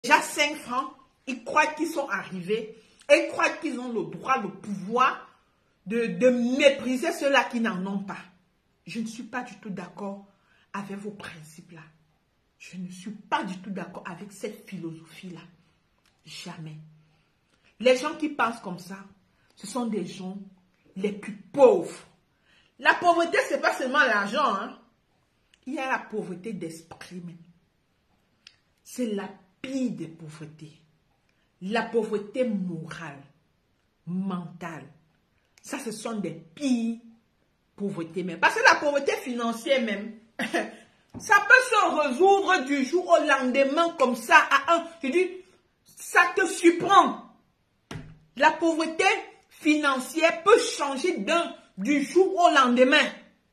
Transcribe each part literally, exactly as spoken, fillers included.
déjà cinq francs, ils croient qu'ils sont arrivés et ils croient qu'ils ont le droit, le pouvoir de, de mépriser ceux-là qui n'en ont pas. Je ne suis pas du tout d'accord avec vos principes-là. Je ne suis pas du tout d'accord avec cette philosophie-là. Jamais. Les gens qui pensent comme ça, ce sont des gens les plus pauvres. La pauvreté, ce n'est pas seulement l'argent. Hein? Il y a la pauvreté d'esprit même. C'est la pire des pauvretés. La pauvreté morale, mentale. Ça, ce sont des pires pauvretés même. Parce que la pauvreté financière même, ça peut se résoudre du jour au lendemain comme ça à un. Je dis, ça te surprend. La pauvreté financière peut changer d'un du jour au lendemain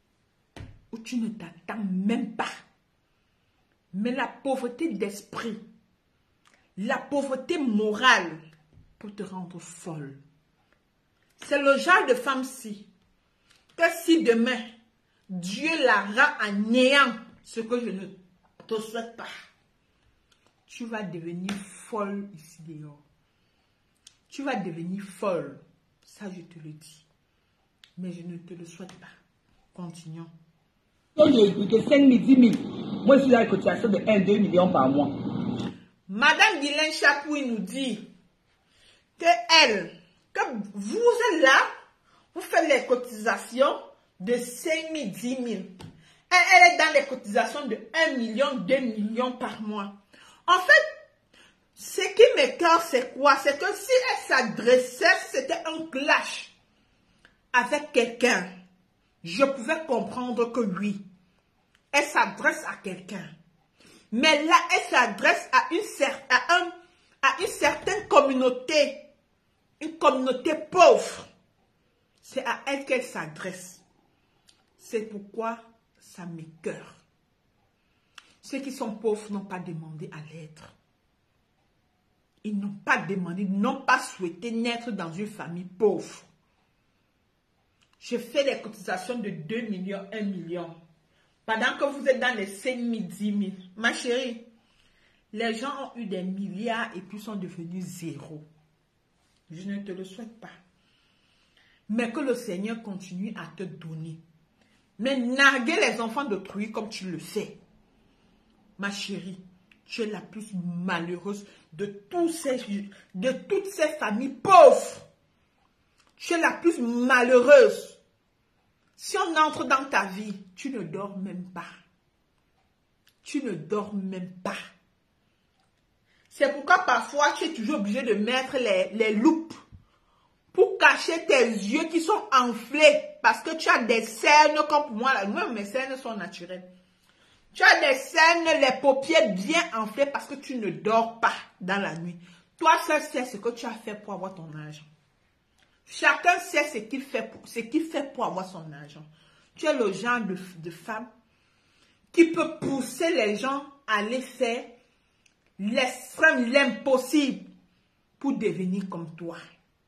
où tu ne t'attends même pas. Mais la pauvreté d'esprit, la pauvreté morale peut te rendre folle. C'est le genre de femme-ci que si demain, Dieu la rend à néant, ce que je ne te souhaite pas, tu vas devenir folle ici dehors. Tu vas devenir folle. Ça, je te le dis. Mais je ne te le souhaite pas. Continuons. De cinq mille, dix mille. Moi, je suis à la cotisation de un, deux millions par mois. Madame Guylaine Chapouille nous dit que elle, que vous êtes là, vous faites les cotisations de cinq mille, dix mille. Elle, elle est dans les cotisations de un million, deux millions par mois. En fait, ce qui m'écoeure, c'est quoi? C'est que si elle s'adressait, c'était un clash avec quelqu'un, je pouvais comprendre que oui, elle s'adresse à quelqu'un. Mais là, elle s'adresse à une, à, un, à une certaine communauté, une communauté pauvre. C'est à elle qu'elle s'adresse. C'est pourquoi ça m'écoeure. Ceux qui sont pauvres n'ont pas demandé à l'être. Ils n'ont pas demandé, n'ont pas souhaité naître dans une famille pauvre. Je fais les cotisations de deux millions, un million. Pendant que vous êtes dans les cinq mille, dix mille. Ma chérie, les gens ont eu des milliards et puis sont devenus zéro. Je ne te le souhaite pas. Mais que le Seigneur continue à te donner. Mais narguer les enfants d'autrui comme tu le fais. Ma chérie, tu es la plus malheureuse de, tous ces, de toutes ces familles pauvres. Tu es la plus malheureuse. Si on entre dans ta vie, tu ne dors même pas. Tu ne dors même pas. C'est pourquoi parfois tu es toujours obligé de mettre les, les loupes pour cacher tes yeux qui sont enflés. Parce que tu as des cernes comme moi. Moi, mes cernes sont naturelles. Tu as des cernes, les paupières bien enflées parce que tu ne dors pas dans la nuit. Toi seul sais ce que tu as fait pour avoir ton argent. Chacun sait ce qu'il fait, ce qu'il fait pour avoir son argent. Tu es le genre de, de femme qui peut pousser les gens à aller faire l'extrême, l'impossible pour devenir comme toi.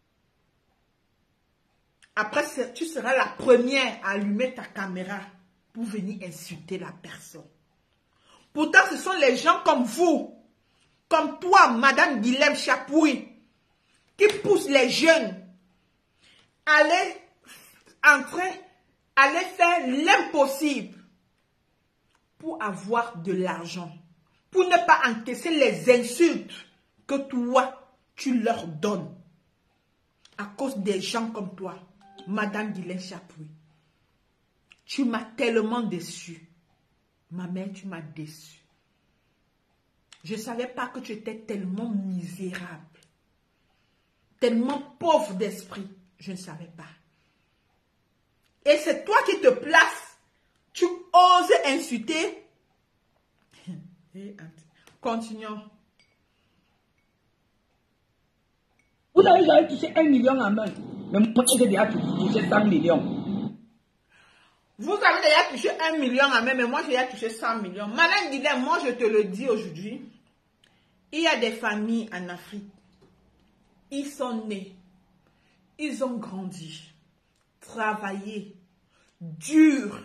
Après, tu seras la première à allumer ta caméra pour venir insulter la personne. Pourtant, ce sont les gens comme vous, comme toi, Madame Guylaine Chapouille, qui poussent les jeunes à aller entrer, à aller faire l'impossible pour avoir de l'argent, pour ne pas encaisser les insultes que toi, tu leur donnes à cause des gens comme toi, Madame Guylaine Chapouille. Tu m'as tellement déçu. Ma mère, tu m'as déçu. Je ne savais pas que tu étais tellement misérable, tellement pauvre d'esprit. Je ne savais pas. Et c'est toi qui te places. Tu oses insulter. Continuons. Vous avez jamais touché un million en main. Mais moi, j'ai déjà touché cent millions. Vous avez déjà touché un million en main, mais moi, j'ai déjà touché cent millions. Madame Guylaine, moi, je te le dis aujourd'hui. Il y a des familles en Afrique. Ils sont nés. Ils ont grandi. Travaillé. Dur.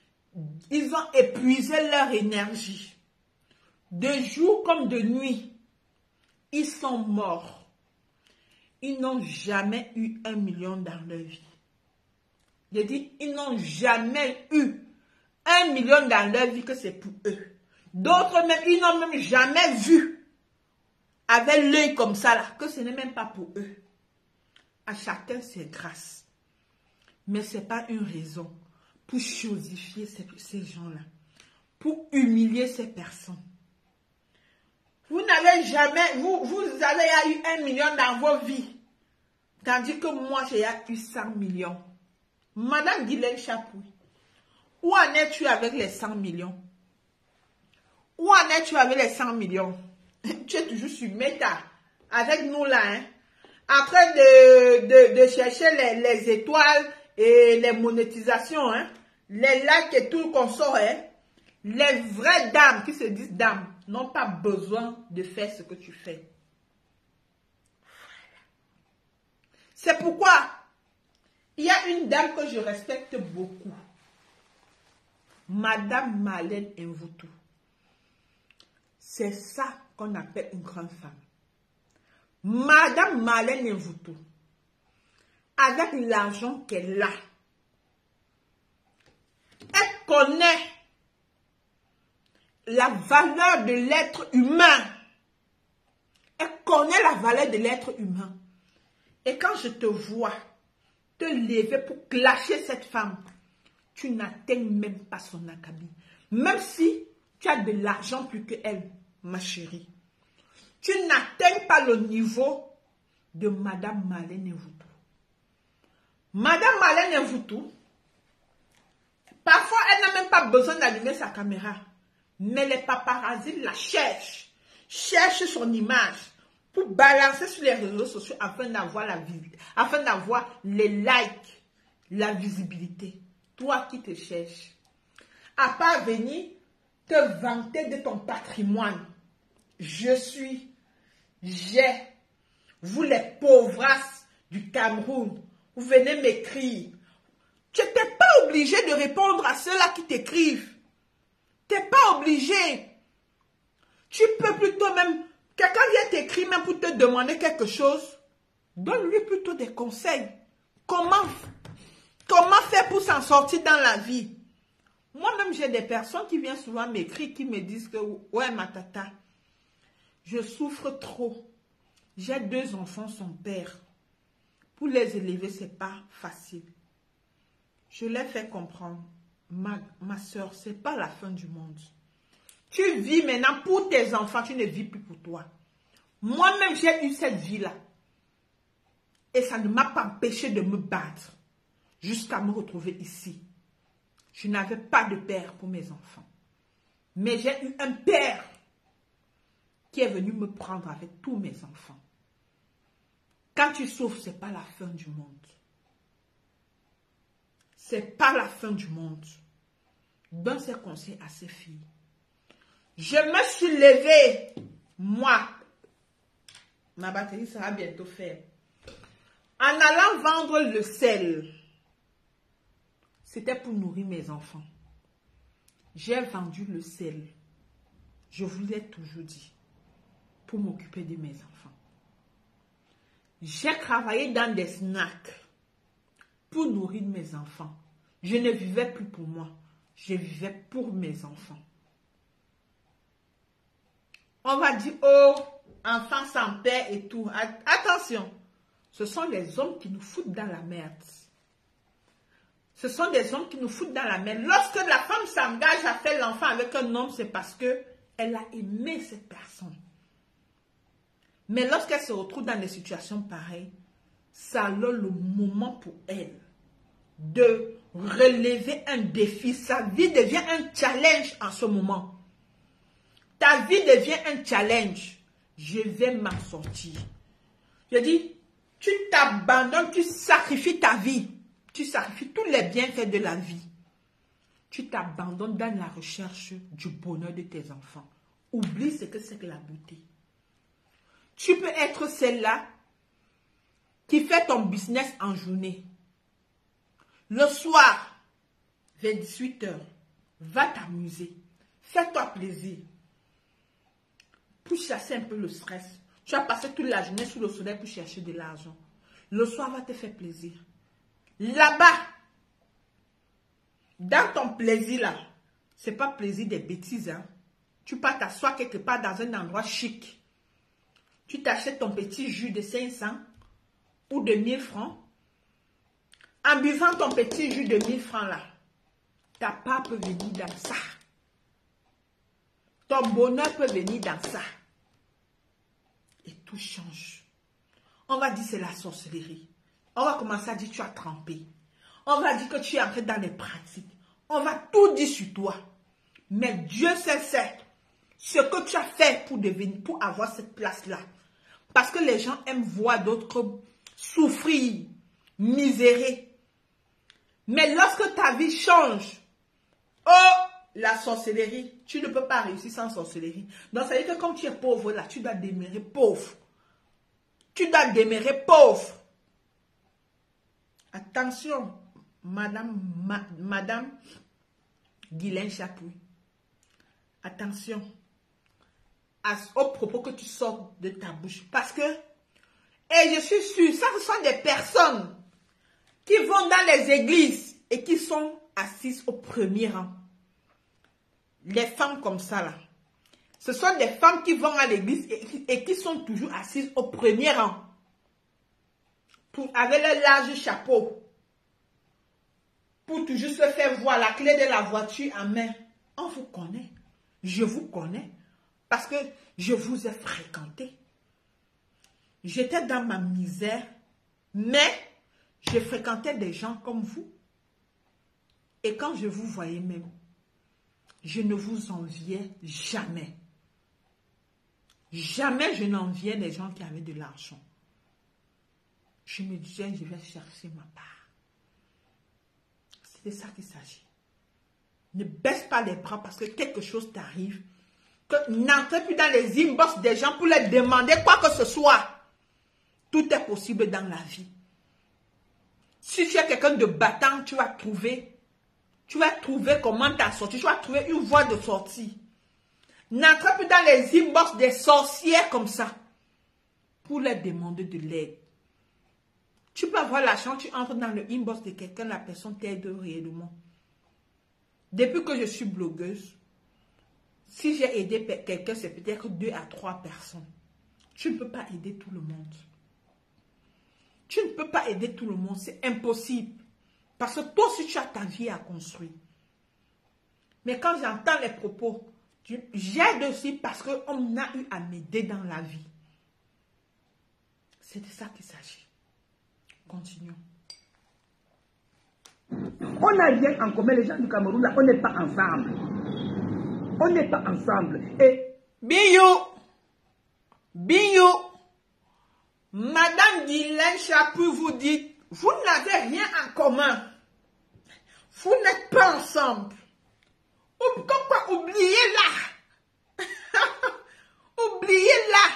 Ils ont épuisé leur énergie. De jour comme de nuit. ils sont morts. Ils n'ont jamais eu un million dans leur vie. Je dis, ils n'ont jamais eu un million dans leur vie que c'est pour eux. D'autres même, ils n'ont même jamais vu avec l'œil comme ça là, que ce n'est même pas pour eux. À chacun ses grâces. Mais ce n'est pas une raison pour chosifier ces, ces gens-là, pour humilier ces personnes. Vous n'avez jamais, vous, vous avez eu un million dans vos vies, tandis que moi j'ai eu cent millions. Madame Guylaine Chapouille, où en es-tu avec les cent millions? Où en es-tu avec les cent millions? Tu es toujours sur Meta, avec nous là, hein? En train de, de, de chercher les, les étoiles et les monétisations, hein? Les likes et tout qu'on sort, hein? Les vraies dames qui se disent dames n'ont pas besoin de faire ce que tu fais. C'est pourquoi il y a une dame que je respecte beaucoup. Madame Marlène Mvutu. C'est ça qu'on appelle une grande femme. Madame Marlène Mvutu, avec l'argent qu'elle a, elle connaît la valeur de l'être humain. Elle connaît la valeur de l'être humain. Et quand je te vois te lever pour clasher cette femme, tu n'atteins même pas son acabit. Même si tu as de l'argent plus qu'elle, ma chérie. Tu n'atteins pas le niveau de Madame Marlène Mvutu. Madame Marlène Mvutu, parfois elle n'a même pas besoin d'allumer sa caméra. Mais les paparazzis la cherchent, cherchent son image pour balancer sur les réseaux sociaux afin d'avoir la visibilité, afin d'avoir les likes, la visibilité. Toi qui te cherches, à part venir te vanter de ton patrimoine, je suis, j'ai, vous les pauvrasses du Cameroun, vous venez m'écrire. Tu n'es pas obligé de répondre à ceux-là qui t'écrivent. Tu n'es pas obligé. Tu peux plutôt même, quelqu'un vient t'écrire même pour te demander quelque chose, donne-lui plutôt des conseils. Comment, comment faire pour s'en sortir dans la vie? Moi-même, j'ai des personnes qui viennent souvent m'écrire, qui me disent que, ouais, ma tata, je souffre trop. J'ai deux enfants sans père. Pour les élever, ce n'est pas facile. Je les fais comprendre. Ma, ma soeur, ce n'est pas la fin du monde. Tu vis maintenant pour tes enfants, tu ne vis plus pour toi. Moi-même, j'ai eu cette vie-là. Et ça ne m'a pas empêché de me battre jusqu'à me retrouver ici. Je n'avais pas de père pour mes enfants. Mais j'ai eu un père qui est venu me prendre avec tous mes enfants. Quand tu souffres, ce n'est pas la fin du monde. Ce n'est pas la fin du monde. Donne ces conseils à ces filles. Je me suis levée, moi, ma batterie sera bientôt faite, en allant vendre le sel. C'était pour nourrir mes enfants. J'ai vendu le sel. Je vous l'ai toujours dit, pour m'occuper de mes enfants. J'ai travaillé dans des snacks pour nourrir mes enfants. Je ne vivais plus pour moi. Je vivais pour mes enfants. On va dire, oh, enfants sans père et tout. Attention, ce sont les hommes qui nous foutent dans la merde. Ce sont des hommes qui nous foutent dans la merde. Lorsque la femme s'engage à faire l'enfant avec un homme, c'est parce qu'elle a aimé cette personne. Mais lorsqu'elle se retrouve dans des situations pareilles, c'est alors le moment pour elle de relever un défi. Sa vie devient un challenge en ce moment. Ta vie devient un challenge. Je vais m'en sortir. Je dis, tu t'abandonnes, tu sacrifies ta vie. Tu sacrifies tous les bienfaits de la vie. Tu t'abandonnes dans la recherche du bonheur de tes enfants. Oublie ce que c'est que la beauté. Tu peux être celle-là qui fait ton business en journée. Le soir, vers dix-huit heures, va t'amuser. Fais-toi plaisir. Pour chasser un peu le stress. Tu as passé toute la journée sous le soleil pour chercher de l'argent. Le soir va te faire plaisir. Là-bas, dans ton plaisir là, c'est pas plaisir des bêtises. Hein? Tu pars t'asseoir quelque part dans un endroit chic. Tu t'achètes ton petit jus de cinq cents ou de mille francs. En buvant ton petit jus de mille francs là, ta part peut venir dans ça. Ton bonheur peut venir dans ça. Et tout change. On va dire c'est la sorcellerie. On va commencer à dire tu as trempé. On va dire que tu es entré dans les pratiques. On va tout dire sur toi. Mais Dieu sait ce que tu as fait pour devenir, pour avoir cette place-là. Parce que les gens aiment voir d'autres souffrir, misérer. Mais lorsque ta vie change, oh, la sorcellerie, tu ne peux pas réussir sans sorcellerie. Donc, ça veut dire que comme tu es pauvre là, tu dois demeurer pauvre. Tu dois demeurer pauvre. Attention, madame, ma, madame Guylaine Chapouille. Attention à, aux propos que tu sors de ta bouche. Parce que, et je suis sûre, ça ce sont des personnes qui vont dans les églises et qui sont assises au premier rang. Les femmes comme ça là. Ce sont des femmes qui vont à l'église et, et qui sont toujours assises au premier rang. Pour, avec le large chapeau. Pour toujours se faire voir la clé de la voiture en main. On vous connaît. Je vous connais. Parce que je vous ai fréquenté. J'étais dans ma misère. Mais je fréquentais des gens comme vous. Et quand je vous voyais même, je ne vous enviais jamais. Jamais je n'enviais les gens qui avaient de l'argent. Je me disais, je vais chercher ma part. C'est de ça qu'il s'agit. Ne baisse pas les bras parce que quelque chose t'arrive. Que n'entrez plus dans les inbox des gens pour leur demander quoi que ce soit. Tout est possible dans la vie. Si tu es quelqu'un de battant, tu vas trouver, tu vas trouver comment t'en sortir. Tu vas trouver une voie de sortie. N'entrez plus dans les inbox des sorcières comme ça pour leur demander de l'aide. Tu peux avoir la chance, tu entres dans le inbox de quelqu'un, la personne t'aide réellement. Depuis que je suis blogueuse, si j'ai aidé quelqu'un, c'est peut-être deux à trois personnes. Tu ne peux pas aider tout le monde. Tu ne peux pas aider tout le monde, c'est impossible. Parce que toi aussi, tu as ta vie à construire. Mais quand j'entends les propos, j'aide aussi parce qu'on a eu à m'aider dans la vie. C'est de ça qu'il s'agit. Continuons. On n'a rien en commun, les gens du Cameroun, là, on n'est pas ensemble. On n'est pas ensemble. Et Biyou, Biyou, Madame Guylaine Chapouille vous dit, vous n'avez rien en commun. Vous n'êtes pas ensemble. Pourquoi oubliez-la? Oubliez-la.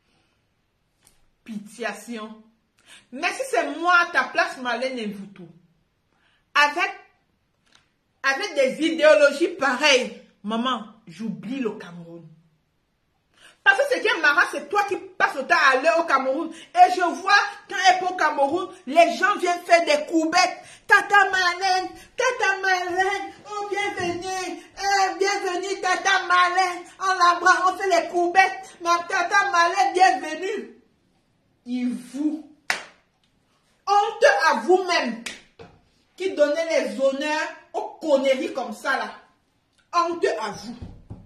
Pitiation. Mais si c'est moi à ta place, Marlène Mvuto, avec, avec des idéologies pareilles, maman, j'oublie le Cameroun. Parce que ce qui est marrant, c'est toi qui passes le temps à aller au Cameroun. Et je vois, quand elle est au Cameroun, les gens viennent faire des coubettes. Tata Marlène, Tata Marlène, oh bienvenue, eh, bienvenue Tata Marlène. On l'embrasse, on fait les coubettes. Mais Tata Marlène, bienvenue. Il vous, honte à vous-même, qui donnez les honneurs aux conneries comme ça là. Honte à vous.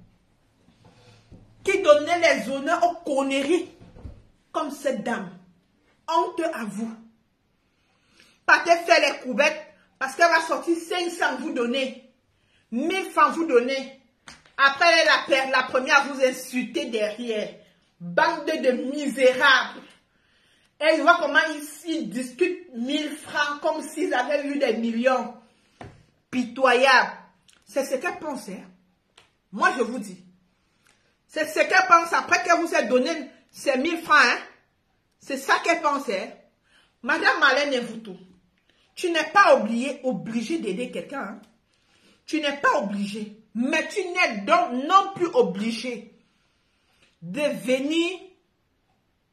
Qui donnait les honneurs aux conneries comme cette dame. Honte à vous. Partez faire les coubettes parce qu'elle va sortir cinq cents vous donner. mille francs vous donner. Après elle la, la première vous insulter derrière. Bande de misérables. Et je vois comment ils, ils discutent mille francs comme s'ils avaient eu des millions. Pitoyable. C'est ce qu'elle pensait. Moi je vous dis. C'est ce qu'elle pense après qu'elle vous ait donné ces mille francs. Hein? C'est ça qu'elle pensait. Madame Marlène Mvuto, tu n'es pas obligé, obligé d'aider quelqu'un. Hein? Tu n'es pas obligé. Mais tu n'es donc non plus obligé de venir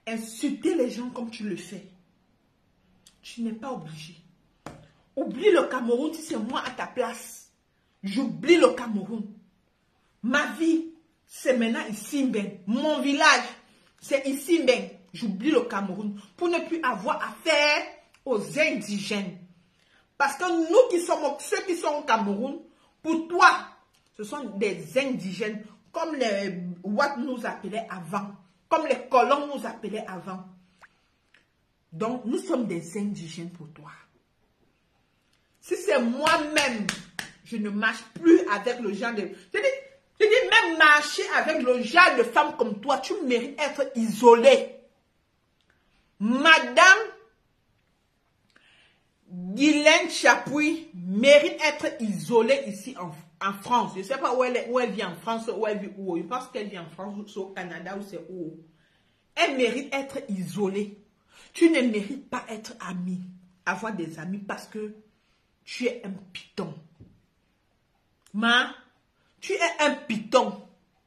insulter les gens comme tu le fais. Tu n'es pas obligé. Oublie le Cameroun si c'est moi à ta place. J'oublie le Cameroun. Ma vie, c'est maintenant ici, ben. Mon village, c'est ici, ben. J'oublie le Cameroun pour ne plus avoir affaire aux indigènes. Parce que nous qui sommes, ceux qui sont au Cameroun, pour toi, ce sont des indigènes, comme les Ouatt nous appelaient avant, comme les colons nous appelaient avant. Donc, nous sommes des indigènes pour toi. Si c'est moi-même, je ne marche plus avec le genre de... Je dis, je dis même marcher avec le genre de femme comme toi, tu mérites d'être isolée. Madame Guylaine Chapouis mérite d'être isolée ici en, en France. Je ne sais pas où elle, est, où elle vit en France, où elle vit où. Je pense qu'elle vit en France, ou au Canada, ou c'est où. Elle mérite d'être isolée. Tu ne mérites pas être amie, avoir des amis parce que tu es un python. Ma, tu es un python.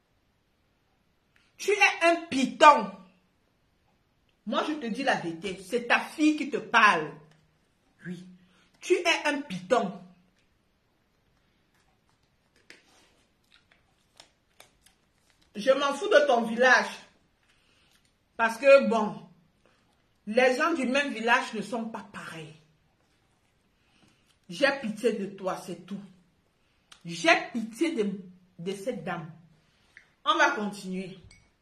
Tu es un python. Moi, je te dis la vérité. C'est ta fille qui te parle. Oui. Tu es un python. Je m'en fous de ton village. Parce que, bon, les gens du même village ne sont pas pareils. J'ai pitié de toi, c'est tout. J'ai pitié de, de cette dame. On va continuer.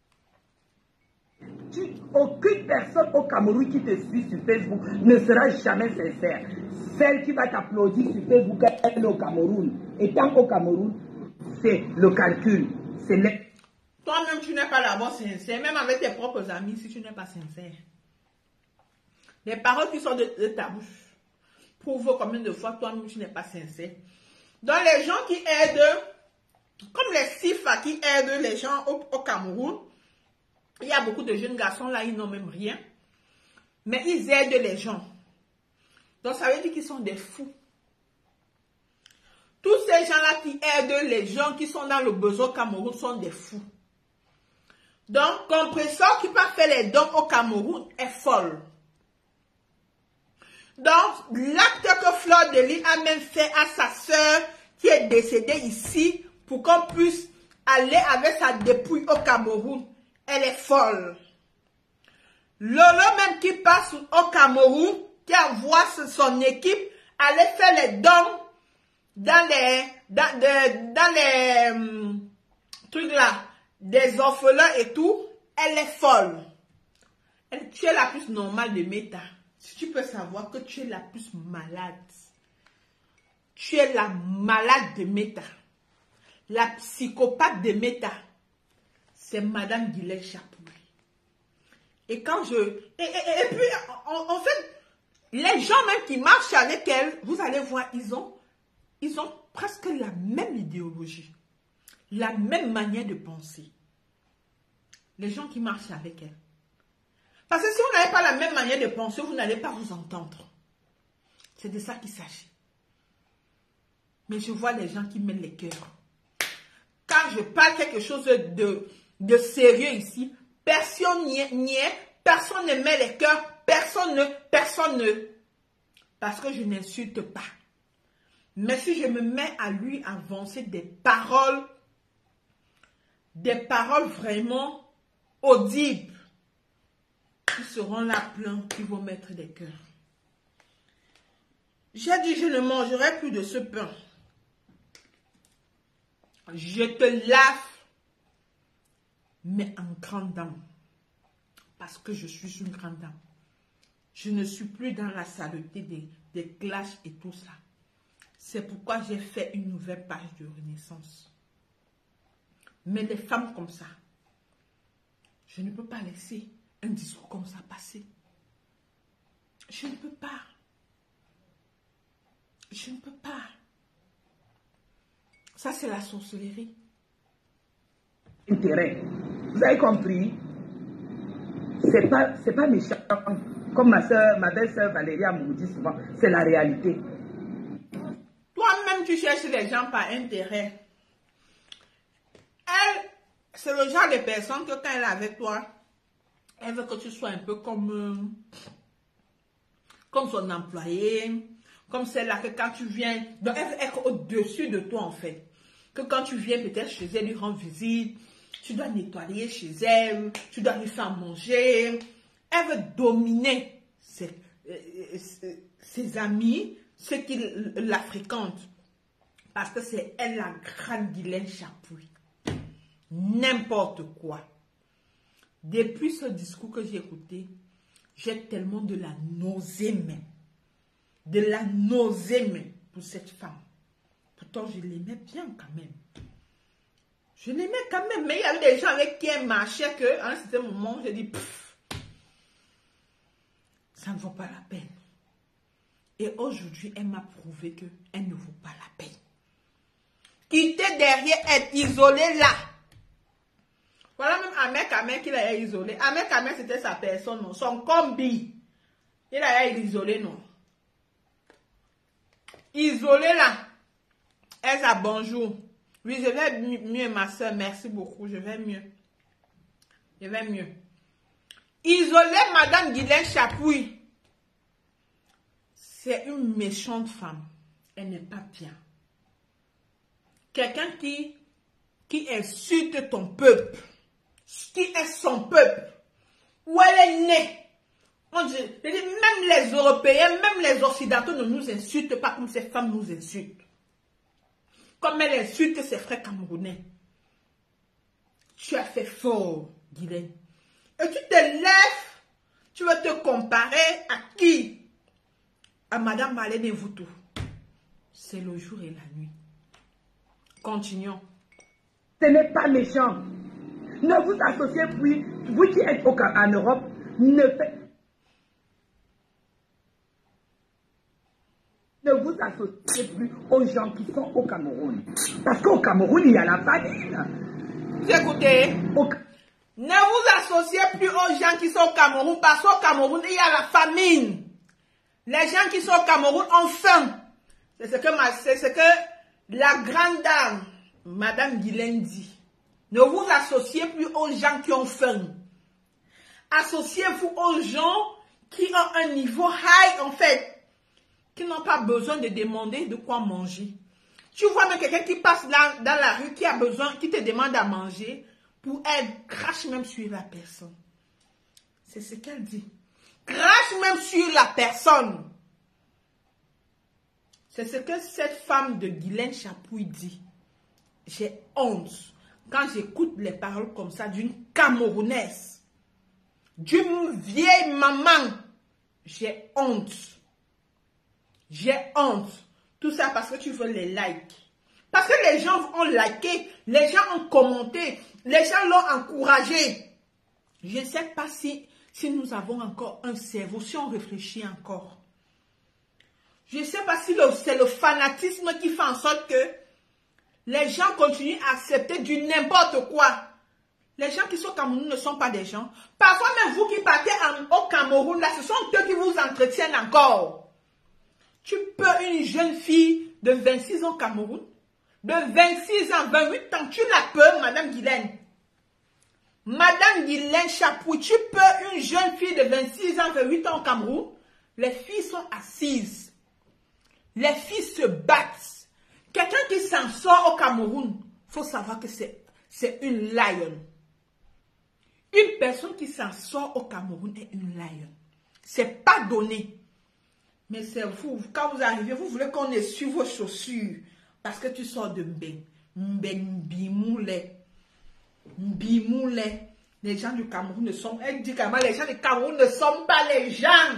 Tu, aucune personne au Cameroun qui te suit sur Facebook ne sera jamais sincère. Celle qui va t'applaudir sur Facebook, elle est au Cameroun. Et tant qu'au Cameroun, c'est le calcul. C'est le... Toi-même, tu n'es pas d'abord sincère. Même avec tes propres amis, si tu n'es pas sincère. Les paroles qui sortent de, de ta bouche prouvent combien de fois toi-même tu n'es pas sincère. Donc les gens qui aident, comme les SIFA qui aident les gens au, au Cameroun, il y a beaucoup de jeunes garçons là, ils n'ont même rien. Mais ils aident les gens. Donc ça veut dire qu'ils sont des fous. Tous ces gens-là qui aident les gens qui sont dans le besoin au Cameroun sont des fous. Donc, Compressor qui va faire les dons au Cameroun est folle. Donc, l'acte que Fleur de Lys a même fait à sa soeur qui est décédée ici pour qu'on puisse aller avec sa dépouille au Cameroun, elle est folle. Lolo même qui passe au Cameroun, qui envoie son équipe aller faire les dons dans les, dans, de, dans les hum, trucs là, des orphelins et tout, elle est folle. Elle, tu es la plus normale de Meta. Si tu peux savoir que tu es la plus malade. Tu es la malade de Meta. La psychopathe de Meta. C'est Madame Guylaine Chapouis. Et quand je... Et, et, et puis, en, en fait, les gens même qui marchent avec elle, vous allez voir, ils ont, ils ont presque la même idéologie. La même manière de penser. Les gens qui marchent avec elle. Parce que si vous n'avez pas la même manière de penser, vous n'allez pas vous entendre. C'est de ça qu'il s'agit. Mais je vois les gens qui mènent les cœurs. Quand je parle quelque chose de, de sérieux ici, personne n'y est, personne ne met les cœurs, personne ne, personne ne. Parce que je n'insulte pas. Mais si je me mets à lui avancer des paroles, des paroles vraiment audibles, ils seront là pleins, ils vont mettre des cœurs. J'ai dit, je ne mangerai plus de ce pain. Je te lave, mais en grande dame. Parce que je suis une grande dame. Je ne suis plus dans la saleté des, des clashs et tout ça. C'est pourquoi j'ai fait une nouvelle page de renaissance. Mais des femmes comme ça, je ne peux pas laisser un discours comme ça passer. Je ne peux pas. Je ne peux pas. Ça, c'est la sorcellerie. Intérêt. Vous avez compris? C'est pas, c'est pas méchant. Comme ma soeur, ma belle-sœur Valéria me dit souvent, c'est la réalité. Toi-même, tu cherches les gens par intérêt. Elle, c'est le genre de personne que quand elle est avec toi, Elle veut que tu sois un peu comme, euh, comme son employé, comme celle-là que quand tu viens, donc elle veut être au-dessus de toi en fait. Que quand tu viens peut-être chez elle, lui rendre visite, tu dois nettoyer chez elle, tu dois lui faire manger. Elle veut dominer ses, euh, ses amis, ceux qui la fréquentent. Parce que c'est elle la grande Guylaine Chapouille. N'importe quoi. Depuis ce discours que j'ai écouté, j'ai tellement de la nausée même. De la nausée même pour cette femme. Pourtant, je l'aimais bien quand même. Je l'aimais quand même. Mais il y avait des gens avec qui elle marchait que, à un certain moment, j'ai dit, pfff, ça ne vaut pas la peine. Et aujourd'hui, elle m'a prouvé qu'elle ne vaut pas la peine. Quitter derrière, être isolée là. Voilà même Ahmed Kamel qui l'a isolé. Ahmed Kamel, c'était sa personne, non. Son combi. Il l'a isolé, non. Isolé là. Elsa, bonjour. Oui, je vais mieux, ma soeur. Merci beaucoup. Je vais mieux. Je vais mieux. Isolé, Madame Guylaine Chapouille. C'est une méchante femme. Elle n'est pas bien. Quelqu'un qui, qui insulte ton peuple. Qui est son peuple. Où elle est née. On dit, même les Européens, même les Occidentaux ne nous insultent pas comme ces femmes nous insultent. Comme elle insulte ses frères camerounais. Tu as fait fort, Guylaine. Et tu te lèves, tu veux te comparer à qui? À Madame Marlène Mvoutou. C'est le jour et la nuit. Continuons. Ce n'est pas méchant. Ne vous associez plus, vous qui êtes au, en Europe, ne faites... Ne vous associez plus aux gens qui sont au Cameroun. Parce qu'au Cameroun, il y a la famine. Écoutez, au... ne vous associez plus aux gens qui sont au Cameroun parce qu'au Cameroun, il y a la famine. Les gens qui sont au Cameroun ont faim. C'est ce que, ma, c'est ce que la grande dame, Madame Guylaine, dit. Ne vous associez plus aux gens qui ont faim. Associez-vous aux gens qui ont un niveau high, en fait. Qui n'ont pas besoin de demander de quoi manger. Tu vois même quelqu'un qui passe dans, dans la rue, qui a besoin, qui te demande à manger, pour elle, crache même sur la personne. C'est ce qu'elle dit. Crache même sur la personne. C'est ce que cette femme de Guylaine Chapouille dit. J'ai honte quand j'écoute les paroles comme ça d'une Camerounaise, d'une vieille maman. J'ai honte. J'ai honte. Tout ça parce que tu veux les likes. Parce que les gens ont liké, les gens ont commenté, les gens l'ont encouragé. Je ne sais pas si, si nous avons encore un cerveau, si on réfléchit encore. Je ne sais pas si c'est le fanatisme qui fait en sorte que les gens continuent à accepter du n'importe quoi. Les gens qui sont au Cameroun ne sont pas des gens. Parfois même vous qui partez en, au Cameroun, là, ce sont eux qui vous entretiennent encore. Tu peux, une jeune fille de vingt-six ans au Cameroun, de vingt-six ans, vingt-huit ans, tu la peux, Madame Guylaine. Madame Guylaine Chapouille, tu peux, une jeune fille de vingt-six ans, vingt-huit ans au Cameroun, les filles sont assises. Les filles se battent. Quelqu'un qui s'en sort au Cameroun, il faut savoir que c'est une lion. Une personne qui s'en sort au Cameroun est une lion. C'est pas donné. Mais c'est vous, quand vous arrivez, vous voulez qu'on essuie vos chaussures. Parce que tu sors de Mbeng. Mbeng, Mbimoulé. Mbimoulé. Les gens du Cameroun ne sont... Elle dit qu'avant, les gens du Cameroun ne sont pas les gens.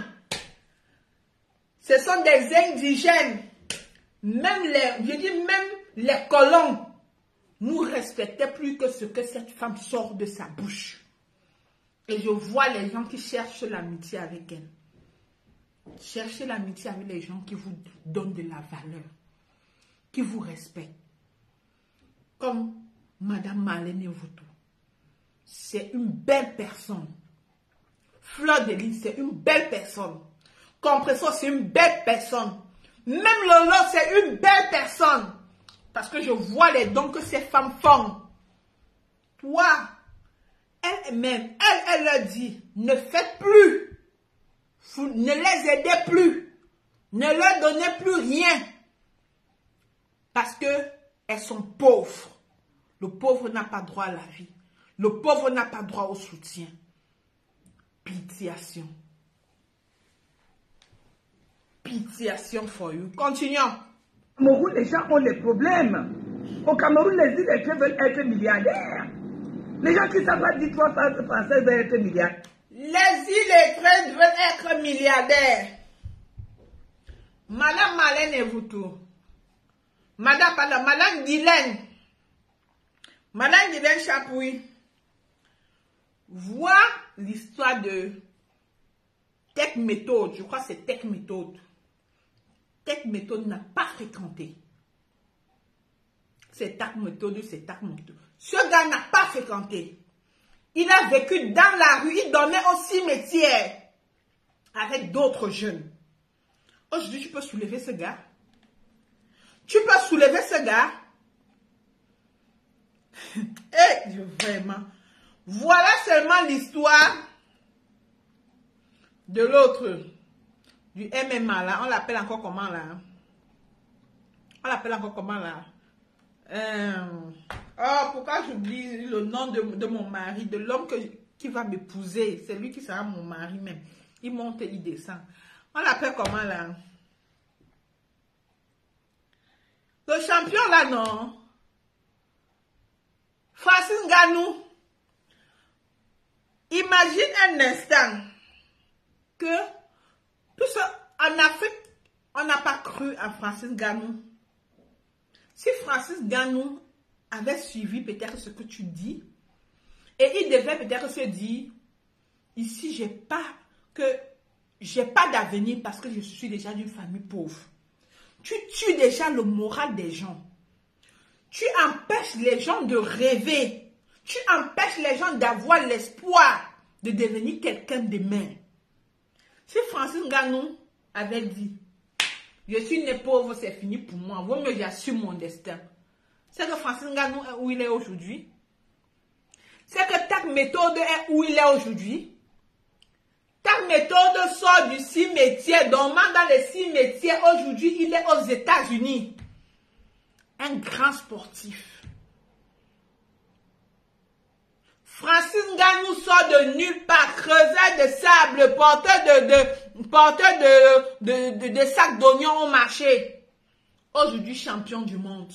Ce sont des indigènes. Même les... Je dis même les colons nous respectaient plus que ce que cette femme sort de sa bouche. Et je vois les gens qui cherchent l'amitié avec elle. Cherchez l'amitié avec les gens qui vous donnent de la valeur, qui vous respectent. Comme Madame Marlène Mvoutou. C'est une belle personne. Fleur de Lys, c'est une belle personne. Compressor, c'est une belle personne. Même Lolo, c'est une belle personne. Parce que je vois les dons que ces femmes font. Toi, elle-même, elle, elle leur dit, ne faites plus, vous ne les aidez plus, ne leur donnez plus rien, parce que elles sont pauvres. Le pauvre n'a pas droit à la vie. Le pauvre n'a pas droit au soutien. Pitiation. Pitiation for you. Continuons. Au Cameroun, les gens ont des problèmes. Au Cameroun, les illettrés veulent être milliardaires. Les gens qui savent pas dire trois phrases françaises veulent être milliardaires. Les illettrés veulent être milliardaires. Madame Marlène et vous tout. Madame, Madame, Madame Guylaine. Madame Guylaine Chapouille. Vois l'histoire de Tech Méthode. Je crois que c'est Tech Méthode. Tech Méthode n'a pas fréquenté. C'est Tech Méthode, c'est Tech Méthode. Ce gars n'a pas fréquenté. Il a vécu dans la rue, il dormait au cimetière avec d'autres jeunes. Aujourd'hui, tu peux soulever ce gars. Tu peux soulever ce gars. Et vraiment, voilà seulement l'histoire de l'autre, du M M A là. On l'appelle encore comment là? On l'appelle encore comment là? Euh, oh, pourquoi j'oublie le nom de, de mon mari, de l'homme qui va m'épouser? C'est lui qui sera mon mari même. Il monte et il descend. On l'appelle comment là? Le champion là, non? Francis Ngannou. Imagine un instant que tout ça, en Afrique, on n'a pas cru à Francis Ngannou. Si Francis Ngannou avait suivi peut-être ce que tu dis, et il devait peut-être se dire, ici, j'ai pas que j'ai pas d'avenir parce que je suis déjà d'une famille pauvre. Tu tues déjà le moral des gens. Tu empêches les gens de rêver. Tu empêches les gens d'avoir l'espoir de devenir quelqu'un demain. Si Francis Ngannou avait dit, je suis né pauvre, c'est fini pour moi, vaut mieux j'assume mon destin. C'est que Francis Ngannou est où il est aujourd'hui. C'est que Tech Méthode est où il est aujourd'hui. Tech Méthode sort du cimetière, dormant dans les cimetières. Aujourd'hui, il est aux États-Unis. Un grand sportif. Francis Ngannou sort de nulle part, creuseur de sable, porteur de, de, porteur de, de, de, de sacs d'oignons au marché. Aujourd'hui, champion du monde.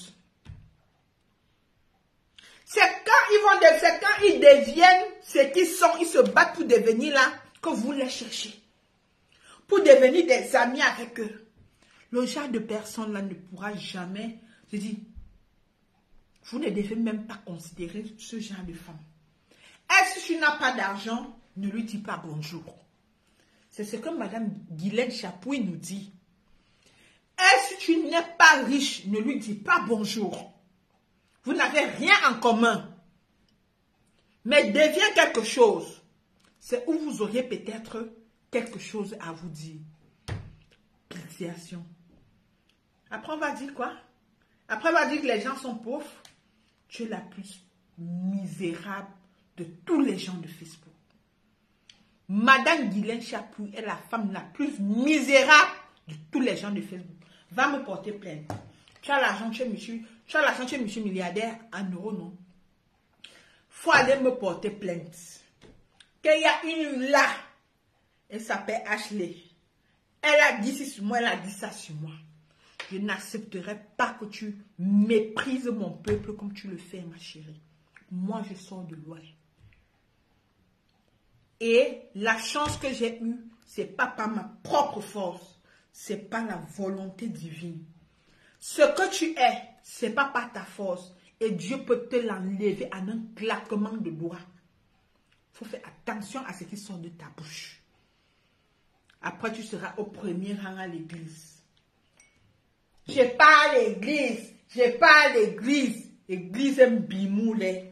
C'est quand ils vont, c'est quand ils deviennent ce qu'ils sont, ils se battent pour devenir là, que vous les cherchez. Pour devenir des amis avec eux. Le genre de personne là ne pourra jamais, je dis, vous ne devez même pas considérer ce genre de femme. Et si tu n'as pas d'argent, ne lui dis pas bonjour. C'est ce que Madame Guylaine Chapouille nous dit. Et si tu n'es pas riche, ne lui dis pas bonjour. Vous n'avez rien en commun. Mais deviens quelque chose. C'est où vous auriez peut-être quelque chose à vous dire. Pitiation. Après, on va dire quoi? Après, on va dire que les gens sont pauvres. Tu es la plus misérable de tous les gens de Facebook. Madame Guylaine Chapouille est la femme la plus misérable de tous les gens de Facebook. Va me porter plainte. Tu as l'argent, tu es monsieur, tu as l'argent, tu es monsieur milliardaire en euros, non? Faut aller me porter plainte. Qu'il y a une là, elle s'appelle Ashley. Elle a dit ça sur moi, elle a dit ça sur moi. Je n'accepterai pas que tu méprises mon peuple comme tu le fais, ma chérie. Moi, je sors de loin. Et la chance que j'ai eue, c'est pas par ma propre force, c'est par la volonté divine. Ce que tu es, c'est pas par ta force. Et Dieu peut te l'enlever en un claquement de doigts. Il faut faire attention à ce qui sort de ta bouche. Après, tu seras au premier rang à l'église. J'ai pas à l'église. J'ai pas à l'église. L'église est bimoulée.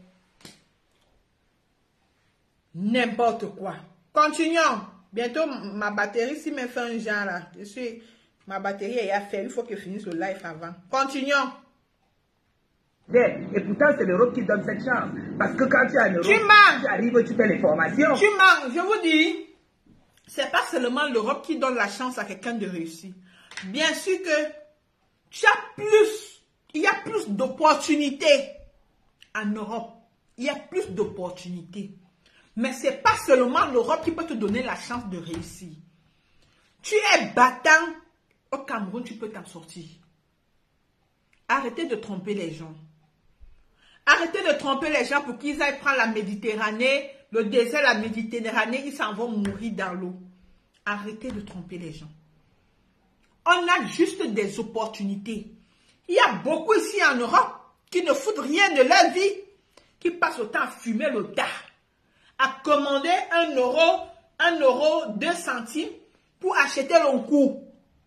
N'importe quoi. Continuons. Bientôt, ma batterie, si me fait un genre là, je suis, ma batterie est à faire. Il faut que je finisse le live avant. Continuons. Et pourtant, c'est l'Europe qui donne cette chance. Parce que quand tu es en Europe, Tu mens. tu arrives, tu fais les formations. Tu mens, je vous dis, c'est pas seulement l'Europe qui donne la chance à quelqu'un de réussir. Bien sûr que tu as plus, il y a plus d'opportunités en Europe. Il y a plus d'opportunités. Mais c'est pas seulement l'Europe qui peut te donner la chance de réussir. Tu es battant, au Cameroun, tu peux t'en sortir. Arrêtez de tromper les gens. Arrêtez de tromper les gens pour qu'ils aillent prendre la Méditerranée, le désert, la Méditerranée, ils s'en vont mourir dans l'eau. Arrêtez de tromper les gens. On a juste des opportunités. Il y a beaucoup ici en Europe qui ne foutent rien de leur vie, qui passent autant à fumer le tas, à commander un euro, un euro, deux centimes pour acheter long coup.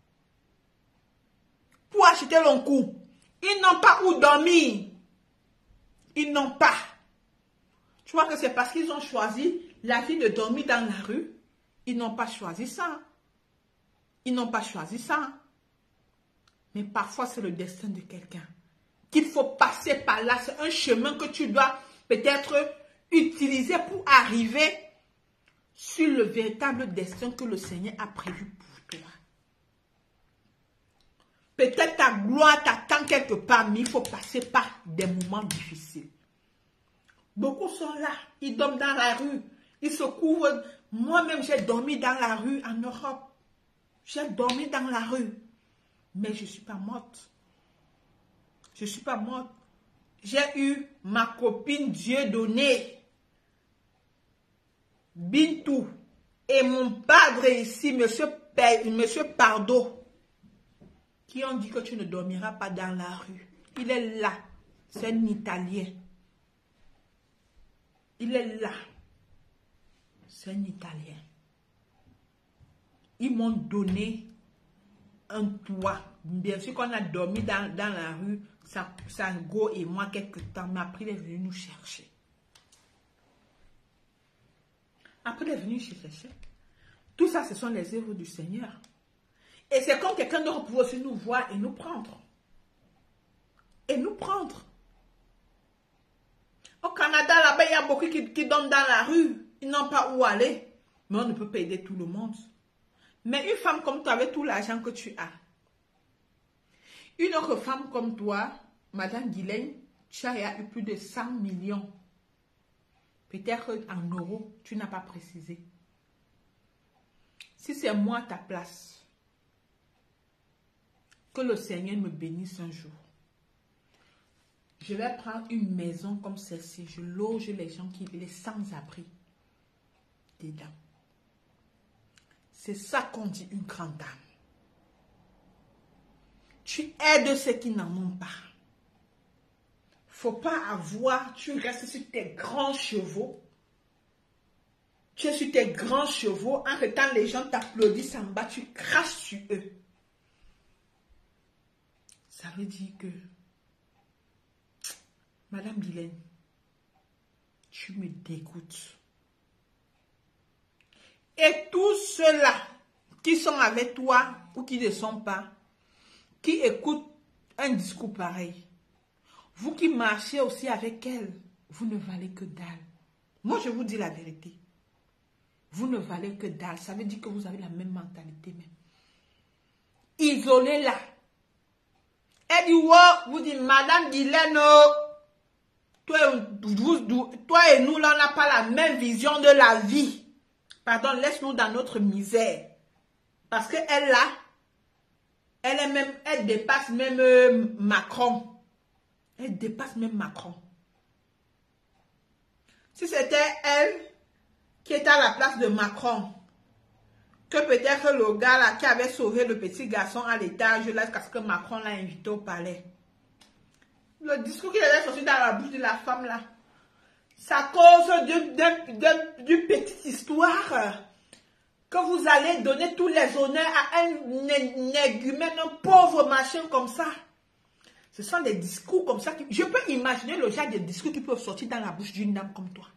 Pour acheter long coup. Ils n'ont pas où dormir. Ils n'ont pas. Tu vois que c'est parce qu'ils ont choisi la vie de dormir dans la rue. Ils n'ont pas choisi ça. Ils n'ont pas choisi ça. Mais parfois, c'est le destin de quelqu'un. Qu'il faut passer par là. C'est un chemin que tu dois peut-être utiliser pour arriver sur le véritable destin que le Seigneur a prévu pour toi. Peut-être ta gloire t'attend quelque part, mais il faut passer par des moments difficiles. Beaucoup sont là, ils dorment dans la rue, ils se couvrent. Moi-même, j'ai dormi dans la rue en Europe. J'ai dormi dans la rue, mais je ne suis pas morte. Je ne suis pas morte. J'ai eu ma copine Dieudonné, Bintou, et mon padre ici, monsieur, monsieur Pardo, qui ont dit que tu ne dormiras pas dans la rue. Il est là. C'est un Italien. Il est là. C'est un Italien. Ils m'ont donné un toit. Bien sûr qu'on a dormi dans, dans la rue, Sango et moi, quelque temps. Mais après, il est venu nous chercher. Après, il est venu nous chercher. Tout ça, ce sont les œuvres du Seigneur. Et c'est comme quelqu'un d'autre peut aussi nous voir et nous prendre. Et nous prendre. Au Canada, là-bas, il y a beaucoup qui, qui dorment dans la rue. Ils n'ont pas où aller. Mais on ne peut pas aider tout le monde. Mais une femme comme toi, avec tout l'argent que tu as, une autre femme comme toi, Madame Guylaine, tu as eu plus de cent millions. Peut-être en euros, tu n'as pas précisé. Si c'est moi à ta place, que le Seigneur me bénisse un jour. Je vais prendre une maison comme celle-ci. Je loge les gens qui les sans-abri dedans. C'est ça qu'on dit une grande dame. Tu aides ceux qui n'en ont pas. Faut pas avoir, tu restes sur tes grands chevaux. Tu es sur tes grands chevaux. En temps, les gens t'applaudissent en bas, tu craches sur eux. Ça veut dire que, Madame Guylaine, tu me dégoûtes. Et tous ceux-là qui sont avec toi ou qui ne sont pas, qui écoutent un discours pareil, vous qui marchez aussi avec elle, vous ne valez que dalle. Moi, je vous dis la vérité. Vous ne valez que dalle. Ça veut dire que vous avez la même mentalité même. Isolez-la. Elle dit, wow, vous dites, Madame Guylaine, toi, toi et nous, là, on n'a pas la même vision de la vie. Pardon, laisse-nous dans notre misère. Parce qu'elle, là, elle est même, elle dépasse même euh, Macron. Elle dépasse même Macron. Si c'était elle qui était à la place de Macron, que peut-être le gars là qui avait sauvé le petit garçon à l'étage là, parce que Macron l'a invité au palais. Le discours qu'il avait sorti dans la bouche de la femme là, ça cause d'une petite histoire que vous allez donner tous les honneurs à un négumène, un pauvre machin comme ça. Ce sont des discours comme ça. Qui, je peux imaginer le genre de discours qui peuvent sortir dans la bouche d'une dame comme toi.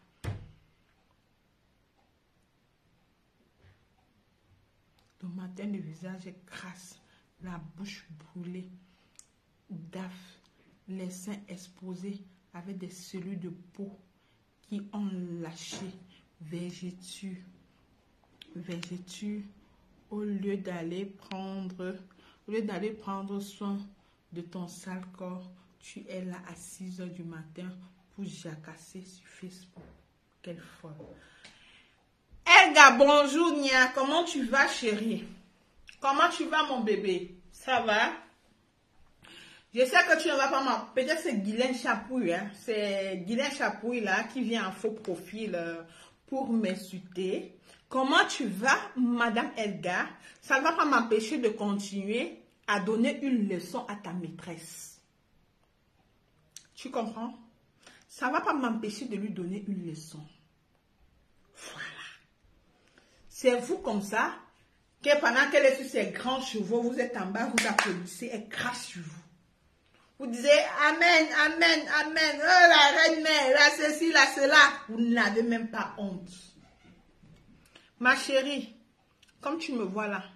Le matin, le visage est crasse, la bouche brûlée, daf, les seins exposés avec des cellules de peau qui ont lâché, végétu, végétu, au lieu d'aller prendre, au lieu d'aller prendre soin de ton sale corps, tu es là à six heures du matin pour jacasser sur Facebook. Quelle folle. Elga, bonjour Nia, comment tu vas chérie? Comment tu vas mon bébé? Ça va? Je sais que tu ne vas pas m'en... Peut-être c'est Guylaine Chapouille, hein? C'est Guylaine Chapouille là qui vient en faux profil euh, pour m'insulter. Comment tu vas, Madame Elga? Ça ne va pas m'empêcher de continuer à donner une leçon à ta maîtresse. Tu comprends? Ça ne va pas m'empêcher de lui donner une leçon. Voilà. C'est vous comme ça que pendant qu'elle est sur ses grands chevaux, vous êtes en bas, vous applaudissez, elle crache sur vous. Vous disiez Amen, Amen, Amen, oh la reine mère, là ceci, là cela. Vous n'avez même pas honte. Ma chérie, comme tu me vois là,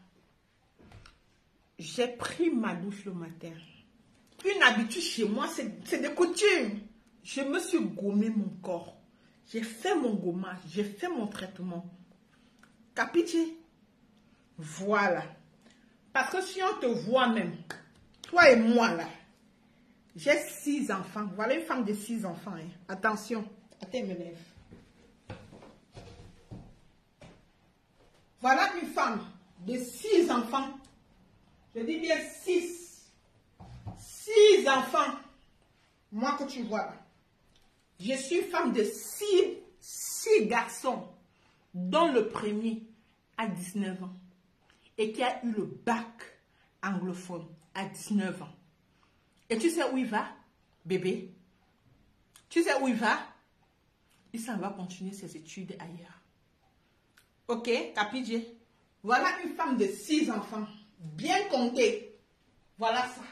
j'ai pris ma douche le matin. Une habitude chez moi, c'est des coutumes. Je me suis gommé mon corps. J'ai fait mon gommage, j'ai fait mon traitement. Capité? Voilà. Parce que si on te voit même, toi et moi là, j'ai six enfants. Voilà une femme de six enfants. Hein. Attention. Attends, me lève. Voilà une femme de six enfants. Je dis bien six. Six enfants. Moi que tu vois là. Je suis femme de six, six garçons, dont le premier a dix-neuf ans et qui a eu le bac anglophone à dix-neuf ans. Et tu sais où il va, bébé? Tu sais où il va? Il s'en va continuer ses études ailleurs. Ok, capidje? Voilà une femme de six enfants, bien comptée. Voilà ça.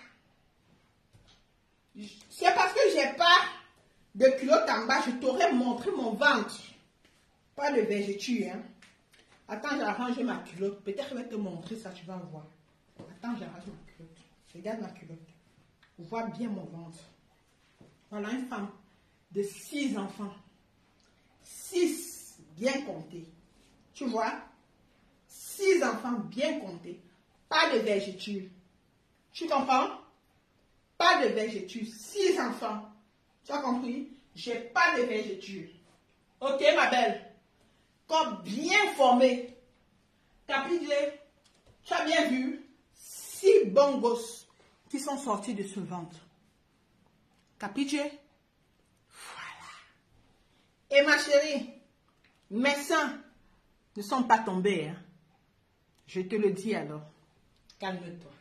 C'est parce que j'ai pas de culotte en bas, je t'aurais montré mon ventre. Pas de végétu, hein. Attends, j'arrange ma culotte. Peut-être que je vais te montrer ça, tu vas voir. Attends, j'arrange ma culotte. Regarde ma culotte. Vois bien mon ventre. Voilà une femme de six enfants. Six bien comptés. Tu vois? Six enfants bien comptés. Pas de végéture. Tu comprends? Pas de végéture. Six enfants. Tu as compris? J'ai pas de végéture. Ok, ma belle? Comme bien formé. Capidé. Tu as bien vu? Six bons gosses qui sont sortis de ce ventre. Capidé? Voilà. Et ma chérie, mes seins ne sont pas tombés. Hein? Je te le dis alors. Calme-toi.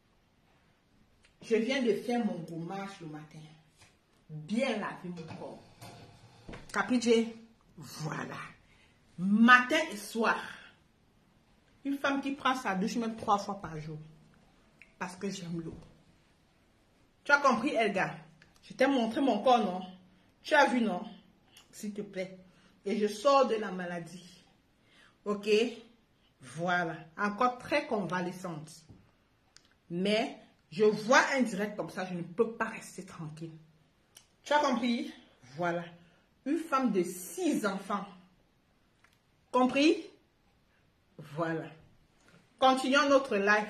Je viens de faire mon gommage le matin. Bien laver mon corps. Capidé? Voilà. Matin et soir. Une femme qui prend sa douche même trois fois par jour. Parce que j'aime l'eau. Tu as compris, Elga? Je t'ai montré mon corps, non? Tu as vu, non? S'il te plaît. Et je sors de la maladie. Ok? Voilà. Encore très convalescente. Mais je vois un direct comme ça, je ne peux pas rester tranquille. Tu as compris? Voilà. Une femme de six enfants. Compris? Voilà. Continuons notre live.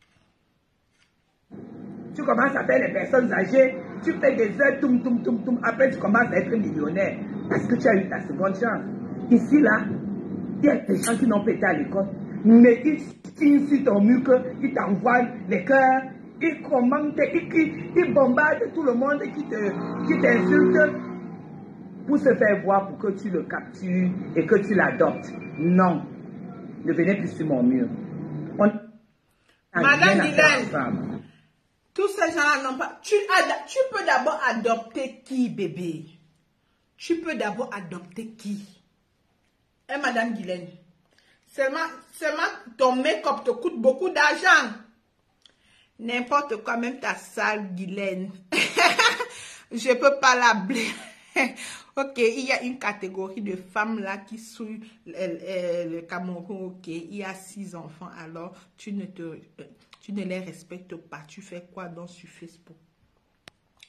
Tu commences à faire les personnes âgées, tu fais des heures, toum, toum, toum, toum, après tu commences à être millionnaire. Parce que tu as eu ta seconde chance. Ici, là, il y a des gens qui n'ont pas été à l'école, mais ils signent sur ton mur, ils t'envoient les cœurs, ils commentent, ils, ils bombardent tout le monde qui t'insulte pour se faire voir, pour que tu le captures et que tu l'adoptes. Non, ne venez plus sur mon mur. On Madame Guylaine, tous ces gens-là n'ont pas... Tu, tu peux d'abord adopter qui, bébé? Tu peux d'abord adopter qui? Eh, Madame Guylaine, seulement, seulement ton make-up te coûte beaucoup d'argent. N'importe quoi, même ta sale Guylaine. Je peux pas la blâmer. Ok, il y a une catégorie de femmes là qui suivent le, le, le Cameroun. Ok, il y a six enfants, alors tu ne te, tu ne les respectes pas. Tu fais quoi donc sur Facebook?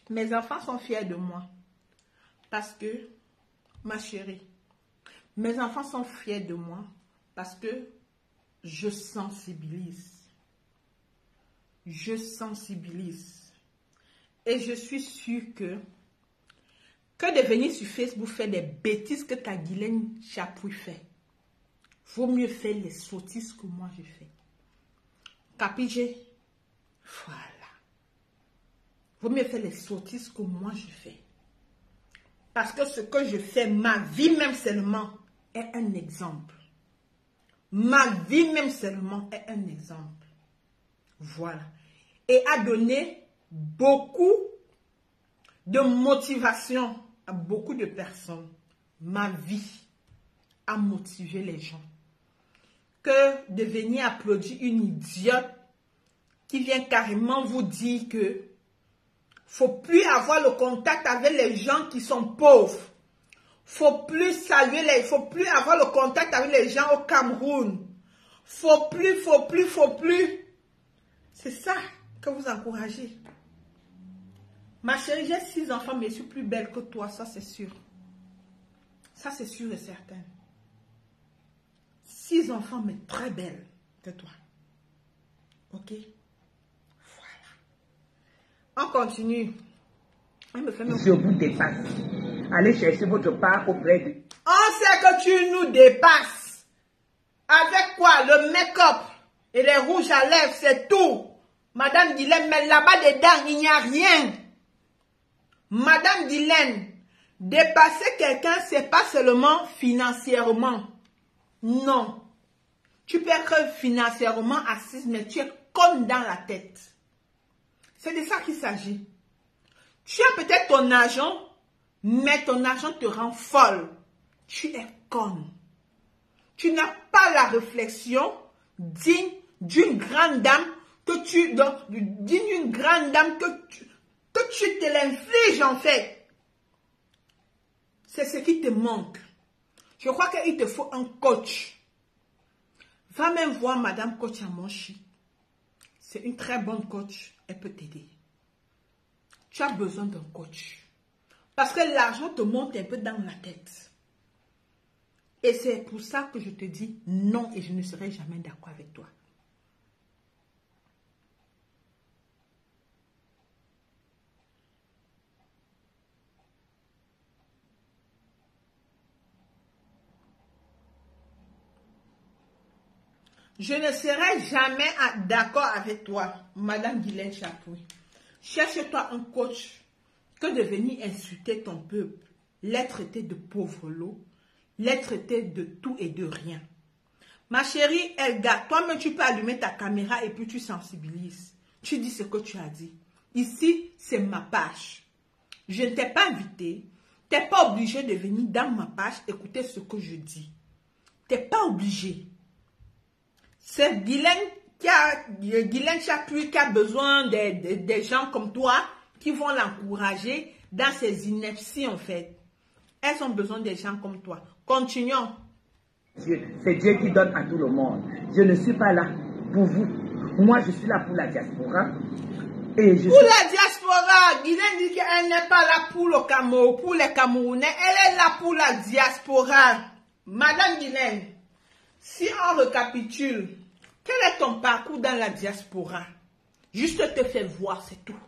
Mes enfants sont fiers de moi. Parce que, ma chérie, mes enfants sont fiers de moi parce que je sensibilise. Je sensibilise. Et je suis sûre que, que de venir sur Facebook faire des bêtises que ta Guylaine Chapouille fait, vaut mieux faire les sottises que moi je fais. Capigé? Voilà. Vaut mieux faire les sottises que moi je fais. Parce que ce que je fais, ma vie même seulement, est un exemple. Ma vie même seulement est un exemple. Voilà. Et a donné beaucoup de motivation à beaucoup de personnes. Ma vie a motivé les gens. Que de venir applaudir une idiote qui vient carrément vous dire que faut plus avoir le contact avec les gens qui sont pauvres. Faut plus saluer les, faut plus avoir le contact avec les gens au Cameroun. Faut plus, faut plus, faut plus. C'est ça que vous encouragez. Ma chérie, j'ai six enfants, mais je suis plus belle que toi, ça c'est sûr. Ça c'est sûr et certain. Six enfants, mais très belles que toi. Ok? Voilà. On continue. Je vous dépasse. Allez chercher votre part auprès de... On sait que tu nous dépasses. Avec quoi? Le make-up et les rouges à lèvres, c'est tout. Madame Guylaine, mais là-bas dedans, il n'y a rien. Madame Guylaine, dépasser quelqu'un, c'est pas seulement financièrement. Non. Tu peux être financièrement assise, mais tu es comme dans la tête. C'est de ça qu'il s'agit. Tu as peut-être ton argent, mais ton argent te rend folle. Tu es conne. Tu n'as pas la réflexion digne d'une grande dame que tu, digne d'une grande dame que tu, que tu te l'infliges en fait. C'est ce qui te manque. Je crois qu'il te faut un coach. Va même voir Madame Coach Amonchi. C'est une très bonne coach. Elle peut t'aider. Tu as besoin d'un coach. Parce que l'argent te monte un peu dans la tête. Et c'est pour ça que je te dis non et je ne serai jamais d'accord avec toi. Je ne serai jamais d'accord avec toi, Madame Guylaine Chapouille. Cherche-toi un coach que de venir insulter ton peuple, les traiter de pauvres lots, les traiter de tout et de rien. Ma chérie Elga, toi-même tu peux allumer ta caméra et puis tu sensibilises. Tu dis ce que tu as dit. Ici, c'est ma page. Je ne t'ai pas invité. Tu n'es pas obligé de venir dans ma page écouter ce que je dis. Tu n'es pas obligé. C'est Guylaine qui a, Guylaine Chapouille qui a besoin des de, de gens comme toi qui vont l'encourager dans ses inepties en fait. Elles ont besoin des gens comme toi. Continuons. C'est Dieu qui donne à tout le monde. Je ne suis pas là pour vous. Moi, je suis là pour la diaspora. Et je pour suis... la diaspora, Guylaine dit qu'elle n'est pas là pour le Cameroun, pour les Camerounais. Elle est là pour la diaspora. Madame Guylaine, si on récapitule, quel est ton parcours dans la diaspora? Juste te faire voir, c'est tout.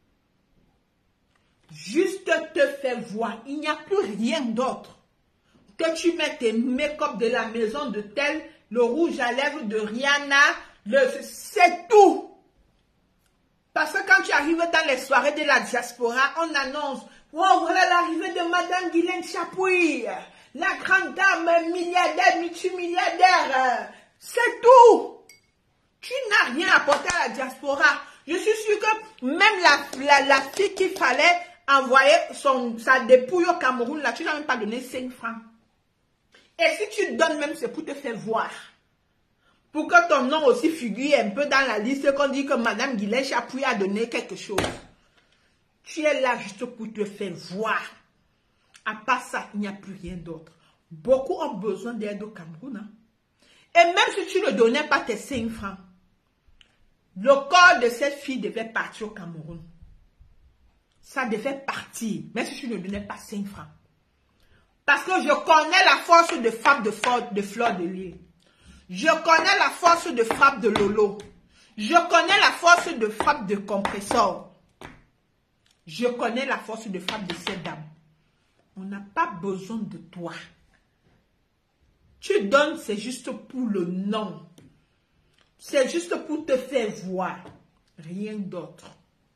Juste te faire voir. Il n'y a plus rien d'autre. Que tu mets tes make-up de la maison de tel, le rouge à lèvres de Rihanna, c'est tout. Parce que quand tu arrives dans les soirées de la diaspora, on annonce, wow, voilà l'arrivée de Madame Guylaine Chapouille, la grande dame milliardaire, multimilliardaire. C'est tout. Tu n'as rien apporté à la diaspora. Je suis sûre que même la, la, la fille qu'il fallait envoyer son, sa dépouille au Cameroun, là, tu n'as même pas donné cinq francs. Et si tu donnes même, c'est pour te faire voir. Pour que ton nom aussi figure un peu dans la liste, qu'on dit que Madame Guylaine Chapouille a donné quelque chose. Tu es là juste pour te faire voir. À part ça, il n'y a plus rien d'autre. Beaucoup ont besoin d'aide au Cameroun. Hein? Et même si tu ne donnais pas tes cinq francs, le corps de cette fille devait partir au Cameroun. ça devait partir, même si je ne donnais pas cinq francs. Parce que je connais la force de frappe de, de Fleur de Lys. Je connais la force de frappe de Lolo. Je connais la force de frappe de Compressor. Je connais la force de frappe de cette dame. On n'a pas besoin de toi. Tu donnes, c'est juste pour le nom. C'est juste pour te faire voir. Rien d'autre.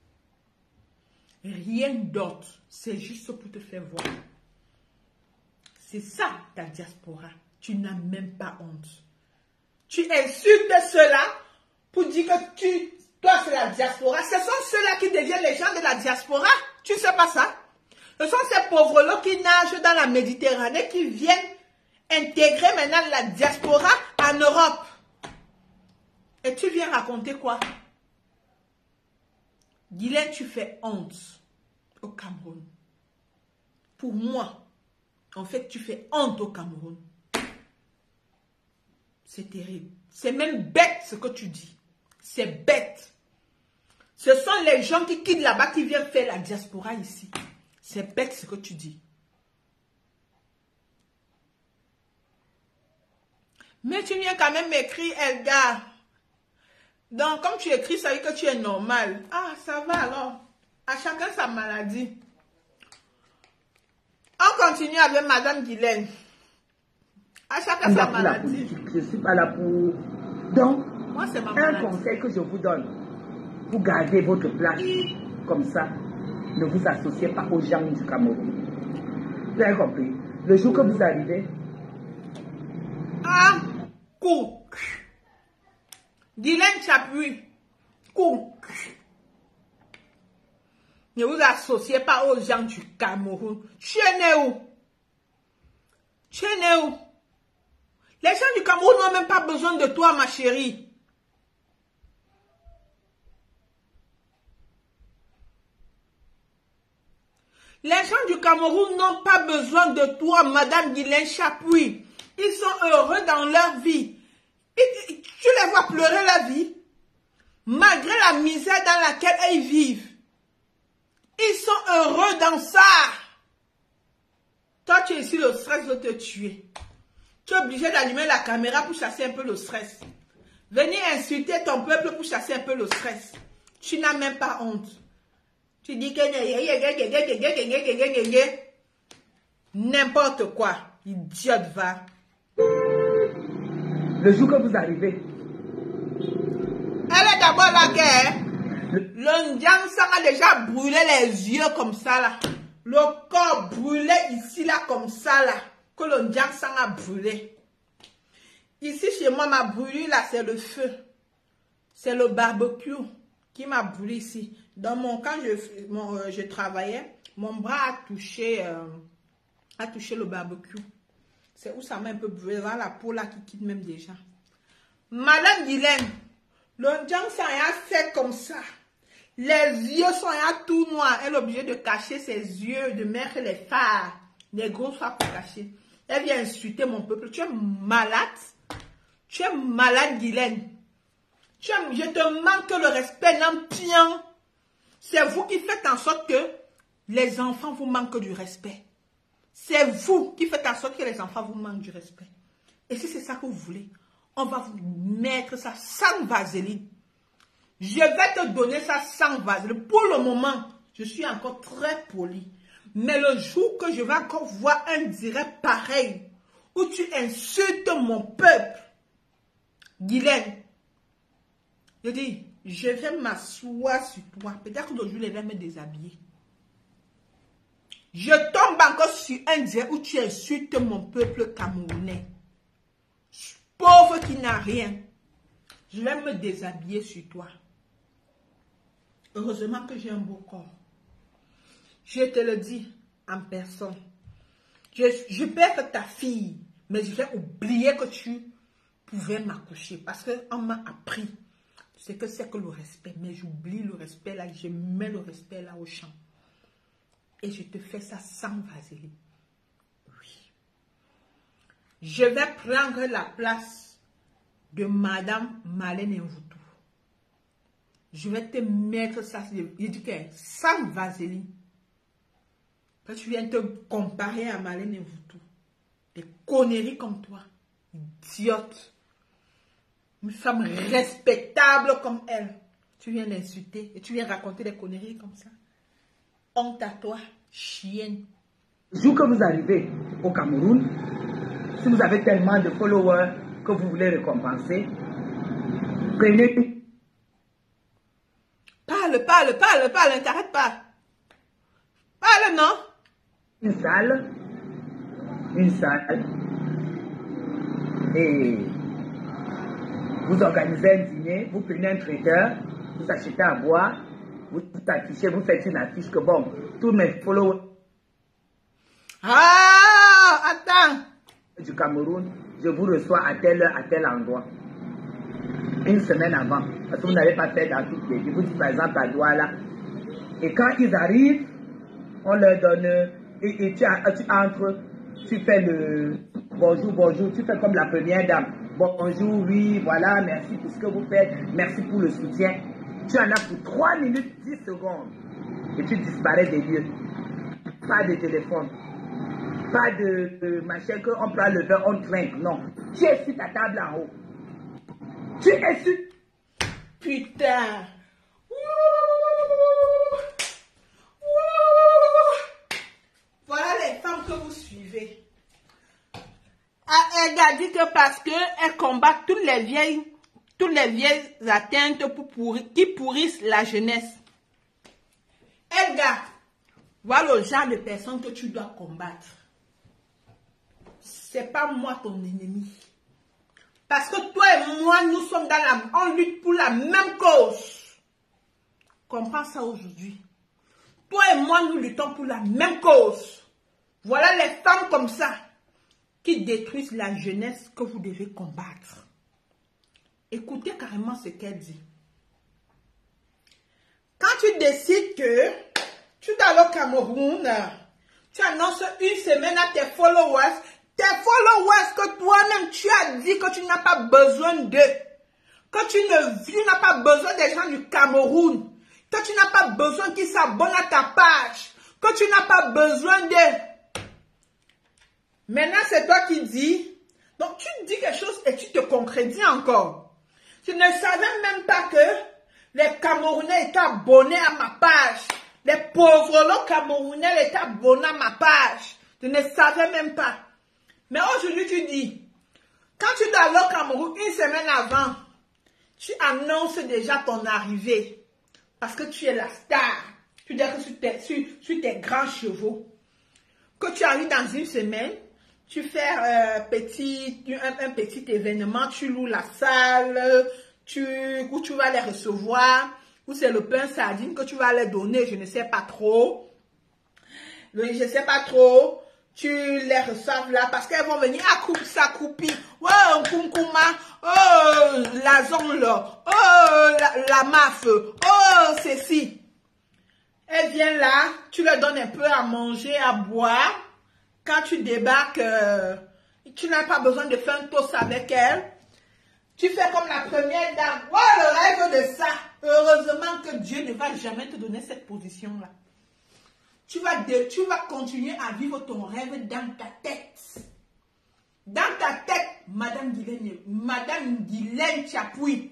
Rien d'autre. C'est juste pour te faire voir. C'est ça ta diaspora. Tu n'as même pas honte. Tu insultes ceux-là pour dire que tu, toi c'est la diaspora. Ce sont ceux-là qui deviennent les gens de la diaspora. Tu ne sais pas ça? Ce sont ces pauvres-là qui nagent dans la Méditerranée qui viennent intégrer maintenant la diaspora en Europe. Et tu viens raconter quoi? Guylaine, tu fais honte au Cameroun. Pour moi, en fait, tu fais honte au Cameroun. C'est terrible. C'est même bête ce que tu dis. C'est bête. Ce sont les gens qui quittent là-bas qui viennent faire la diaspora ici. C'est bête ce que tu dis. Mais tu viens quand même m'écrire, Elgar. Donc, comme tu écris, ça veut dire que tu es normal. Ah, ça va alors. À chacun sa maladie. On continue avec Madame Guylaine. À chacun sa maladie. Je ne suis pas là pour... Donc, moi, c'est ma un maladie. conseil que je vous donne, pour garder votre place comme ça, ne vous associez pas aux gens du Cameroun. Vous avez compris? Le jour que vous arrivez... Ah, coup. Guylaine Chapuis, coup. Ne vous associez pas aux gens du Cameroun. Tu es né où? Tu es né où? Les gens du Cameroun n'ont même pas besoin de toi, ma chérie. Les gens du Cameroun n'ont pas besoin de toi, Madame Guylaine Chapuis. Ils sont heureux dans leur vie. Et tu les vois pleurer la vie, malgré la misère dans laquelle ils vivent. Ils sont heureux dans ça. Toi, tu es ici, le stress de te tuer. Tu es obligé d'allumer la caméra pour chasser un peu le stress. Venir insulter ton peuple pour chasser un peu le stress. Tu n'as même pas honte. Tu dis que... n'importe quoi. Idiote va. Le jour que vous arrivez. Elle est d'abord la guerre. Le Ndiang Sang a déjà brûlé les yeux comme ça là. Le corps brûlé ici là comme ça là. Que le Ndiang Sang a brûlé. Ici chez moi, ma brûlure là, c'est le feu. C'est le barbecue qui m'a brûlé ici. Dans mon quand je, mon, euh, je travaillais, mon bras a touché, euh, a touché le barbecue. C'est où ça m'a un peu brûlé, dans la peau là qui quitte même déjà. Madame Guylaine, le Ndiang Sang a fait comme ça. Les yeux sont là tout noirs. Elle est obligée de cacher ses yeux, de mettre les phares, les gros phares pour cacher. Elle vient insulter mon peuple. Tu es malade. Tu es malade, Guylaine. Tu es, je te manque le respect, non tient. C'est vous qui faites en sorte que les enfants vous manquent du respect. C'est vous qui faites en sorte que les enfants vous manquent du respect. Et si c'est ça que vous voulez, on va vous mettre ça sans vaseline. Je vais te donner ça sans vaseline. Pour le moment, je suis encore très poli. Mais le jour que je vais encore voir un direct pareil, où tu insultes mon peuple, Guylaine, je dis, je vais m'asseoir sur toi. Peut-être que l'aujourd'hui, je vais me déshabiller. Je tombe encore sur un direct où tu insultes mon peuple camerounais. Pauvre qui n'a rien. Je vais me déshabiller sur toi. Heureusement que j'ai un beau corps. Je te le dis en personne. Je, je peux être ta fille, mais je vais oublier que tu pouvais m'accoucher. Parce qu'on m'a appris ce que c'est que le respect. Mais j'oublie le respect là, je mets le respect là au champ. Et je te fais ça sans vaseline. Oui. Je vais prendre la place de Madame Marlène Mvoutou. Je vais te mettre ça, je dis que sans vaseline. Que tu viens te comparer à Marlène Mvuto. Des conneries comme toi. Idiote. Une femme respectable comme elle. Tu viens l'insulter et tu viens raconter des conneries comme ça. Honte à toi, chienne. Le jour que vous arrivez au Cameroun, si vous avez tellement de followers que vous voulez récompenser, prenez... Parle, parle, parle, parle, ne t'arrête pas. Parle, non? Une salle, une salle, et vous organisez un dîner, vous prenez un traiteur, vous achetez à boire, vous affichez, vous faites une affiche que bon, tous mes followers Ah, attends. du Cameroun, je vous reçois à telle heure, à tel endroit. Une semaine avant, parce que vous n'avez pas fait dans toutes les villes. Vous dites par exemple à Douala. Et quand ils arrivent, on leur donne, et, et tu, tu entres, tu fais le bonjour, bonjour, tu fais comme la première dame. Bonjour, oui, voilà, merci pour ce que vous faites, merci pour le soutien. Tu en as pour trois minutes, dix secondes. Et tu disparais des lieux. Pas de téléphone. Pas de, de machin qu'on prend le verre, on trinque. Non. Tu es sur ta table en haut. Tu es sur... Putain. Voilà les femmes que vous suivez. Elle a dit que parce qu'elle combat toutes les vieilles, toutes les vieilles atteintes pour pourrir, qui pourrissent la jeunesse. Elle gars, voilà le genre de personnes que tu dois combattre. C'est pas moi ton ennemi. Parce que toi et moi, nous sommes dans la... On lutte pour la même cause. Comprends ça aujourd'hui. Toi et moi, nous luttons pour la même cause. Voilà les femmes comme ça qui détruisent la jeunesse que vous devez combattre. Écoutez carrément ce qu'elle dit. Quand tu décides que tu vas au Cameroun, tu annonces une semaine à tes followers, tes followers que toi-même tu as dit que tu n'as pas besoin d'eux, que tu ne tu n'as pas besoin des gens du Cameroun, que tu n'as pas besoin qu'ils s'abonnent à ta page, que tu n'as pas besoin d'eux. Maintenant, c'est toi qui dis. Donc, tu dis quelque chose et tu te concrétises encore. Tu ne savais même pas que les Camerounais étaient abonnés à ma page. Les pauvres lots Camerounais étaient abonnés à ma page. Tu ne savais même pas. Mais aujourd'hui, tu dis, quand tu dois aller au Cameroun une semaine avant, tu annonces déjà ton arrivée. Parce que tu es la star. Tu dis que sur tes, sur, sur tes grands chevaux. Que tu arrives dans une semaine, tu fais euh, petit, un, un petit événement, tu loues la salle, tu, où tu vas les recevoir, où c'est le pain sardine que tu vas les donner, je ne sais pas trop. Le, je ne sais pas trop. Tu les reçois là parce qu'elles vont venir à couper sa coupie. Oh, Kunkuma. Oh, la zone là. Oh, la, la maf. Oh, ceci. Elle vient là, tu leur donnes un peu à manger, à boire. Quand tu débarques, euh, tu n'as pas besoin de faire un toast avec elle. Tu fais comme la première dame. Oh, le rêve de ça. Heureusement que Dieu ne va jamais te donner cette position-là. Tu vas, de, tu vas continuer à vivre ton rêve dans ta tête. Dans ta tête, Madame Guylaine, Madame Guylaine Chapuis.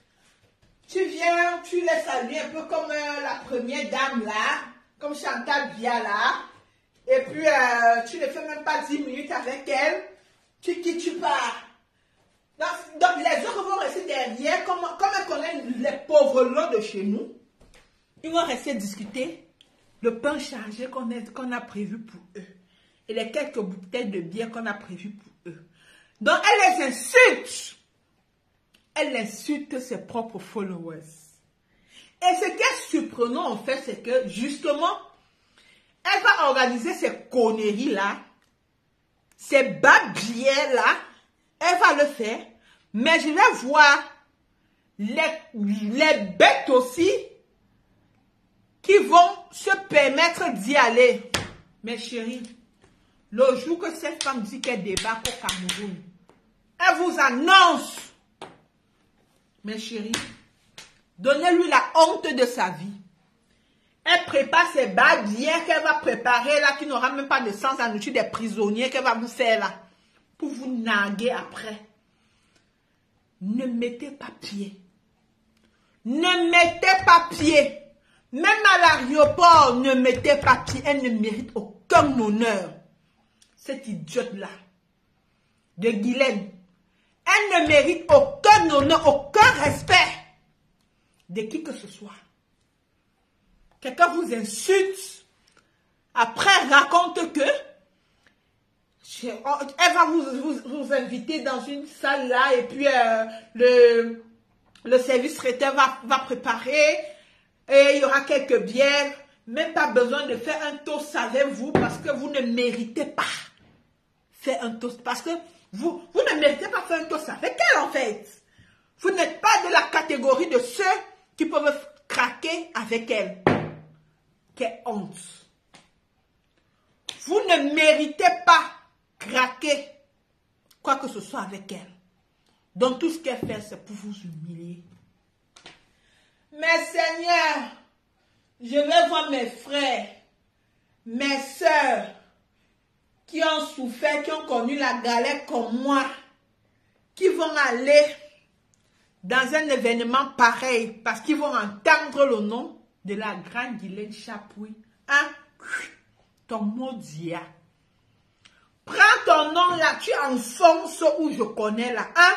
Tu viens, tu laisses saluer un peu comme euh, la première dame là, comme Chantal Bia là. Et puis, euh, tu ne fais même pas dix minutes avec elle. Tu quittes, tu pars. Donc, donc les autres vont rester derrière, comme, comme elles connaissent les pauvres lots de chez nous. Ils vont rester discuter le pain chargé qu'on qu'on a prévu pour eux. Et les quelques bouteilles de bière qu'on a prévues pour eux. Donc, elle les insulte. Elle insulte ses propres followers. Et ce qui est surprenant, en fait, c'est que, justement, elle va organiser ces conneries-là, ces babières-là, elle va le faire, mais je vais voir les, les bêtes aussi qui vont se permettre d'y aller. Mes chéris, le jour que cette femme dit qu'elle débarque au Cameroun, elle vous annonce, mes chéris, donnez-lui la honte de sa vie. Elle prépare ses bas bien qu'elle va préparer là, qui n'aura même pas de sens à nourrir des prisonniers qu'elle va vous faire là. Pour vous narguer après. Ne mettez pas pied. Ne mettez pas pied. Même à l'aéroport, ne mettez pas pied. Elle ne mérite aucun honneur. Cette idiote-là. De Guylaine. Elle ne mérite aucun honneur, aucun respect. De qui que ce soit. Quelqu'un vous insulte. Après, raconte que elle va vous, vous, vous inviter dans une salle là et puis euh, le, le service traiteur va, va préparer et il y aura quelques bières. Même pas besoin de faire un toast avec vous parce que vous ne méritez pas faire un toast. Parce que vous, vous ne méritez pas faire un toast avec elle en fait. Vous n'êtes pas de la catégorie de ceux qui peuvent craquer avec elle. Quelle honte. Vous ne méritez pas craquer quoi que ce soit avec elle. Donc tout ce qu'elle fait, c'est pour vous humilier. Mais Seigneur, je vais voir mes frères, mes soeurs, qui ont souffert, qui ont connu la galère comme moi, qui vont aller dans un événement pareil, parce qu'ils vont entendre le nom de la grande Guylaine Chapuis. Hein? Ton maudit. Prends ton nom là, tu enfonces où je connais là. Hein?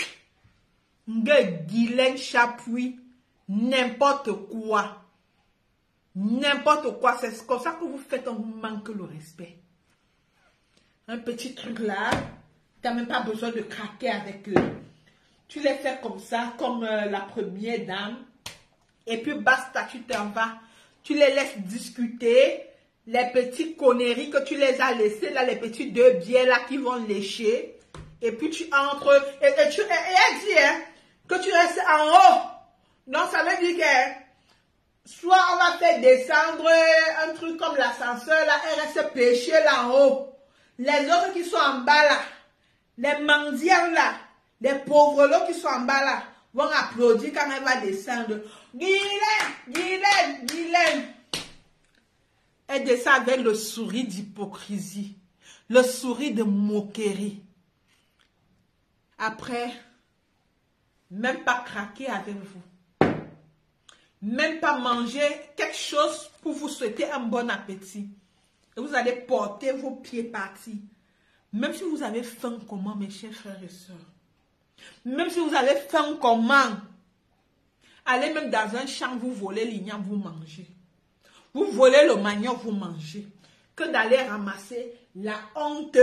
Guylaine Chapuis, n'importe quoi. N'importe quoi. C'est comme ça que vous faites, on vous manque le respect. Un petit truc là, tu n'as même pas besoin de craquer avec eux. Tu les fais comme ça, comme euh, la première dame. Et puis basta, tu t'en vas. Tu les laisses discuter. Les petites conneries que tu les as laissées, là, les petits deux biais là qui vont lécher. Et puis tu entres. Et, et, tu, et, et elle dit hein, que tu restes en haut. Donc ça veut dire que soit on va faire descendre un truc comme l'ascenseur là, elle reste pêcher là en haut. Les autres qui sont en bas là, les mendiants là, les pauvres là qui sont en bas là, vont applaudir quand elle va descendre. Guylaine, Guylaine, Guylaine. Elle descend avec le sourire d'hypocrisie, le sourire de moquerie. Après, même pas craquer avec vous. Même pas manger quelque chose pour vous souhaiter un bon appétit. Et vous allez porter vos pieds partis. Même si vous avez faim comment, mes chers frères et sœurs. Même si vous avez faim comment. Allez même dans un champ, vous volez l'igname, vous mangez. Vous volez le manioc, vous mangez. Que d'aller ramasser la honte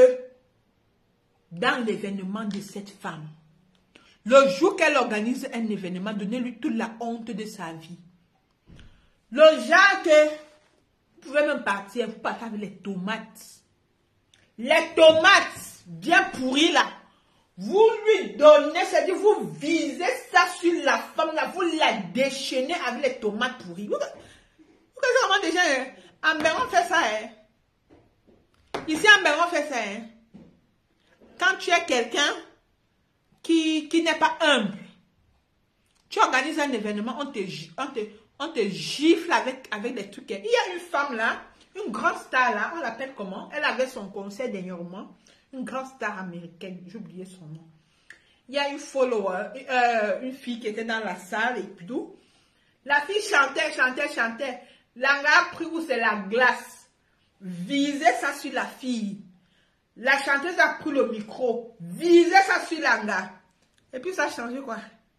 dans l'événement de cette femme. Le jour qu'elle organise un événement, donnez-lui toute la honte de sa vie. Le genre que vous pouvez même partir, vous partez avec les tomates. Les tomates bien pourries là. Vous lui donnez, c'est-à-dire vous visez ça sur la femme là, vous la déchaînez avec les tomates pourries. Vous, vous comment déjà, hein? En Béron fait ça, hein? Ici en Béron fait ça, hein? Quand tu es quelqu'un qui, qui n'est pas humble, tu organises un événement, on te, on te, on te gifle avec, avec des trucs. Il y a une femme là, une grande star là, on l'appelle comment? Elle avait son concert dernièrement. Une grande star américaine, j'ai oublié son nom. Il y a une follower, euh, une fille qui était dans la salle et puis tout. La fille chantait, chantait, chantait. L'anga a pris où c'est la glace. Visait ça sur la fille. La chanteuse a pris le micro. Visait ça sur l'anga. Et puis ça a changé quoi?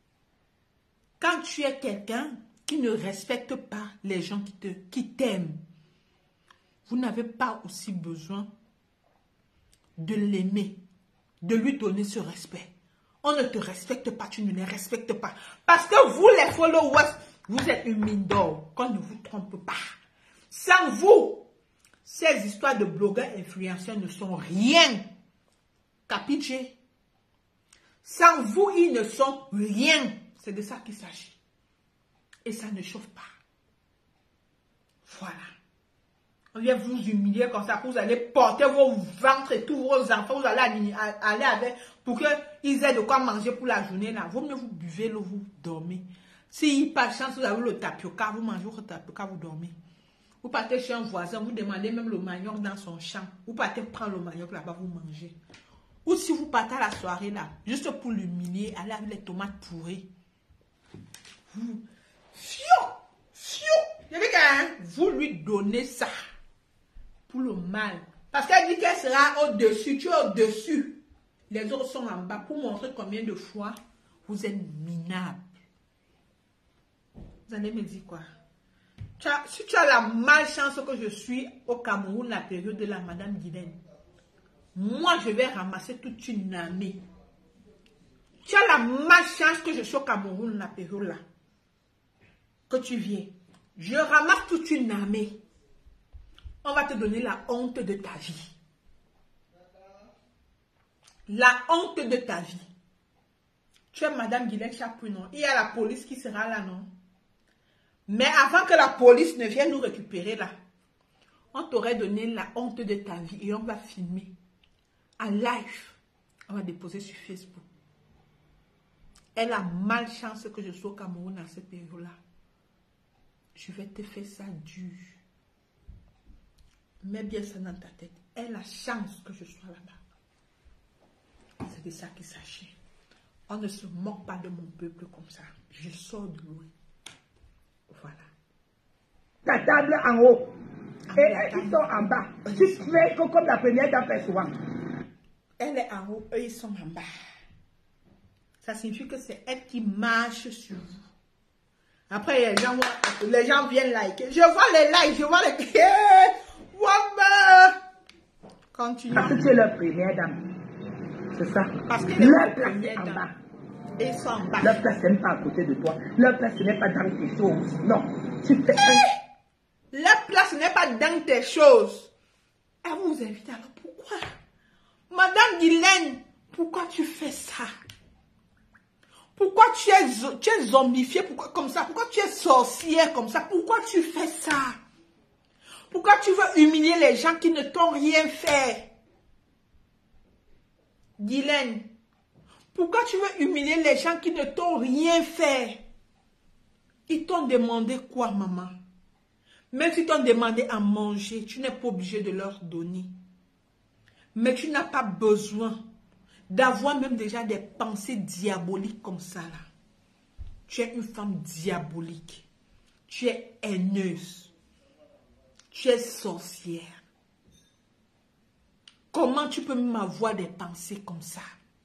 Quand tu es quelqu'un qui ne respecte pas les gens qui te, qui t'aiment, vous n'avez pas aussi besoin de l'aimer, de lui donner ce respect. On ne te respecte pas, tu ne les respectes pas. Parce que vous, les followers, vous êtes une mine d'or, qu'on ne vous trompe pas. Sans vous, ces histoires de blogueurs influenceurs ne sont rien. Capiche? Sans vous, ils ne sont rien. C'est de ça qu'il s'agit. Et ça ne chauffe pas. Voilà. On vient vous humilier comme ça, que vous allez porter vos ventres et tous vos enfants, vous allez aller avec, pour qu'ils aient de quoi manger pour la journée là. Vous, vous buvez l'eau, vous dormez. Si par chance vous avez le tapioca, vous mangez votre tapioca, vous dormez. Vous partez chez un voisin, vous demandez même le manioc dans son champ. Vous partez prendre le manioc là-bas, vous mangez. Ou si vous partez à la soirée là, juste pour l'humilier, allez avec les tomates pourries. Vous, fiou, fiou, vous lui donnez ça pour le mal. Parce qu'elle dit qu'elle sera au-dessus, tu es au-dessus. Les autres sont en bas pour montrer combien de fois vous êtes minable. Vous allez me dire quoi? Tu as, si tu as la malchance que je suis au Cameroun, la période de la Madame Guilaine, moi je vais ramasser toute une armée. Tu as la malchance que je suis au Cameroun, la période là, que tu viens. Je ramasse toute une armée. On va te donner la honte de ta vie. La honte de ta vie. Tu es Madame Guilaine Chapouin, non? Il y a la police qui sera là, non? Mais avant que la police ne vienne nous récupérer là, on t'aurait donné la honte de ta vie et on va filmer. En live, on va déposer sur Facebook. Elle a malchance que je sois au Cameroun à cette période-là. Je vais te faire ça dur. Mets bien ça dans ta tête. Elle a chance que je sois là-bas. C'est de ça qu'il s'agit. On ne se moque pas de mon peuple comme ça. Je sors de loin. Voilà. Ta table en haut. Ah, et ils sont en bas. Tu fais comme la première dame souvent. Elle est en haut, eux ils sont en bas. Ça signifie que c'est elle qui marche sur vous. Après, les gens, les gens viennent liker. Je vois les likes, je vois les... Continue. Parce que tu es leur première dame. C'est ça. Parce que leur place est en bas. Et ils sont en bas. Leur place n'est pas à côté de toi. Leur place n'est pas dans tes choses. Non. Tu fais un... Leur place n'est pas dans tes choses. Elle vous invite alors pourquoi? Madame Guilaine, pourquoi tu fais ça? Pourquoi tu es, tu es zombifiée pourquoi, comme ça? Pourquoi tu es sorcière comme ça? Pourquoi tu fais ça? Pourquoi tu veux humilier les gens qui ne t'ont rien fait? Guilaine, pourquoi tu veux humilier les gens qui ne t'ont rien fait? Ils t'ont demandé quoi, maman? Même s'ils t'ont demandé à manger, tu n'es pas obligé de leur donner. Mais tu n'as pas besoin d'avoir même déjà des pensées diaboliques comme ça là. Tu es une femme diabolique. Tu es haineuse. Tu es sorcière. Comment tu peux même avoir des pensées comme ça?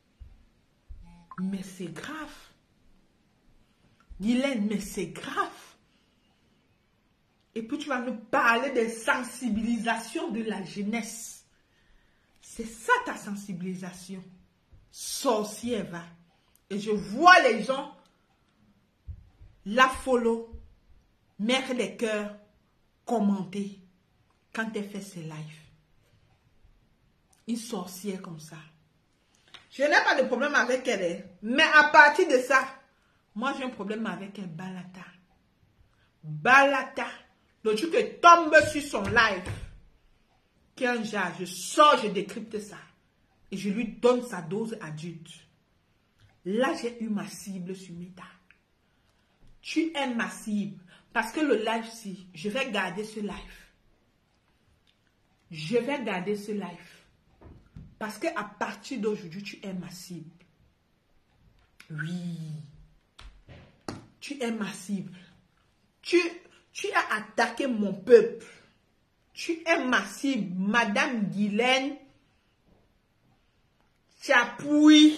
Mais c'est grave. Guilaine, mais c'est grave. Et puis tu vas nous parler de sensibilisation de la jeunesse. C'est ça ta sensibilisation. Sorcière, va. Et je vois les gens la follow, mettre les cœurs, commenter quand elle fait ses lives. Une sorcière comme ça. Je n'ai pas de problème avec elle. Mais à partir de ça, moi j'ai un problème avec elle, Balata. Balata. Le truc qui tombe sur son live. Qui est un genre, je sors, je décrypte ça. Et je lui donne sa dose adulte. Là, j'ai eu ma cible sur Meta. Tu es ma cible. Parce que le live-ci, je vais garder ce live. Je vais garder ce live. Parce qu'à partir d'aujourd'hui, tu es ma cible. Oui. Tu es ma cible. Tu, tu as attaqué mon peuple. Tu es ma cible, Madame Guilaine Chapouin.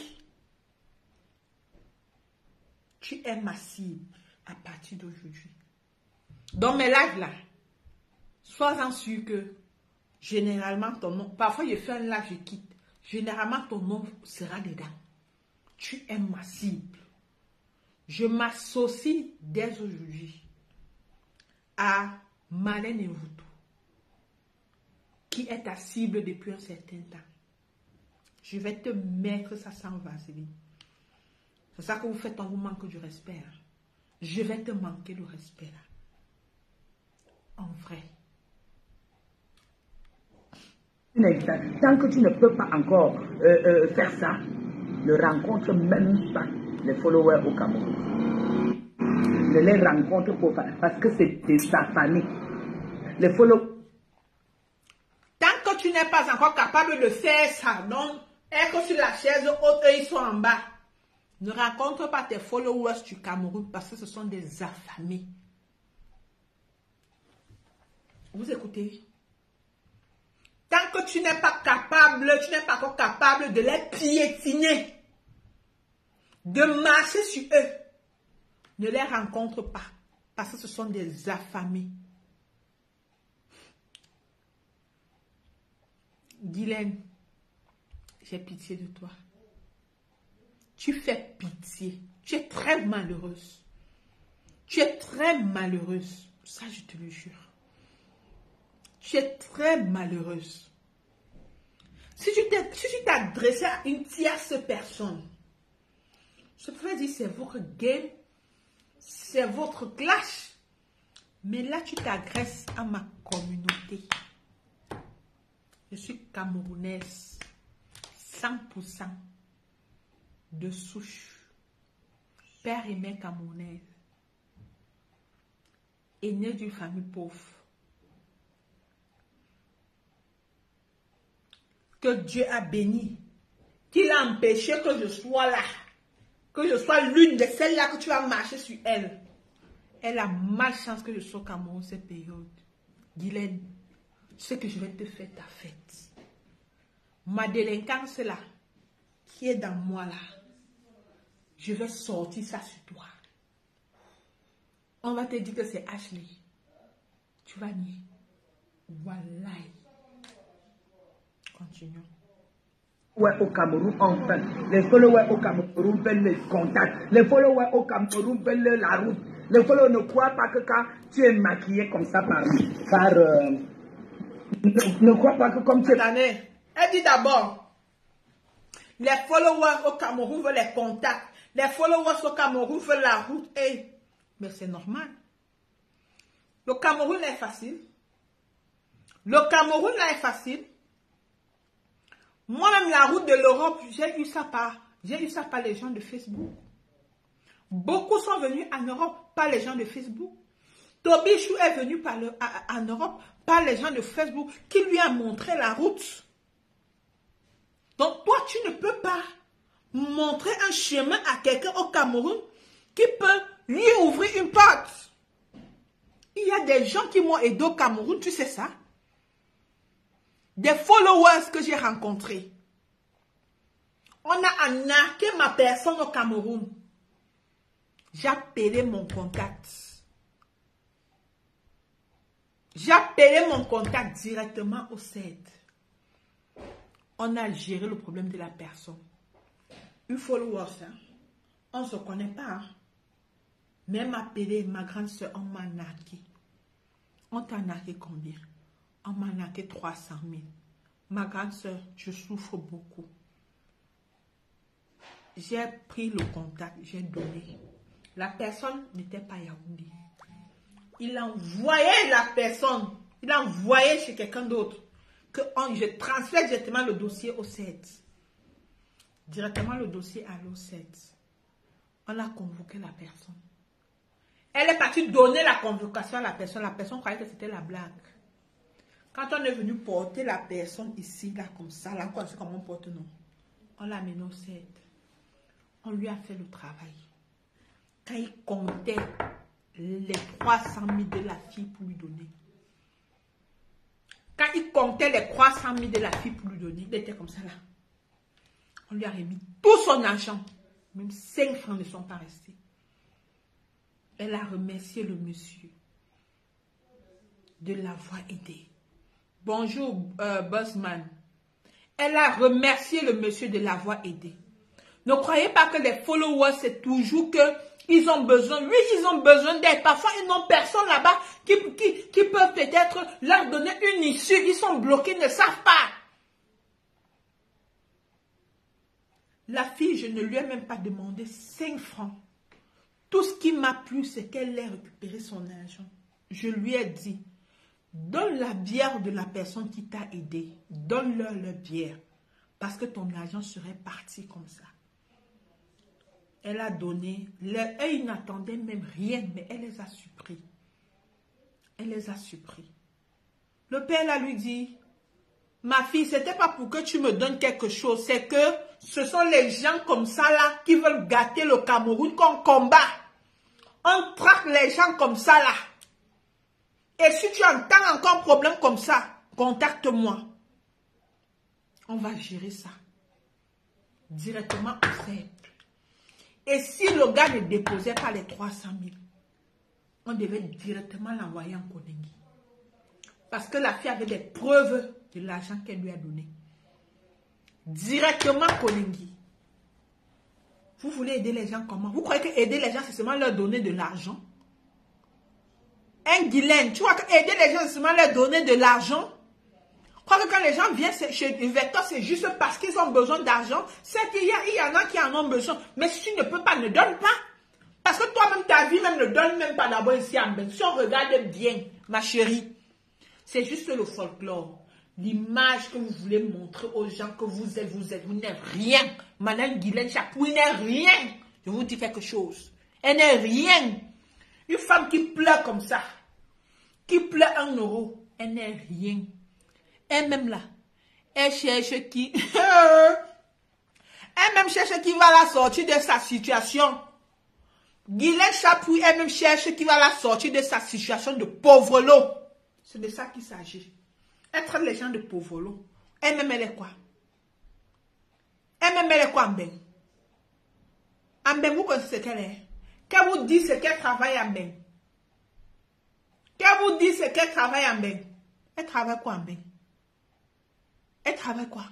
Tu es ma cible à partir d'aujourd'hui. Dans mes lives là, sois-en sûr que généralement ton nom, parfois je fais un live, je quitte. Généralement ton nom sera dedans. Tu es ma cible. Je m'associe dès aujourd'hui à Marlène Mvuto, qui est ta cible depuis un certain temps. Je vais te mettre ça sans vaseline. C'est ça que vous faites, on vous manque du respect. Hein? Je vais te manquer le respect là. En vrai. Tant que tu ne peux pas encore euh, euh, faire ça, ne rencontre même pas les followers au Cameroun. Ne les rencontre pas parce que c'est sa famille. Les followers. Tant que tu n'es pas encore capable de faire ça, donc, et que sur la chaise haute, eux, ils sont en bas. Ne rencontre pas tes followers du Cameroun parce que ce sont des affamés. Vous écoutez? Tant que tu n'es pas capable, tu n'es pas encore capable de les piétiner, de marcher sur eux, ne les rencontre pas parce que ce sont des affamés. Guylaine, j'ai pitié de toi. Tu fais pitié. Tu es très malheureuse. Tu es très malheureuse. Ça, je te le jure. Tu es très malheureuse. Si tu t'es si tu t'adressais à une tierce personne, je pourrais dire c'est votre game, c'est votre clash. Mais là, tu t'agresses à ma communauté. Je suis camerounaise, cent pour cent de souche, père et mère camerounaise, et née d'une famille pauvre. Que Dieu a béni, qu'il a empêché que je sois là, que je sois l'une de celles-là que tu vas marcher sur elle. Elle a malchance que je sois au Cameroun cette période. Guylaine, tu sais que je vais te faire ta fête. Ma délinquance là, qui est dans moi là, je vais sortir ça sur toi. On va te dire que c'est Ashley. Tu vas nier. Voilà. Continuons. Ouais, au Cameroun, enfin. Les followers au Cameroun veulent les contacts. Les followers au Cameroun veulent la route. Les followers ne croient pas que quand tu es maquillé comme ça par... par euh, ne, ne crois pas que comme tu es... Attendez. Elle dit d'abord, les followers au Cameroun veulent les contacts. Les followers au Cameroun veulent la route. Hey, mais c'est normal. Le Cameroun est facile. Le Cameroun là est facile. Moi-même, la route de l'Europe, j'ai eu ça par, j'ai eu ça par les gens de Facebook. Beaucoup sont venus en Europe par les gens de Facebook. Tobichou est venu par le, à, en Europe par les gens de Facebook qui lui a montré la route. Donc, toi, tu ne peux pas montrer un chemin à quelqu'un au Cameroun qui peut lui ouvrir une porte. Il y a des gens qui m'ont aidé au Cameroun, tu sais ça? Des followers que j'ai rencontrés. On a arnaqué ma personne au Cameroun. J'ai appelé mon contact. J'ai appelé mon contact directement au C E D. On a géré le problème de la personne. Une follower, hein? On ne se connaît pas. Hein? Même appelé ma grande soeur, on m'a arnaqué. On t'a arnaqué combien? On m'a arnaqué trois cent mille. Ma grande soeur, je souffre beaucoup. J'ai pris le contact, j'ai donné. La personne n'était pas Yaoundé. Il a envoyé la personne, il a envoyé chez quelqu'un d'autre. Que on, je transfère directement le dossier au C E D. Directement le dossier à l'O C E D. On a convoqué la personne. Elle est partie donner la convocation à la personne. La personne croyait que c'était la blague. Quand on est venu porter la personne ici, là, comme ça, là, on sait comment on porte, non. On l'a amené au C E D. On lui a fait le travail. Quand il comptait les trois cent mille de la fille pour lui donner. Quand il comptait les trois cent mille de la fille pour lui donner, il était comme ça, là. On lui a remis tout son argent. Même cinq francs ne sont pas restés. Elle a remercié le monsieur de l'avoir aidé. Bonjour, euh, Bossman. Elle a remercié le monsieur de l'avoir aidé. Ne croyez pas que les followers, c'est toujours qu'ils ont besoin. Oui, ils ont besoin d'aide. Parfois, ils n'ont personne là-bas qui, qui, qui peut peut-être leur donner une issue. Ils sont bloqués, ils ne savent pas. La fille, je ne lui ai même pas demandé cinq francs. Tout ce qui m'a plu, c'est qu'elle ait récupéré son argent. Je lui ai dit, donne la bière de la personne qui t'a aidé. Donne-leur la bière. Parce que ton argent serait parti comme ça. Elle a donné. Et ils n'attendaient même rien, mais elle les a surpris. Elle les a surpris. Le père là lui dit, ma fille, c'était pas pour que tu me donnes quelque chose, c'est que ce sont les gens comme ça là qui veulent gâter le Cameroun qu'on combat. On traque les gens comme ça là. Et si tu entends encore un problème comme ça, contacte-moi. On va gérer ça directement au simple. Et si le gars ne déposait pas les trois cent mille, on devait directement l'envoyer en Koningui. Parce que la fille avait des preuves de l'argent qu'elle lui a donné. Directement Koningui. Vous voulez aider les gens comment? Vous croyez que aider les gens, c'est seulement leur donner de l'argent? Un Guylaine, tu vois que aider les gens, c'est seulement leur donner de l'argent? Je crois que quand les gens viennent chez Vector, c'est juste parce qu'ils ont besoin d'argent. C'est qu'il y, il y en a qui en ont besoin. Mais si tu ne peux pas, ne donne pas. Parce que toi-même, ta vie même ne donne même pas d'abord ici en Belgique. Si on regarde bien, ma chérie, c'est juste le folklore. L'image que vous voulez montrer aux gens que vous êtes, vous êtes, vous n'êtes rien. Madame Guylaine Chapoui n'est rien. Je vous dis quelque chose. Elle n'est rien. Une femme qui pleure comme ça, qui pleure un euro, elle n'est rien. Elle-même là, elle cherche qui, elle-même cherche qui va la sortir de sa situation. Guylaine Chapoui, elle-même cherche qui va la sortir de sa situation de pauvre lot. C'est de ça qu'il s'agit. Elle traite les gens de pauvre lot. Elle-même, elle est quoi? Elle-même, elle est quoi, Ambeng? Ambeng, vous connaissez ce qu'elle est? Qu'elle vous dit ce qu'elle travaille, Ambeng? Qu'elle vous dit ce qu'elle travaille, Ambeng? Elle travaille quoi, Ambeng? Elle travaille quoi?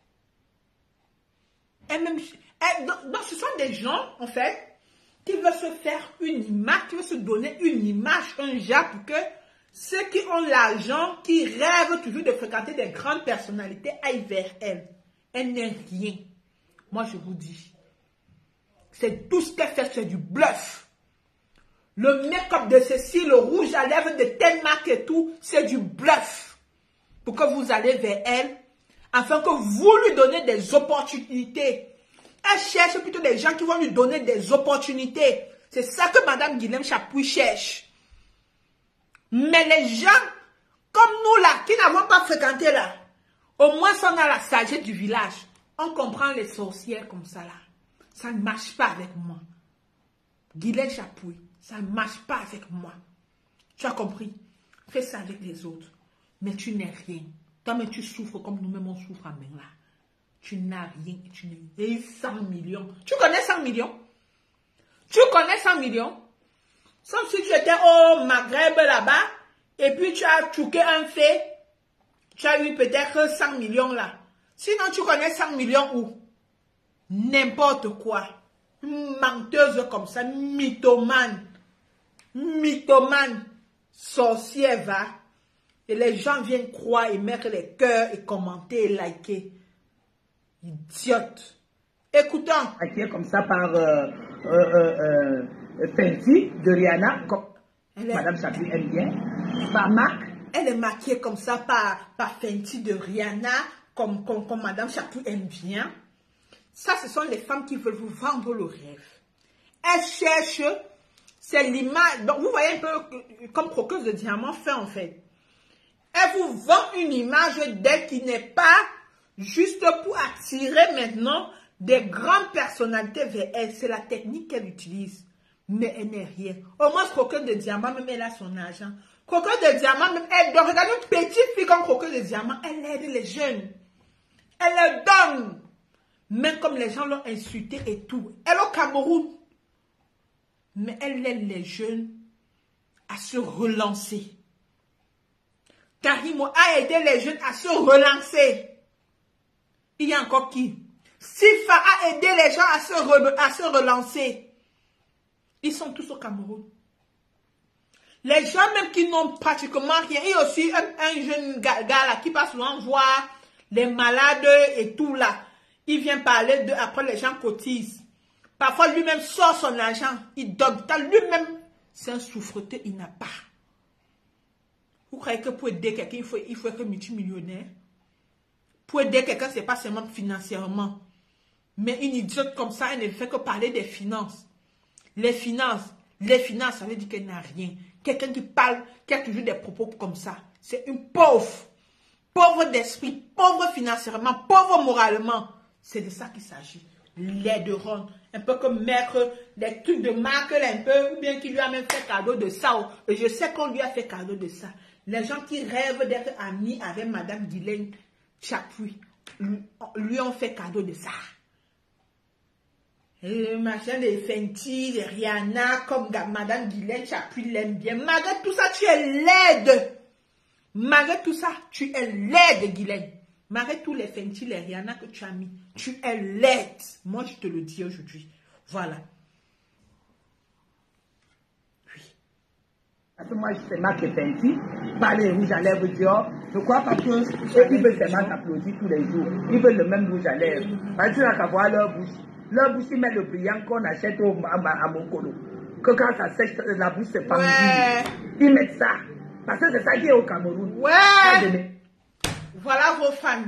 Elle-même, elle, donc, donc, ce sont des gens, en fait, qui veulent se faire une image, qui veulent se donner une image, un genre, pour que ceux qui ont l'argent, qui rêvent toujours de fréquenter des grandes personnalités, aillent vers elle. Elle n'est rien. Moi, je vous dis. C'est tout ce qu'elle fait, c'est du bluff. Le make-up de ceci, le rouge à lèvres de telle marque et tout, c'est du bluff. Pour que vous allez vers elle, afin que vous lui donnez des opportunités. Elle cherche plutôt des gens qui vont lui donner des opportunités. C'est ça que Madame Guylaine Chapoui cherche. Mais les gens, comme nous là, qui n'avons pas fréquenté là, au moins on a la sagesse du village. On comprend les sorcières comme ça là. Ça ne marche pas avec moi. Guylaine Chapoui, ça ne marche pas avec moi. Tu as compris? Fais ça avec les autres. Mais tu n'es rien. Toi-même tu souffres comme nous-mêmes on souffre en main là. Tu n'as rien. Tu n'es cent millions. Tu connais cent millions? Tu connais cent millions? Sauf si tu étais au Maghreb là-bas, et puis tu as chouqué un fait, tu as eu peut-être cent millions là. Sinon, tu connais cent millions où? N'importe quoi. Menteuse comme ça, mythomane. Mythomane. Sorcière, va. Et les gens viennent croire et mettre les cœurs et commenter et liker. Idiote. Écoutons. Qui est comme ça par euh, euh, euh, euh, Fenty de Rihanna, comme est, Madame Chapoui aime bien. Par Marc. Elle est maquillée comme ça par, par Fenty de Rihanna, comme, comme, comme Madame Chapoui aime bien. Ça, ce sont les femmes qui veulent vous vendre le rêve. Elles cherchent, c'est l'image. Donc, vous voyez un peu comme croqueuse de diamant fait en fait. Elle vous vend une image d'elle qui n'est pas juste pour attirer maintenant des grandes personnalités vers elle. C'est la technique qu'elle utilise. Mais elle n'est rien. Au moins, croqueuse de diamant, même elle a son argent. Croqueuse de diamant, même elle donne. Regardez une petite fille comme croqueuse de diamant. Elle aide les jeunes. Elle leur donne. Même comme les gens l'ont insulté et tout. Elle est au Cameroun. Mais elle aide les jeunes à se relancer. Karimo a aidé les jeunes à se relancer. Il y a encore qui? Sifa a aidé les gens à se, re, à se relancer. Ils sont tous au Cameroun. Les gens même qui n'ont pratiquement rien. Il y a aussi un, un jeune gars, gars là qui passe souvent voir les malades et tout là. Il vient parler de, après les gens cotisent. Parfois lui-même sort son argent. Il donne. Lui-même, c'est un souffreté, il n'a pas. Vous croyez que pour aider quelqu'un, il faut, il faut être multimillionnaire? Pour aider quelqu'un, ce n'est pas seulement financièrement. Mais une idiote comme ça, elle ne fait que parler des finances. Les finances, les finances, ça veut dire qu'elle n'a rien. Quelqu'un qui parle, qui a toujours des propos comme ça. C'est une pauvre. Pauvre d'esprit, pauvre financièrement, pauvre moralement. C'est de ça qu'il s'agit. Lait de ronde. Un peu comme mettre des trucs de marque un peu, ou bien qu'il lui a même fait cadeau de ça. Et je sais qu'on lui a fait cadeau de ça. Les gens qui rêvent d'être amis avec Madame Guylaine Chapuis, lui ont fait cadeau de ça. Et machin de Fenty, de Rihanna, comme Madame Guylaine Chapuis l'aime bien. Malgré tout ça, tu es laide. Malgré tout ça, tu es laide, Guylaine. Malgré tous les Fenty, les Rihanna que tu as mis, tu es laide. Moi, je te le dis aujourd'hui. Voilà. Oui. Parce que moi, je sais marque Fenty, pas les rouges à lèvres Dior. Pourquoi? Parce que eux, ils veulent seulement t'applaudir tous les jours. Ils veulent le même rouge à lèvres. Parce que tu n'as qu'à voir leur bouche. Leur bouche, ils mettent le brillant qu'on achète au, à, à mon colo. Que quand ça sèche, la bouche se pend. Ouais. Ils mettent ça. Parce que c'est ça qui est au Cameroun. Ouais. Voilà vos fans.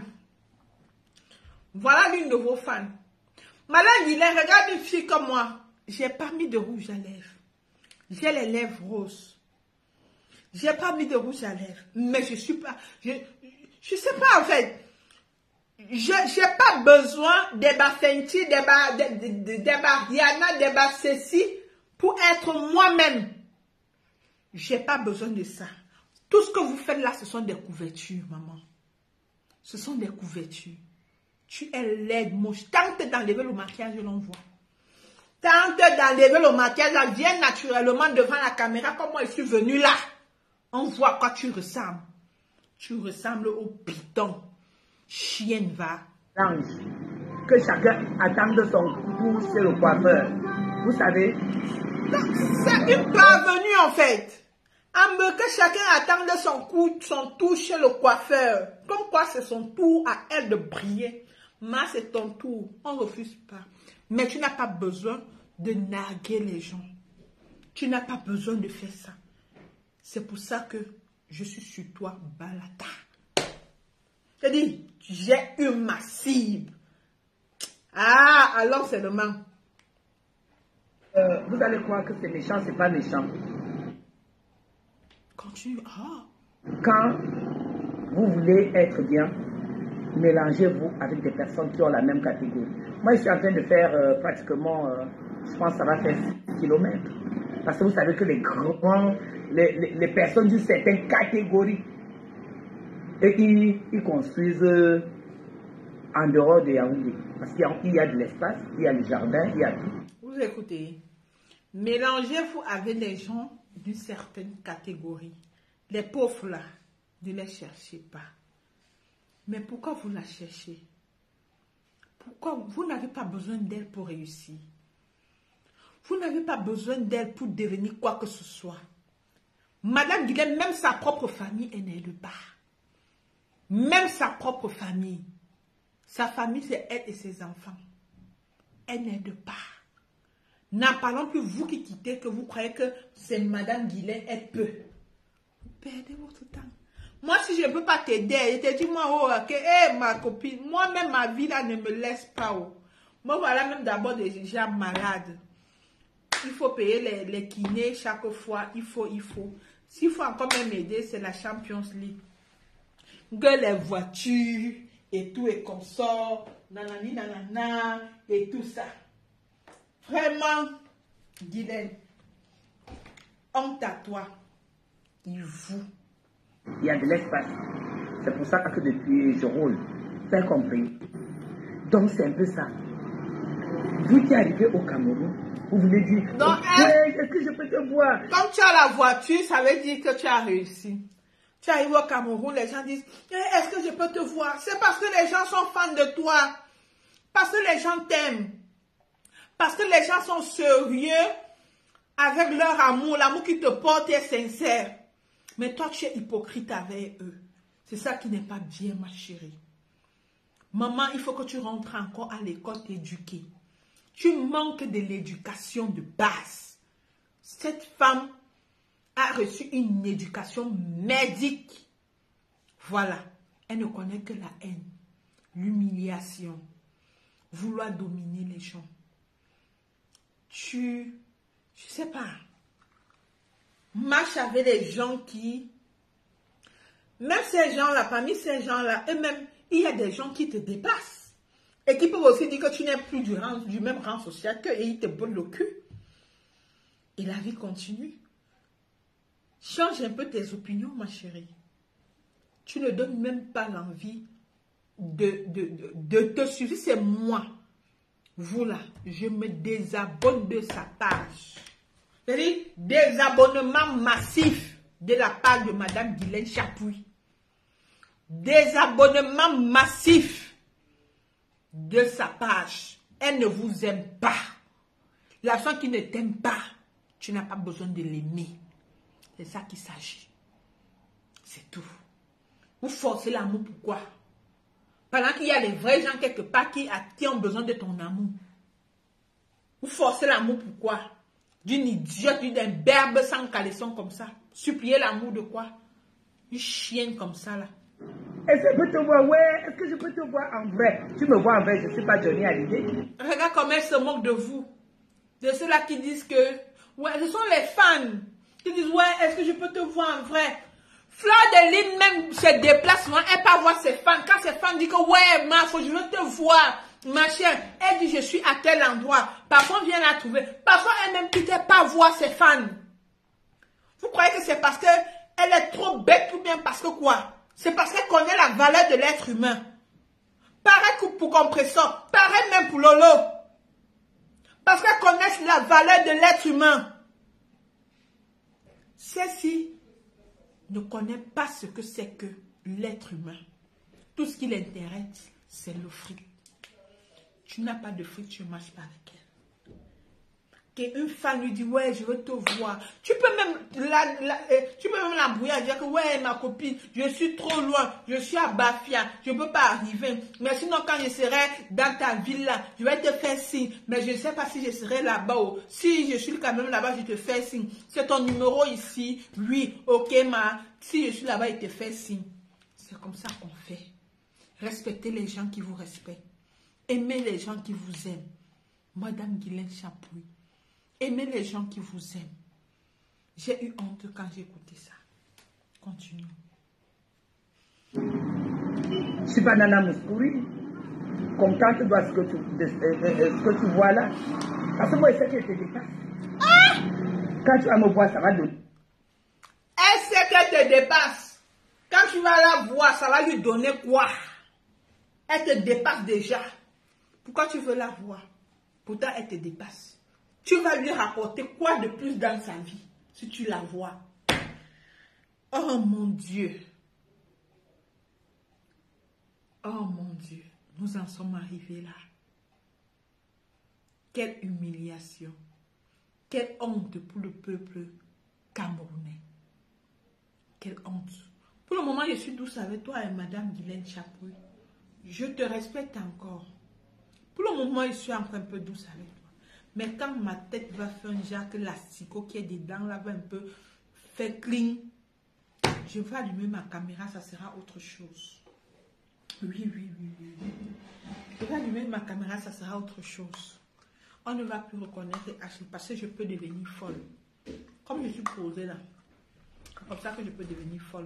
Voilà l'une de vos fans. Madame Guylaine, regarde une fille comme moi. J'ai pas mis de rouge à lèvres. J'ai les lèvres roses. J'ai pas mis de rouge à lèvres. Mais je suis pas... Je, je sais pas en fait. Je n'ai pas besoin des bas Fenty, des bas de, de, de, des bas Rihanna, des bas ceci pour être moi-même. J'ai pas besoin de ça. Tout ce que vous faites là, ce sont des couvertures, maman. Ce sont des couvertures. Tu es laide, moche. Tente d'enlever le maquillage, je l'envoie. Tente d'enlever le maquillage, viens naturellement devant la caméra comme moi je suis venue là. On voit quoi tu ressembles. Tu ressembles au python. Chienne va. Que chacun attende son tour chez le coiffeur. Vous savez? C'est une parvenue en fait. Que chacun attende son coup, son tour chez le coiffeur. Comme quoi c'est son tour à elle de briller. Mais c'est ton tour. On ne refuse pas. Mais tu n'as pas besoin de narguer les gens. Tu n'as pas besoin de faire ça. C'est pour ça que je suis sur toi, Balata. Je dis, j'ai une massive. Ah, alors c'est le manque. Euh, vous allez croire que c'est méchant, c'est pas méchant. Continue. Ah. Quand vous voulez être bien, mélangez-vous avec des personnes qui ont la même catégorie. Moi, je suis en train de faire euh, pratiquement, euh, je pense que ça va faire six kilomètres. Parce que vous savez que les grands, les, les, les personnes d'une certaine catégorie, et ils, ils construisent euh, en dehors de Yaoundé. Parce qu'il y, y a de l'espace, il y a le jardin, il y a tout. Vous écoutez, mélangez-vous avec les gens d'une certaine catégorie. Les pauvres là, ne les cherchez pas. Mais pourquoi vous la cherchez? Pourquoi vous n'avez pas besoin d'elle pour réussir? Vous n'avez pas besoin d'elle pour devenir quoi que ce soit. Madame Guylaine, même sa propre famille, elle n'aide pas. Même sa propre famille. Sa famille, c'est elle et ses enfants. Elle n'aide pas. N'en parlons plus, vous qui quittez, que vous croyez que c'est Madame Guylaine, elle peut. Vous perdez votre temps. Moi, si je ne peux pas t'aider, je te dis, moi, oh, que, hey, ma copine, moi-même, ma vie, là, ne me laisse pas. Oh. Moi, voilà, même d'abord, des gens malades. Il faut payer les, les kinés chaque fois. Il faut, il faut. S'il faut encore même aider, c'est la Champions League. Que les voitures et tout et consort, nanani, nanana, et tout ça. Vraiment, Guylaine, honte à toi. Il vous. Il y a de l'espace. C'est pour ça que depuis, je roule. Vous avez compris? Donc, c'est un peu ça. Vous qui arrivez au Cameroun, vous voulez dire, donc, ouais, est-ce que je peux te voir? Comme tu as la voiture, ça veut dire que tu as réussi. Tu arrives au Cameroun, les gens disent, eh, est-ce que je peux te voir? C'est parce que les gens sont fans de toi. Parce que les gens t'aiment. Parce que les gens sont sérieux avec leur amour. L'amour qui te porte est sincère. Mais toi, tu es hypocrite avec eux. C'est ça qui n'est pas bien, ma chérie. Maman, il faut que tu rentres encore à l'école t'éduquer. Tu manques de l'éducation de base. Cette femme a reçu une éducation médique. Voilà. Elle ne connaît que la haine, l'humiliation, vouloir dominer les gens. Tu, je sais pas, marche avec les gens qui, Même ces gens-là, parmi ces gens-là, eux-mêmes, il y a des gens qui te dépassent. Et qui peuvent aussi dire que tu n'es plus du, rang, du même rang social qu'eux et ils te bottent le cul. Et la vie continue. Change un peu tes opinions, ma chérie. Tu ne donnes même pas l'envie de, de, de, de te suivre. C'est moi. Vous là, je me désabonne de sa page. C'est-à-dire, désabonnement massif de la part de Madame Guylaine Chapouille. Désabonnement massif de sa page. Elle ne vous aime pas. La personne qui ne t'aime pas, tu n'as pas besoin de l'aimer. C'est ça qu'il s'agit. C'est tout. Vous forcez l'amour, pourquoi? Pendant qu'il y a les vrais gens quelque part qui, qui ont besoin de ton amour. Vous forcez l'amour, pourquoi? D'une idiote, d'une berbe sans caleçon comme ça. Supplier l'amour de quoi? Une chienne comme ça, là. Est-ce que je peux te voir? Ouais, est-ce que je peux te voir en vrai? Tu me vois en vrai, je ne suis pas Johnny Hallyday. Regarde comment elle se moque de vous. De ceux-là qui disent que... Ouais, ce sont les fans qui disent, ouais, est-ce que je peux te voir en vrai? Fleur de Lys même se déplace souvent, elle pas voir ses fans. Quand ses fans disent que, ouais, ma faut, je veux te voir. Ma chère, elle dit, je suis à tel endroit. Parfois, on vient la trouver. Parfois, elle-même quitte pas voir ses fans. Vous croyez que c'est parce qu'elle est trop bête ou bien parce que quoi? C'est parce qu'elle connaît la valeur de l'être humain. Pareil pour Compressor, pareil même pour Lolo. Parce qu'elle connaît la valeur de l'être humain. Celle-ci ne connaît pas ce que c'est que l'être humain. Tout ce qui l'intéresse, c'est le fric. Tu n'as pas de fric, tu ne marches pas avec elle. Qu'une femme lui dit, ouais, je veux te voir. Tu peux même la, la, tu peux même l'embrouiller à dire que, ouais, ma copine, je suis trop loin, je suis à Bafia, je ne peux pas arriver. Mais sinon, quand je serai dans ta ville là, je vais te faire signe. Mais je ne sais pas si je serai là-bas. Si je suis quand même là-bas, je te fais signe. C'est ton numéro ici. Oui, ok, ma. Si je suis là-bas, il te fait signe. C'est comme ça qu'on fait. Respectez les gens qui vous respectent. Aimez les gens qui vous aiment. Madame Guylaine Chapouille. Aimez les gens qui vous aiment. J'ai eu honte quand j'ai écouté ça. Continue. Je ne suis pas Nana Mouskouri. Contente de ce que tu, de, de, de, ce que tu vois là. Parce que moi, c'est qu'elle te dépasse. Ah! Quand tu vas me voir, ça va donner. Elle sait qu'elle te dépasse. Quand tu vas la voir, ça va lui donner quoi? Elle te dépasse déjà. Pourquoi tu veux la voir? Pourtant, elle te dépasse. Tu vas lui rapporter quoi de plus dans sa vie si tu la vois? Oh mon Dieu. Oh mon Dieu. Nous en sommes arrivés là. Quelle humiliation. Quelle honte pour le peuple camerounais. Quelle honte. Pour le moment, je suis douce avec toi et Madame Guylaine Chapouille. Je te respecte encore. Pour le moment, je suis encore un peu douce avec toi. Mais quand ma tête va faire un genre que l'astico qui est dedans, là, va un peu faire cling, je vais allumer ma caméra, ça sera autre chose. Oui, oui, oui, oui. Je vais allumer ma caméra, ça sera autre chose. On ne va plus reconnaître Ashley parce que je peux devenir folle. Comme je suis posée là. C'est comme ça que je peux devenir folle.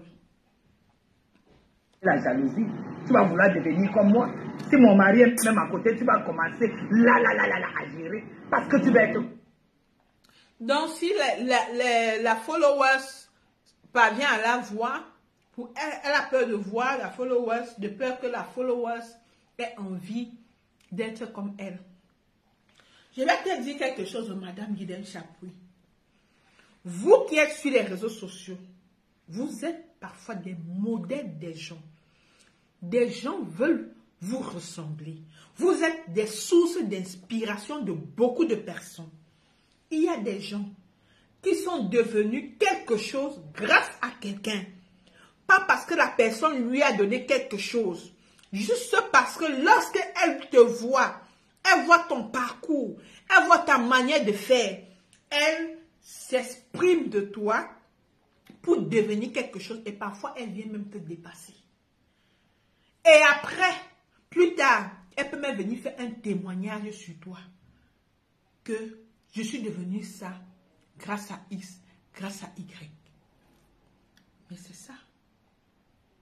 La jalousie, tu vas vouloir devenir comme moi. Si mon mari est même à côté, tu vas commencer là, là, là, là, là, à gérer. Parce que tu vas être... Donc, si la, la, la, la followers parvient à la voir, pour elle, elle a peur de voir la followers, de peur que la followers ait envie d'être comme elle. Je vais te dire quelque chose, Madame Guylaine Chapouille. Vous qui êtes sur les réseaux sociaux, vous êtes parfois des modèles des gens. Des gens veulent vous ressembler. Vous êtes des sources d'inspiration de beaucoup de personnes. Il y a des gens qui sont devenus quelque chose grâce à quelqu'un. Pas parce que la personne lui a donné quelque chose. Juste parce que lorsqu'elle te voit, elle voit ton parcours, elle voit ta manière de faire, elle s'exprime de toi pour devenir quelque chose et parfois elle vient même te dépasser. Et après, plus tard, elle peut même venir faire un témoignage sur toi que je suis devenue ça grâce à X, grâce à Y. Mais c'est ça.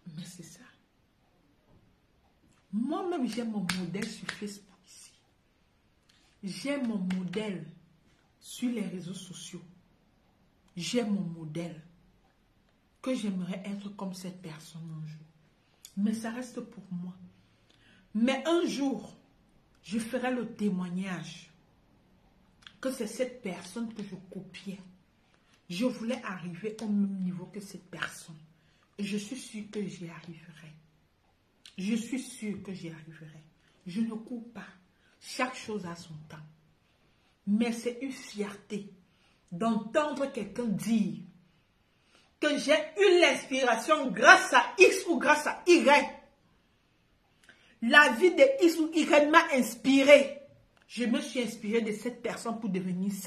Mais c'est ça. Moi-même, j'ai mon modèle sur Facebook ici. J'ai mon modèle sur les réseaux sociaux. J'ai mon modèle. Que j'aimerais être comme cette personne un jour. Mais ça reste pour moi. Mais un jour, je ferai le témoignage que c'est cette personne que je copiais. Je voulais arriver au même niveau que cette personne. Et je suis sûre que j'y arriverai. Je suis sûre que j'y arriverai. Je ne cours pas. Chaque chose a son temps. Mais c'est une fierté d'entendre quelqu'un dire que j'ai eu l'inspiration grâce à X ou grâce à Y. La vie de X ou Y m'a inspiré. Je me suis inspiré de cette personne pour devenir ça.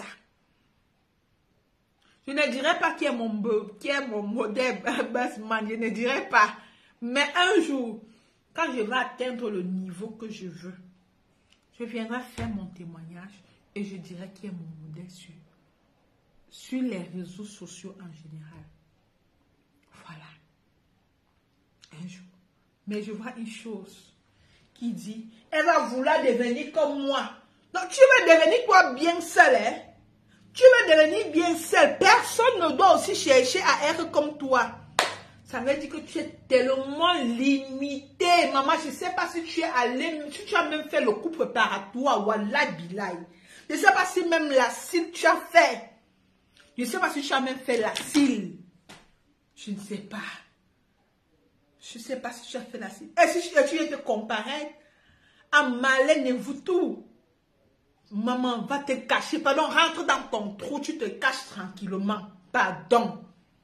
Je ne dirais pas qui est mon, qui est mon modèle, je ne dirais pas. Mais un jour, quand je vais atteindre le niveau que je veux, je viendrai faire mon témoignage et je dirai qui est mon modèle sur, sur les réseaux sociaux en général. Voilà. Un jour. Mais je vois une chose qui dit, elle va vouloir devenir comme moi. Donc tu veux devenir quoi bien seul, hein? Tu veux devenir bien seul. Personne ne doit aussi chercher à être comme toi. Ça veut dire que tu es tellement limité. Maman, je ne sais pas si tu es allé, si tu as même fait le coup préparatoire. Wallah bilaï. Je ne sais pas si même la cile tu as fait. Je ne sais pas si tu as même fait la cile. Je ne sais pas. Je ne sais pas si tu as fait la cile. Et si tu étais comparé à Malène et vous tout. Maman va te cacher. Pardon, rentre dans ton trou, tu te caches tranquillement. Pardon.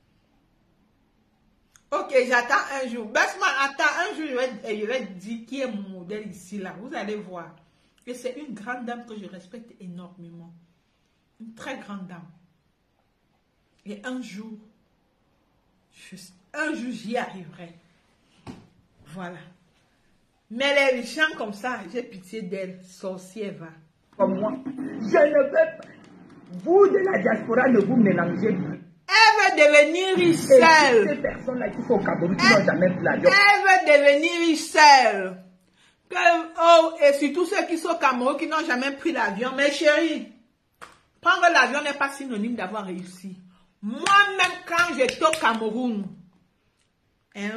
Ok, j'attends un jour. Basman, attends un jour, je vais, je vais te dire qui est mon modèle ici, là. Vous allez voir. Et c'est une grande dame que je respecte énormément. Une très grande dame. Et un jour, je, un jour, j'y arriverai. Voilà. Mais les gens comme ça, j'ai pitié d'elle. Sorcière, va. Comme moi. Je ne veux pas. Vous de la diaspora, ne vous mélangez plus. Elle veut devenir riche seule. Ces personnes-là qui sont au Cameroun, qui n'ont jamais pris l'avion. Elle veut devenir riche seule. Oh, et surtout ceux qui sont au Cameroun, qui n'ont jamais pris l'avion. Mais chérie, prendre l'avion n'est pas synonyme d'avoir réussi. Moi-même, quand j'étais au Cameroun, hein,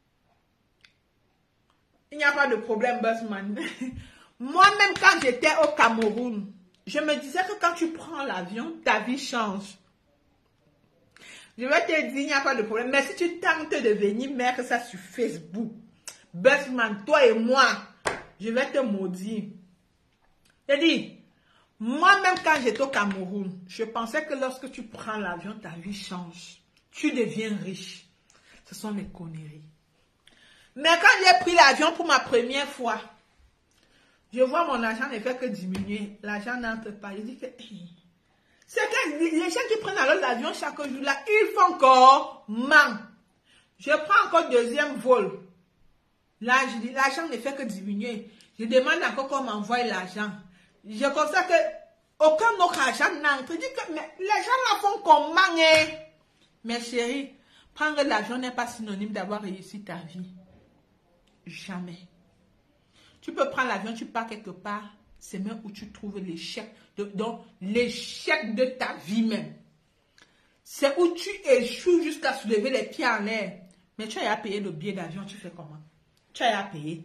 il n'y a pas de problème, Bossman. Moi-même, quand j'étais au Cameroun, je me disais que quand tu prends l'avion, ta vie change. Je vais te dire, il n'y a pas de problème. Mais si tu tentes de venir mettre ça sur Facebook, Bossman, toi et moi, je vais te maudire. Je dis, moi-même, quand j'étais au Cameroun, je pensais que lorsque tu prends l'avion, ta vie change. Tu deviens riche. Ce sont les conneries. Mais quand j'ai pris l'avion pour ma première fois, je vois mon argent ne fait que diminuer. L'argent n'entre pas. Je dis que... c'est que les gens qui prennent alors l'avion chaque jour, là, ils font encore man. Je prends encore deuxième vol. Là, je dis, l'argent ne fait que diminuer. Je demande encore qu'on m'envoie l'argent. Je constate que aucun autre argent n'entre. Je dis que mais les gens la font comment, hein? Mais chérie, prendre l'avion n'est pas synonyme d'avoir réussi ta vie. Jamais. Tu peux prendre l'avion, tu pars quelque part, c'est même où tu trouves l'échec. Donc, l'échec de ta vie même. C'est où tu échoues jusqu'à soulever les pieds en l'air. Mais tu as à payer le billet d'avion, tu fais comment? Tu as à payer.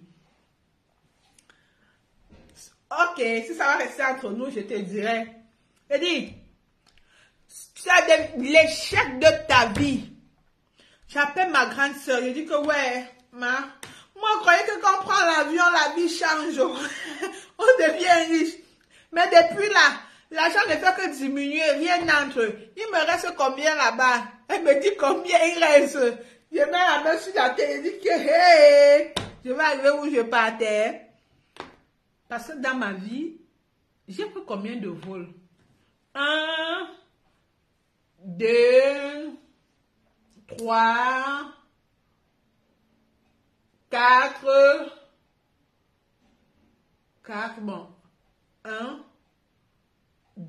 Ok, si ça va rester entre nous, je te dirai. Je dis, tu as l'échec de ta vie. J'appelle ma grande soeur, je dis que ouais, ma... Moi, je croyais que quand on prend l'avion, la vie change. On devient riche. Mais depuis là, l'argent ne fait que diminuer, rien n'entre. Il me reste combien là-bas? Elle me dit combien il reste. Je mets la main sur la tête et dis que hey, je vais arriver où je partais. Parce que dans ma vie, j'ai pris combien de vols? Un, deux, trois... Quatre, quatre, bon, un,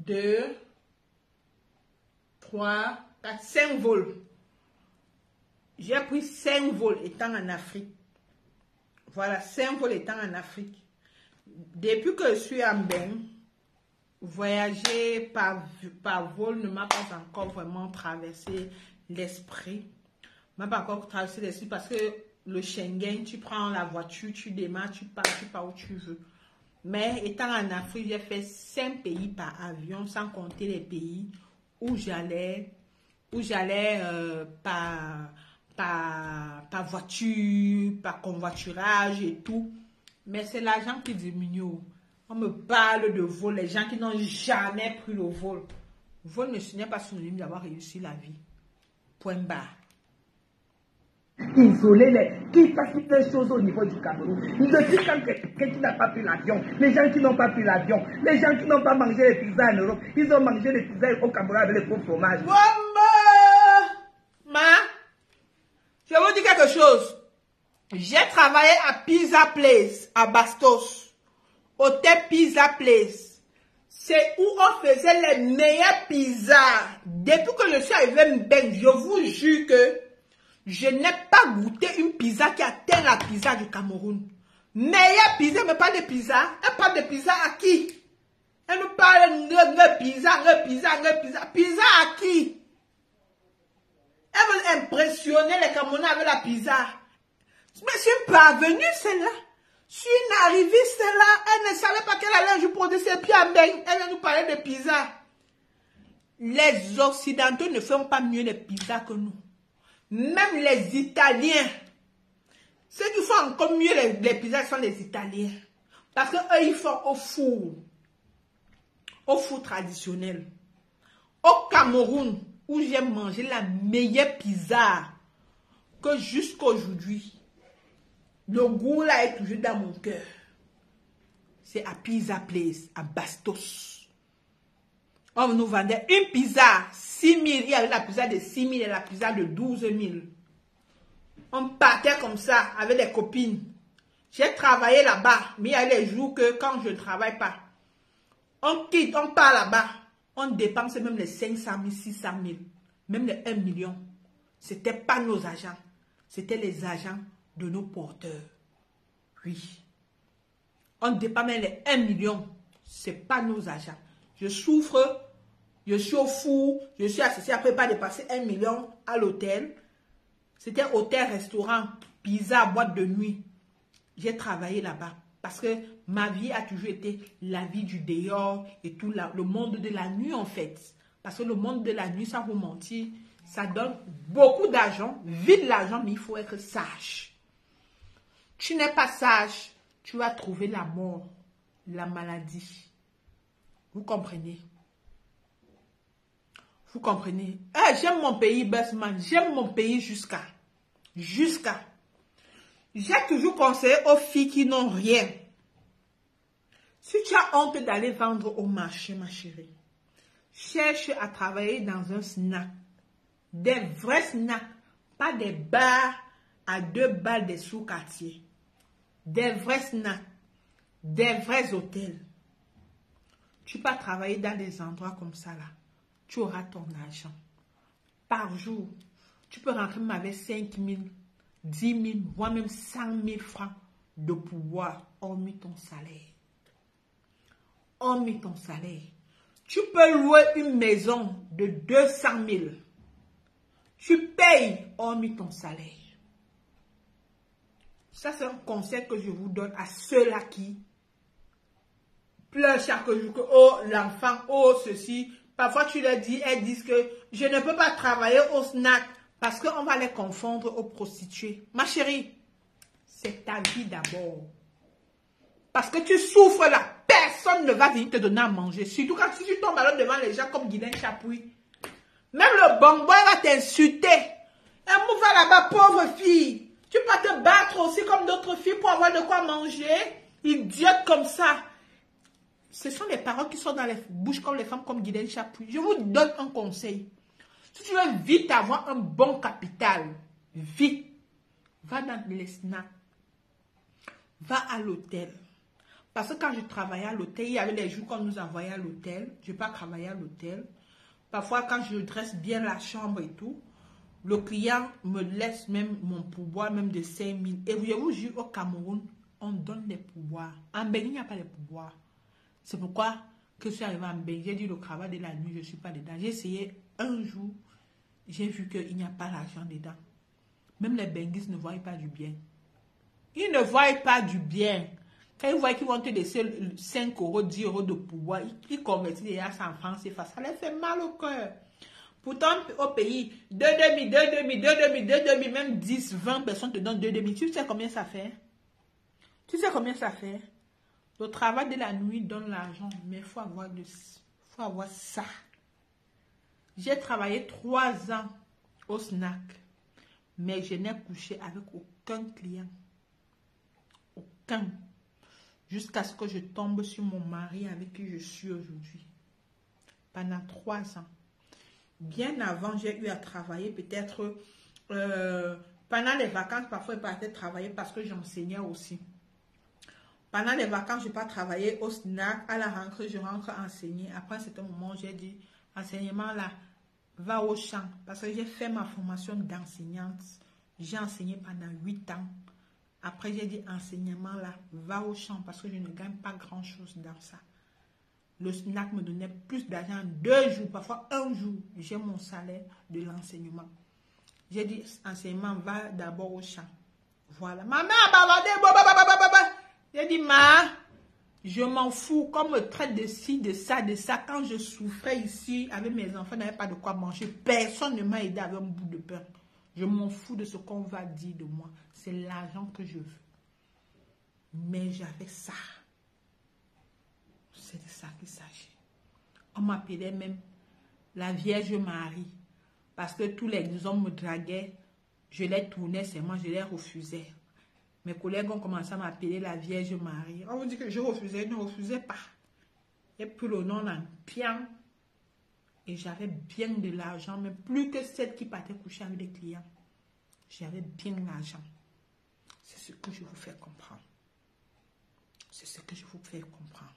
deux, trois, quatre, cinq vols. J'ai pris cinq vols étant en Afrique. Voilà, cinq vols étant en Afrique. Depuis que je suis en Bénin, voyager par, par vol ne m'a pas encore vraiment traversé l'esprit. Ne m'a pas encore traversé l'esprit parce que le Schengen, tu prends la voiture, tu démarres, tu pars, tu pars où tu veux. Mais étant en Afrique, j'ai fait cinq pays par avion, sans compter les pays où j'allais, où j'allais euh, par, par, par voiture, par convoiturage et tout. Mais c'est l'argent qui diminue. On me parle de vol, les gens qui n'ont jamais pris le vol. Le vol ne n'est pas synonyme d'avoir réussi la vie. Point barre. Isoler les, qui facilitent les choses au niveau du Cameroun. Depuis quand quelqu'un qui n'a pas pris l'avion, les gens qui n'ont pas pris l'avion, les gens qui n'ont pas mangé les pizzas en Europe, ils ont mangé les pizzas au Cameroun avec les faux fromages. Ma, je vous dis quelque chose. J'ai travaillé à Pizza Place, à Bastos. Hôtel Pizza Place. C'est où on faisait les meilleures pizzas. Depuis que je suis arrivé en Ben, je vous jure que je n'ai pas goûté une pizza qui atteint la pizza du Cameroun. Meilleure pizza, mais pas de pizza. Elle parle de pizza à qui? Elle nous parle de pizza, de pizza, de pizza. Pizza à qui? Elle veut impressionner les Camerounais avec la pizza. Mais je suis parvenue, celle-là. Je suis arrivée, celle-là. Elle ne savait pas qu'elle allait un jour produire ses pieds à bain. Elle vient nous parler de pizza. Les Occidentaux ne font pas mieux les pizzas que nous. Même les Italiens. Ceux qui font encore mieux les, les pizzas sont les Italiens. Parce qu'eux, ils font au four. Au four traditionnel. Au Cameroun, où j'ai mangé la meilleure pizza que jusqu'à aujourd'hui. Le goût là est toujours dans mon cœur. C'est à Pizza Place, à Bastos. On nous vendait une pizza, six mille. Il y avait la pizza de six mille et la pizza de douze mille. On partait comme ça avec les copines. J'ai travaillé là-bas, mais il y a les jours que quand je ne travaille pas, on quitte, on part là-bas. On dépense même les cinq cent mille, six cent mille, même les un million. Ce n'était pas nos agents, c'était les agents de nos porteurs. Oui. On dépense même les un million. Ce n'est pas nos agents. Je souffre, je suis au four, je suis associé après pas dépasser un million à l'hôtel. C'était hôtel-restaurant, pizza, boîte de nuit. J'ai travaillé là-bas parce que ma vie a toujours été la vie du dehors et tout la, le monde de la nuit en fait. Parce que le monde de la nuit, sans vous mentir, ça donne beaucoup d'argent, vite l'argent, mais il faut être sage. Tu n'es pas sage, tu vas trouver la mort, la maladie. Vous comprenez? Vous comprenez? Eh, j'aime mon pays, Bestman. J'aime mon pays jusqu'à. Jusqu'à. J'ai toujours conseillé aux filles qui n'ont rien. Si tu as honte d'aller vendre au marché, ma chérie, cherche à travailler dans un snack. Des vrais snacks. Pas des bars à deux balles des sous-quartiers. Des vrais snacks. Des vrais hôtels. Tu peux travailler dans des endroits comme ça là. Tu auras ton argent. Par jour, tu peux rentrer même avec cinq mille, dix mille, voire même cent mille francs de pouvoir, hormis ton salaire. Hormis ton salaire. Tu peux louer une maison de deux cent mille. Tu payes, hormis ton salaire. Ça, c'est un conseil que je vous donne à ceux-là qui pleurent chaque jour que, oh, l'enfant, oh, ceci. Parfois, tu leur dis, elles disent que je ne peux pas travailler au snack parce qu'on va les confondre aux prostituées. Ma chérie, c'est ta vie d'abord. Parce que tu souffres là, personne ne va venir te donner à manger. Surtout quand si tu tombes alors devant les gens comme Guylaine Chapouille. Même le bon boy va t'insulter. Elle mou va là-bas, pauvre fille. Tu peux te battre aussi comme d'autres filles pour avoir de quoi manger. Idiote comme ça. Ce sont les paroles qui sont dans les bouches comme les femmes comme Guylaine Chapouille. Je vous donne un conseil. Si tu veux vite avoir un bon capital, vite, va dans les snacks. Va à l'hôtel. Parce que quand je travaillais à l'hôtel, il y avait les jours qu'on nous envoyait à l'hôtel. Je n'ai pas travaillé à l'hôtel. Parfois, quand je dresse bien la chambre et tout, Le client me laisse même mon pourboire, même de cinq mille. Et je vous jure, au Cameroun, on donne des pourboires. En Belgique, il n'y a pas de pourboires. C'est pourquoi que je suis arrivé en Belgique. J'ai dit le travail de la nuit, je ne suis pas dedans. J'ai essayé un jour, j'ai vu qu'il n'y a pas d'argent dedans. Même les Benguistes ne voient pas du bien. Ils ne voient pas du bien. Quand ils voient qu'ils vont te laisser cinq euros, dix euros de pourboire, ils, ils convertissent déjà ça en francs C F A. Ça les fait mal au cœur. Pourtant, au pays, deux demi, deux demi, deux demi, deux demi, même dix, vingt personnes te donnent deux demi. Tu sais combien ça fait? Tu sais combien ça fait? Le travail de la nuit donne l'argent, mais il faut avoir, de, faut avoir ça. J'ai travaillé trois ans au snack, mais je n'ai couché avec aucun client. Aucun. Jusqu'à ce que je tombe sur mon mari avec qui je suis aujourd'hui. Pendant trois ans. Bien avant, j'ai eu à travailler peut-être euh, pendant les vacances. Parfois, je partais travailler parce que j'enseignais aussi. Pendant les vacances, je n'ai pas travaillé au snack. À la rentrée, je rentre enseigner. Après, c'est un moment où j'ai dit, enseignement là, va au champ. Parce que j'ai fait ma formation d'enseignante. J'ai enseigné pendant huit ans. Après, j'ai dit, enseignement là, va au champ. Parce que je ne gagne pas grand-chose dans ça. Le snack me donnait plus d'argent deux jours, parfois un jour. J'ai mon salaire de l'enseignement. J'ai dit, enseignement, va d'abord au champ. Voilà. Ma mère a bavardé. J'ai dit, ma, je m'en fous. Comme me traite de ci, de ça, de ça. Quand je souffrais ici, avec mes enfants, je n'avais pas de quoi manger. Personne ne m'a aidé avec un bout de pain. Je m'en fous de ce qu'on va dire de moi. C'est l'argent que je veux. Mais j'avais ça. C'est de ça qu'il s'agit. On m'appelait même la Vierge Marie. Parce que tous les hommes me draguaient. Je les tournais seulement, je les refusais. Mes collègues ont commencé à m'appeler la Vierge Marie. On me dit que je refusais, je ne refusais pas. Et puis le nom en pian. Et j'avais bien de l'argent, mais plus que celle qui partait coucher avec des clients. J'avais bien l'argent. C'est ce que je vous fais comprendre. C'est ce que je vous fais comprendre.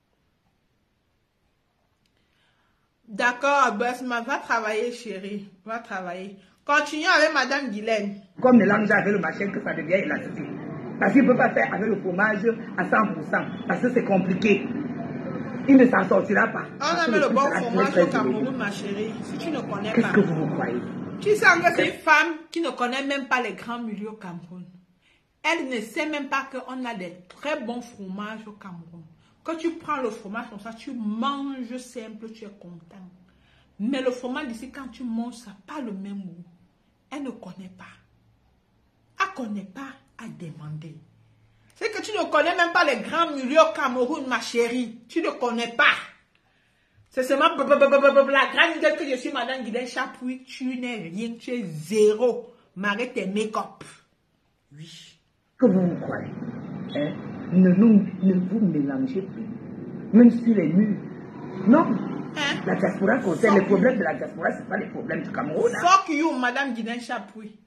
D'accord, Besma, va travailler, chérie. Va travailler. Continuons avec Madame Guylaine. Comme mélanger avec le machin que ça devient élastique. Parce qu'il ne peut pas faire avec le fromage à cent pour cent. Parce que c'est compliqué. Il ne s'en sortira pas. On a mis le bon fromage au Cameroun, ma chérie. Si tu ne connais pas. Qu'est-ce que vous vous croyez? Tu sais que c'est une femme qui ne connaît même pas les grands milieux au Cameroun. Elle ne sait même pas qu'on a des très bons fromages au Cameroun. Quand tu prends le fromage comme ça, tu manges simple, tu es content. Mais le fromage ici, quand tu manges, ça n'a pas le même goût. Elle ne connaît pas. Elle ne connaît pas à demander. C'est que tu ne connais même pas les grands milieux au Cameroun, ma chérie. Tu ne connais pas. C'est seulement la grande gueule que je suis, Madame Guylaine Chapuis. Tu n'es rien, tu es zéro. M'arrête tes make-up. Oui. Que vous vous croyez, hein? Ne, nous, ne vous mélangez plus. Même sur les murs. Non. Hein? La diaspora concerne les problèmes de la diaspora, ce n'est pas les problèmes du Cameroun. Hein? Fuck you, Madame Guylaine Chapuis.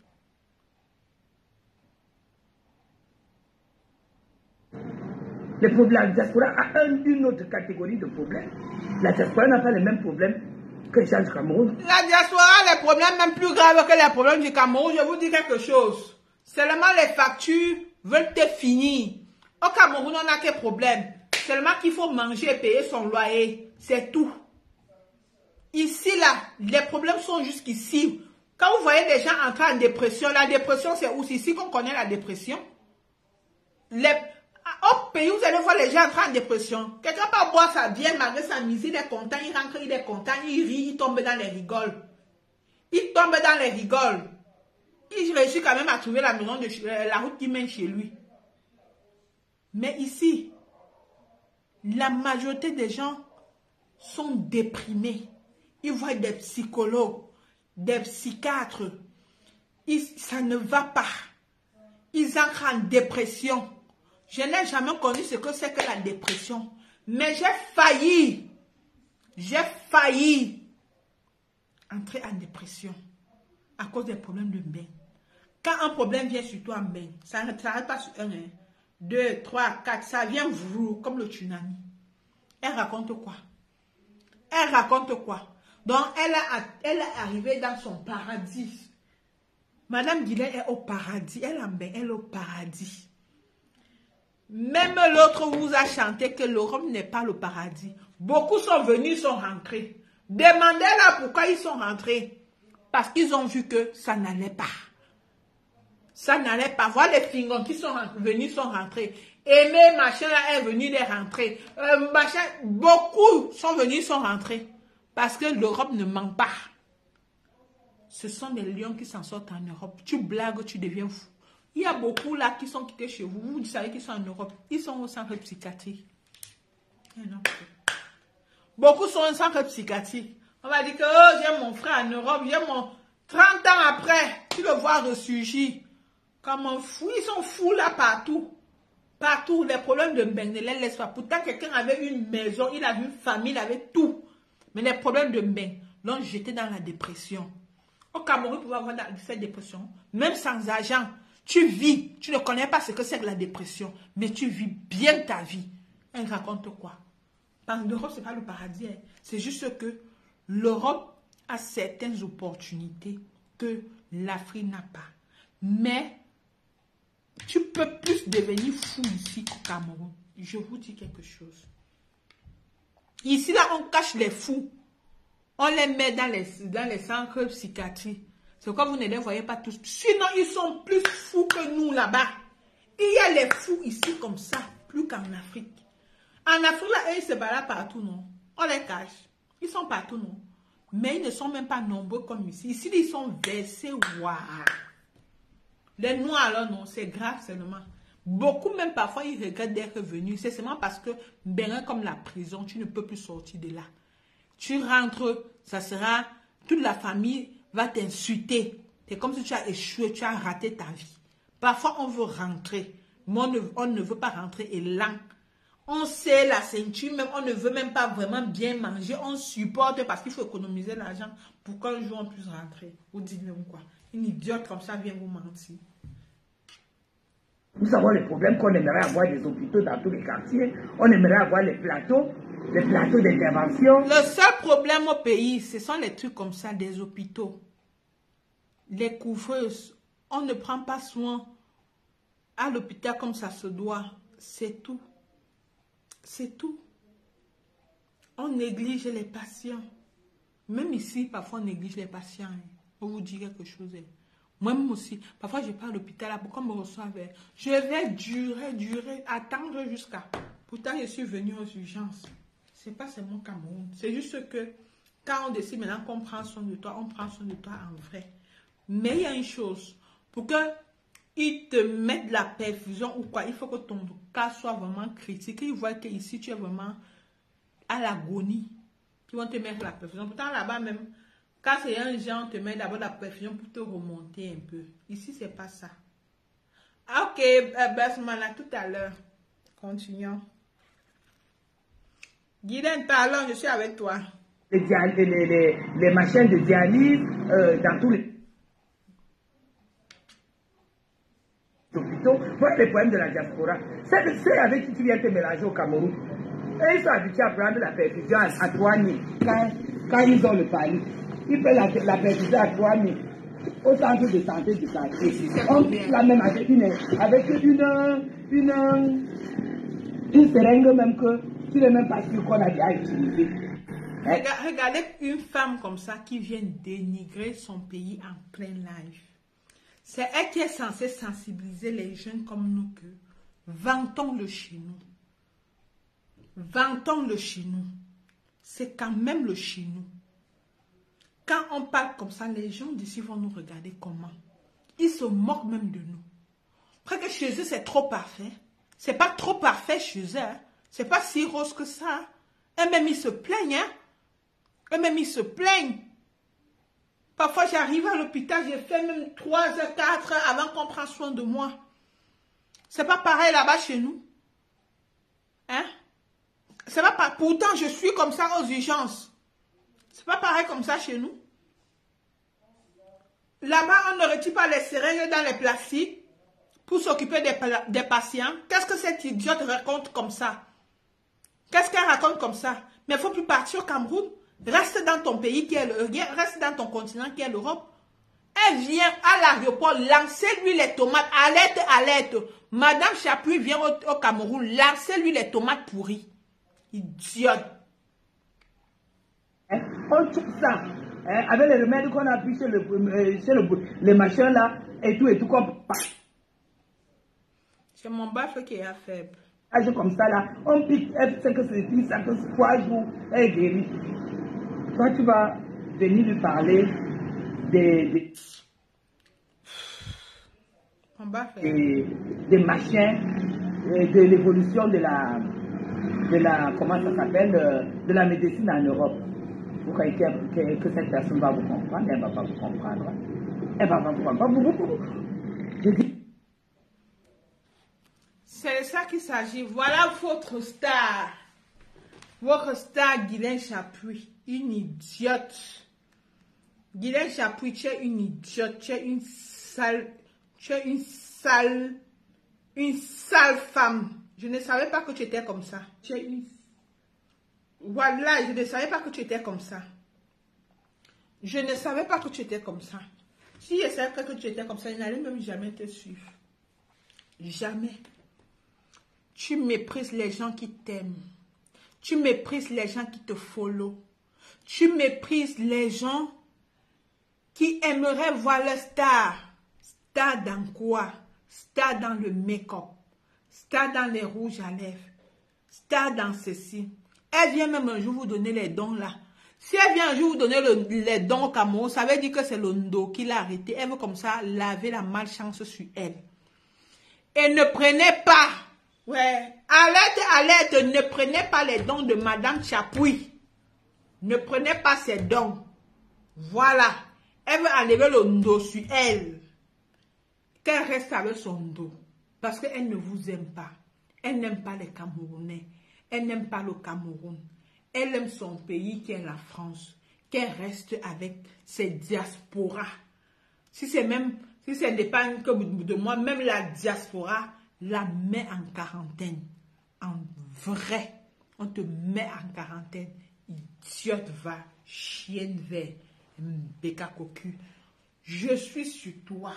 Les problèmes, la diaspora a un, une autre catégorie de problèmes. La diaspora n'a pas les mêmes problèmes que les gens du Cameroun. La diaspora a les problèmes même plus graves que les problèmes du Cameroun. Je vous dis quelque chose. Seulement les factures veulent te finir. Au Cameroun, on n'a que problème. Seulement qu'il faut manger et payer son loyer. C'est tout. Ici, là, les problèmes sont jusqu'ici. Quand vous voyez des gens entrer en dépression, la dépression, c'est aussi ici qu'on connaît la dépression. Les... Au pays, vous allez voir les gens entrer en dépression. Quelqu'un peut boire sa bière, malgré sa misère, il est content, il rentre, il est content, il rit, il tombe dans les rigoles. Il tombe dans les rigoles. Il réussit quand même à trouver la maison, de la route qui mène chez lui. Mais ici, la majorité des gens sont déprimés. Ils voient des psychologues, des psychiatres. Ils, ça ne va pas. Ils entrent en dépression. Je n'ai jamais connu ce que c'est que la dépression. Mais j'ai failli. J'ai failli entrer en dépression à cause des problèmes de bain. Quand un problème vient sur toi en bain, ça ne s'arrête pas sur un, hein. Deux, trois, quatre, ça vient vrou, comme le tsunami. Elle raconte quoi? Elle raconte quoi? Donc, elle, a, elle est arrivée dans son paradis. Madame Guilaine est au paradis. Elle en elle est au paradis. Même l'autre vous a chanté que l'Europe n'est pas le paradis. Beaucoup sont venus, sont rentrés. Demandez-leur pourquoi ils sont rentrés. Parce qu'ils ont vu que ça n'allait pas. Ça n'allait pas. Voir les fingons qui sont venus, sont rentrés. Aimé, machin, là, est venu, les rentrer. Euh, machin, beaucoup sont venus, sont rentrés. Parce que l'Europe ne ment pas. Ce sont des lions qui s'en sortent en Europe. Tu blagues, tu deviens fou. Il y a beaucoup là qui sont quittés chez vous. Vous savez qu'ils sont en Europe. Ils sont au centre psychiatrique. Beaucoup sont au centre psychiatrique. On va dire que oh, j'ai mon frère en Europe. J'ai mon trente ans après. Tu le vois ressurgir. Comme un fou. Ils sont fous là partout. Partout. Les problèmes de Mbeng ne les laissent pas. Pourtant, quelqu'un avait une maison. Il avait une famille. Il avait tout. Mais les problèmes de Mbeng l'ont jeté dans la dépression. Au Cameroun, pour avoir cette dépression, même sans argent, tu vis, tu ne connais pas ce que c'est que la dépression, mais tu vis bien ta vie. Elle raconte quoi? Parce que l'Europe, ce n'est pas le paradis. Hein. C'est juste que l'Europe a certaines opportunités que l'Afrique n'a pas. Mais tu peux plus devenir fou ici qu'au Cameroun. Je vous dis quelque chose. Ici, là, on cache les fous. On les met dans les, dans les centres psychiatriques. C'est pourquoi vous ne les voyez pas tous. Sinon, ils sont plus fous que nous là-bas. Il y a les fous ici comme ça, plus qu'en Afrique. En Afrique, là, ils se baladent partout, non? On les cache. Ils sont partout, non? Mais ils ne sont même pas nombreux comme ici. Ici, ils sont versés, waouh. Les Noirs, alors, non, c'est grave seulement. Beaucoup, même parfois, ils regrettent d'être venus. C'est seulement parce que, ben, comme la prison, tu ne peux plus sortir de là. Tu rentres, ça sera, toute la famille va t'insulter. C'est comme si tu as échoué, tu as raté ta vie. Parfois, on veut rentrer, mais on ne, on ne veut pas rentrer et lent. On sait la ceinture, même on ne veut même pas vraiment bien manger. On supporte parce qu'il faut économiser l'argent pour qu'un jour on puisse rentrer. Vous dites-moi quoi? Une idiote comme ça vient vous mentir. Nous avons les problèmes qu'on aimerait avoir des hôpitaux dans tous les quartiers. On aimerait avoir les plateaux. Les plateaux d'intervention. Le seul problème au pays, ce sont les trucs comme ça, des hôpitaux. Les couvreuses, on ne prend pas soin à l'hôpital comme ça se doit. C'est tout. C'est tout. On néglige les patients. Même ici, parfois, on néglige les patients. On vous dit quelque chose. Moi-même aussi, parfois, je pars à l'hôpital, pourquoi on me reçoit? Je vais durer, durer, attendre jusqu'à... Pourtant, je suis venue aux urgences. C'est pas seulement Cameroun. C'est juste que quand on décide maintenant qu'on prend soin de toi, on prend soin de toi en vrai. Mais il y a une chose. Pour qu'ils te mettent la perfusion ou quoi, il faut que ton cas soit vraiment critique. Ils voient qu'ici, tu es vraiment à l'agonie. Ils vont te mettre la perfusion. Pourtant, là-bas même, quand c'est un genre, on te met d'abord la perfusion pour te remonter un peu. Ici, c'est pas ça. Ok, euh, Basmana, tout à l'heure. Continuons. Guilaine, parlons, je suis avec toi. Les, les, les, les machines de dialyse euh, dans tous les hôpitaux. Voilà les problèmes de la diaspora. C'est avec qui tu viens te mélanger au Cameroun. Et ils sont habitués à prendre la perfusion à trois mille quand, quand ils ont le palier. Ils prennent la, la perfusion à trois mille au centre de santé du quartier. On la même avec une, avec une, une, une seringue même que tu n'es même pas sûr qu'on a déjà utilisé. Hein? Regardez une femme comme ça qui vient dénigrer son pays en plein live. C'est elle qui est censée sensibiliser les jeunes comme nous que vantons-le chez nous. Vantons-le chez nous. C'est quand même le chez nous. Quand on parle comme ça, les gens d'ici vont nous regarder comment. Ils se moquent même de nous. Après que chez eux, c'est trop parfait. C'est pas trop parfait chez eux. Hein? C'est pas si rose que ça. Eux-mêmes, ils se plaignent. Hein? Eux-mêmes, ils se plaignent. Parfois, j'arrive à l'hôpital, j'ai fait même trois heures, quatre heures avant qu'on prenne soin de moi. C'est pas pareil là-bas chez nous. Hein? C'est pas pareil. Pourtant, je suis comme ça aux urgences. C'est pas pareil comme ça chez nous. Là-bas, on ne retire pas les seringues dans les plastiques pour s'occuper des, des patients. Qu'est-ce que cette idiote raconte comme ça? Qu'est-ce qu'elle raconte comme ça? Mais il ne faut plus partir au Cameroun. Reste dans ton pays qui est le, reste dans ton continent qui est l'Europe. elle vient à l'aéroport, lancez-lui les tomates. Alerte, alerte. Madame Chapuis vient au, au Cameroun, lancez-lui les tomates pourries. Idiote. On trouve ça. Hein, avec les remèdes qu'on a pris chez, le, euh, chez le, les machins là, et tout, et tout comme... C'est mon baffe qui est faible. Comme ça là, on pique F cinq, six, ça fait trois jours, elle est guérie. Toi, tu vas venir lui parler des, des, des, des machins, de l'évolution de la, de la, comment ça s'appelle, de la médecine en Europe. Vous croyez que, que, que cette personne va vous comprendre? Elle ne va pas vous comprendre. Elle va pas vous comprendre. Je dis. C'est ça qu'il s'agit. Voilà votre star. Votre star, Guylaine Chapuis. Une idiote. Guylaine Chapuis, tu es une idiote. Tu es une sale. Tu es une sale. Une sale femme. Je ne savais pas que tu étais comme ça. Tu es une. Voilà, je ne savais pas que tu étais comme ça. Je ne savais pas que tu étais comme ça. Si je savais que tu étais comme ça, je n'allais même jamais te suivre. Jamais. Tu méprises les gens qui t'aiment. Tu méprises les gens qui te follow. Tu méprises les gens qui aimeraient voir le star. Star dans quoi? Star dans le make-up. Star dans les rouges à lèvres. Star dans ceci. Elle vient même un jour vous donner les dons là. Si elle vient un jour vous donner le, les dons au Cameroun, ça veut dire que c'est le Ndo qui l'a arrêté. Elle veut comme ça laver la malchance sur elle. Et ne prenez pas, ouais, alerte, alerte, ne prenez pas les dons de Madame Chapuis. Ne prenez pas ses dons. Voilà. Elle veut enlever le Ndo sur elle. Qu'elle reste avec son dos. Parce qu'elle ne vous aime pas. Elle n'aime pas les Camerounais. Elle n'aime pas le Cameroun. Elle aime son pays qui est la France. Qu'elle reste avec ses diasporas. Si c'est même, si ce n'est pas que de moi, même la diaspora la met en quarantaine. En vrai, on te met en quarantaine. Idiote va, chienne vert, béca cocu. Je suis sur toi.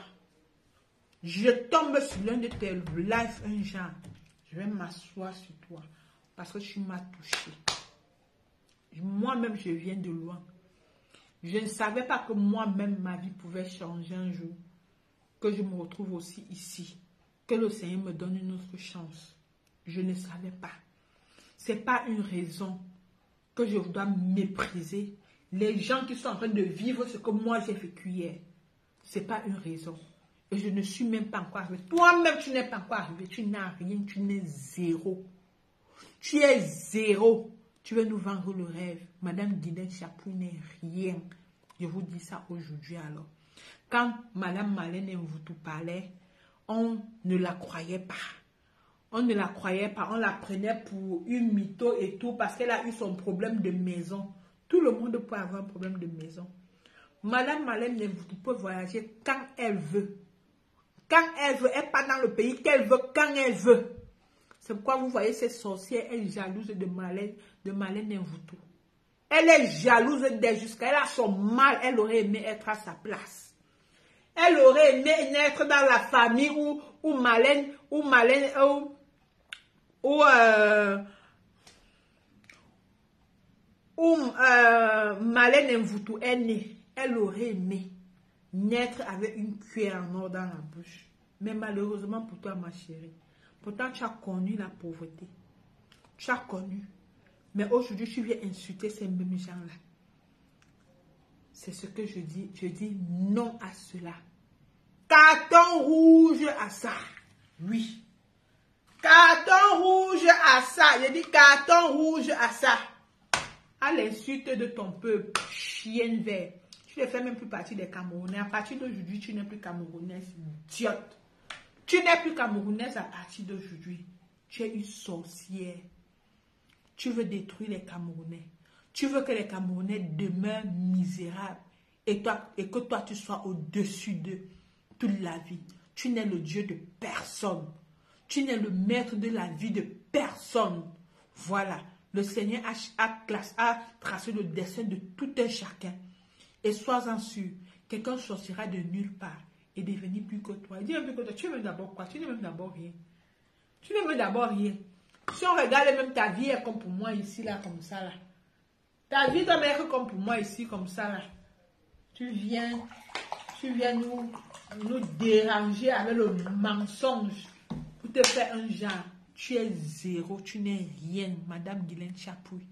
Je tombe sur l'un de tes lives un genre. Je vais m'asseoir sur toi. Parce que tu m'as touché. Moi-même, je viens de loin. Je ne savais pas que moi-même, ma vie pouvait changer un jour. Que je me retrouve aussi ici. Que le Seigneur me donne une autre chance. Je ne savais pas. Ce n'est pas une raison que je dois mépriser les gens qui sont en train de vivre ce que moi j'ai vécu hier. Ce n'est pas une raison. Et je ne suis même pas encore arrivé. Toi-même, tu n'es pas encore arrivé. Tu n'as rien. Tu n'es zéro. Tu es zéro. Tu veux nous vendre le rêve. Madame Guylaine Chapuis n'est rien. Je vous dis ça aujourd'hui alors. Quand Madame Marlène Mvutu parlait, on ne la croyait pas. On ne la croyait pas. On la prenait pour une mytho et tout parce qu'elle a eu son problème de maison. Tout le monde peut avoir un problème de maison. Madame Marlène Mvutu peut voyager quand elle veut. Quand elle veut. Elle part dans le pays qu'elle veut, quand elle veut. C'est pourquoi vous voyez ces sorcières, elle est jalouse de Marlène, de Marlène Mvutu. Elle est jalouse d'elle jusqu'à elle a son mal. Elle aurait aimé être à sa place. Elle aurait aimé être dans la famille où, où Marlène, où Marlène, où, où, euh, où euh, Marlène Mvutu est née. Elle aurait aimé naître avec une cuillère en or dans la bouche. Mais malheureusement pour toi, ma chérie, pourtant tu as connu la pauvreté. Tu as connu. Mais aujourd'hui, tu viens insulter ces mêmes gens-là. C'est ce que je dis. Je dis non à cela. Carton rouge à ça. Oui. Carton rouge à ça. Je dis carton rouge à ça. À l'insulte de ton peuple, chienne vert. Tu ne fais même plus partie des Camerounais. À partir d'aujourd'hui, tu n'es plus Camerounaise. Idiote. Tu n'es plus Camerounaise à partir d'aujourd'hui. Tu es une sorcière. Tu veux détruire les Camerounais. Tu veux que les Camerounais demeurent misérables. Et, toi, et que toi, tu sois au-dessus d'eux toute la vie. Tu n'es le Dieu de personne. Tu n'es le maître de la vie de personne. Voilà. Le Seigneur a, a, classe, a tracé le destin de tout un chacun. Et sois-en sûr quelqu'un sortira de nulle part et devenir plus que toi. Il dit plus que toi, tu n'es même d'abord quoi? Tu n'es même d'abord rien. Tu n'es même d'abord rien. Si on regarde même ta vie est comme pour moi ici, là, comme ça, là. Ta vie doit être comme pour moi ici, comme ça, là. Tu viens, tu viens nous, nous déranger avec le mensonge pour te faire un genre. Tu es zéro, tu n'es rien, Madame Guylaine Chapouille.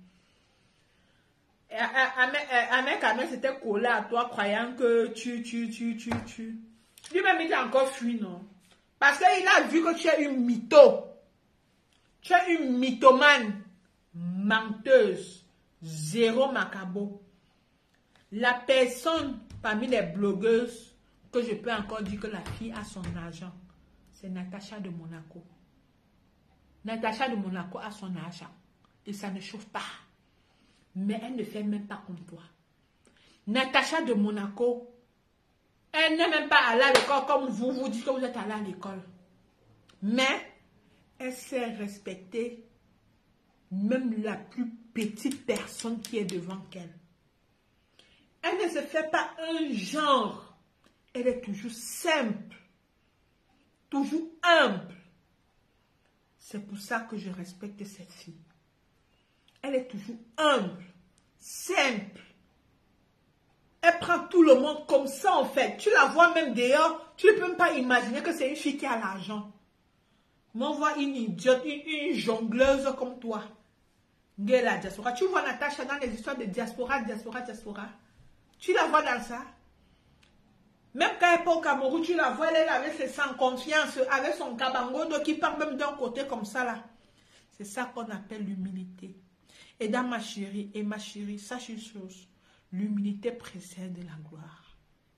Amek, Amek s'était collé à toi croyant que tu, tu, tu, tu, tu. Lui-même, il a encore fui, non? Parce qu'il a vu que tu es une mytho. Tu es une mythomane, menteuse, zéro macabo. La personne parmi les blogueuses que je peux encore dire que la fille a son argent, c'est Natacha de Monaco. Natacha de Monaco a son argent et ça ne chauffe pas. Mais elle ne fait même pas comme toi. Natacha de Monaco, elle n'est même pas allée à l'école comme vous, vous dites que vous êtes allée à l'école. Mais elle sait respecter même la plus petite personne qui est devant elle. Elle ne se fait pas un genre. Elle est toujours simple, toujours humble. C'est pour ça que je respecte cette fille. Elle est toujours humble, simple. Elle prend tout le monde comme ça en fait. Tu la vois même dehors, tu ne peux même pas imaginer que c'est une fille qui a l'argent. Moi, on voit une idiote, une, une jongleuse comme toi. La diaspora. Tu vois Natacha dans les histoires de diaspora, diaspora, diaspora. Tu la vois dans ça. Même quand elle est pas au Cameroun, tu la vois, elle est avec ses sans confiance, avec son cabangondo qui part même d'un côté comme ça là. C'est ça qu'on appelle l'humilité. Et dans ma chérie, et ma chérie, sache une chose, l'humilité précède la gloire.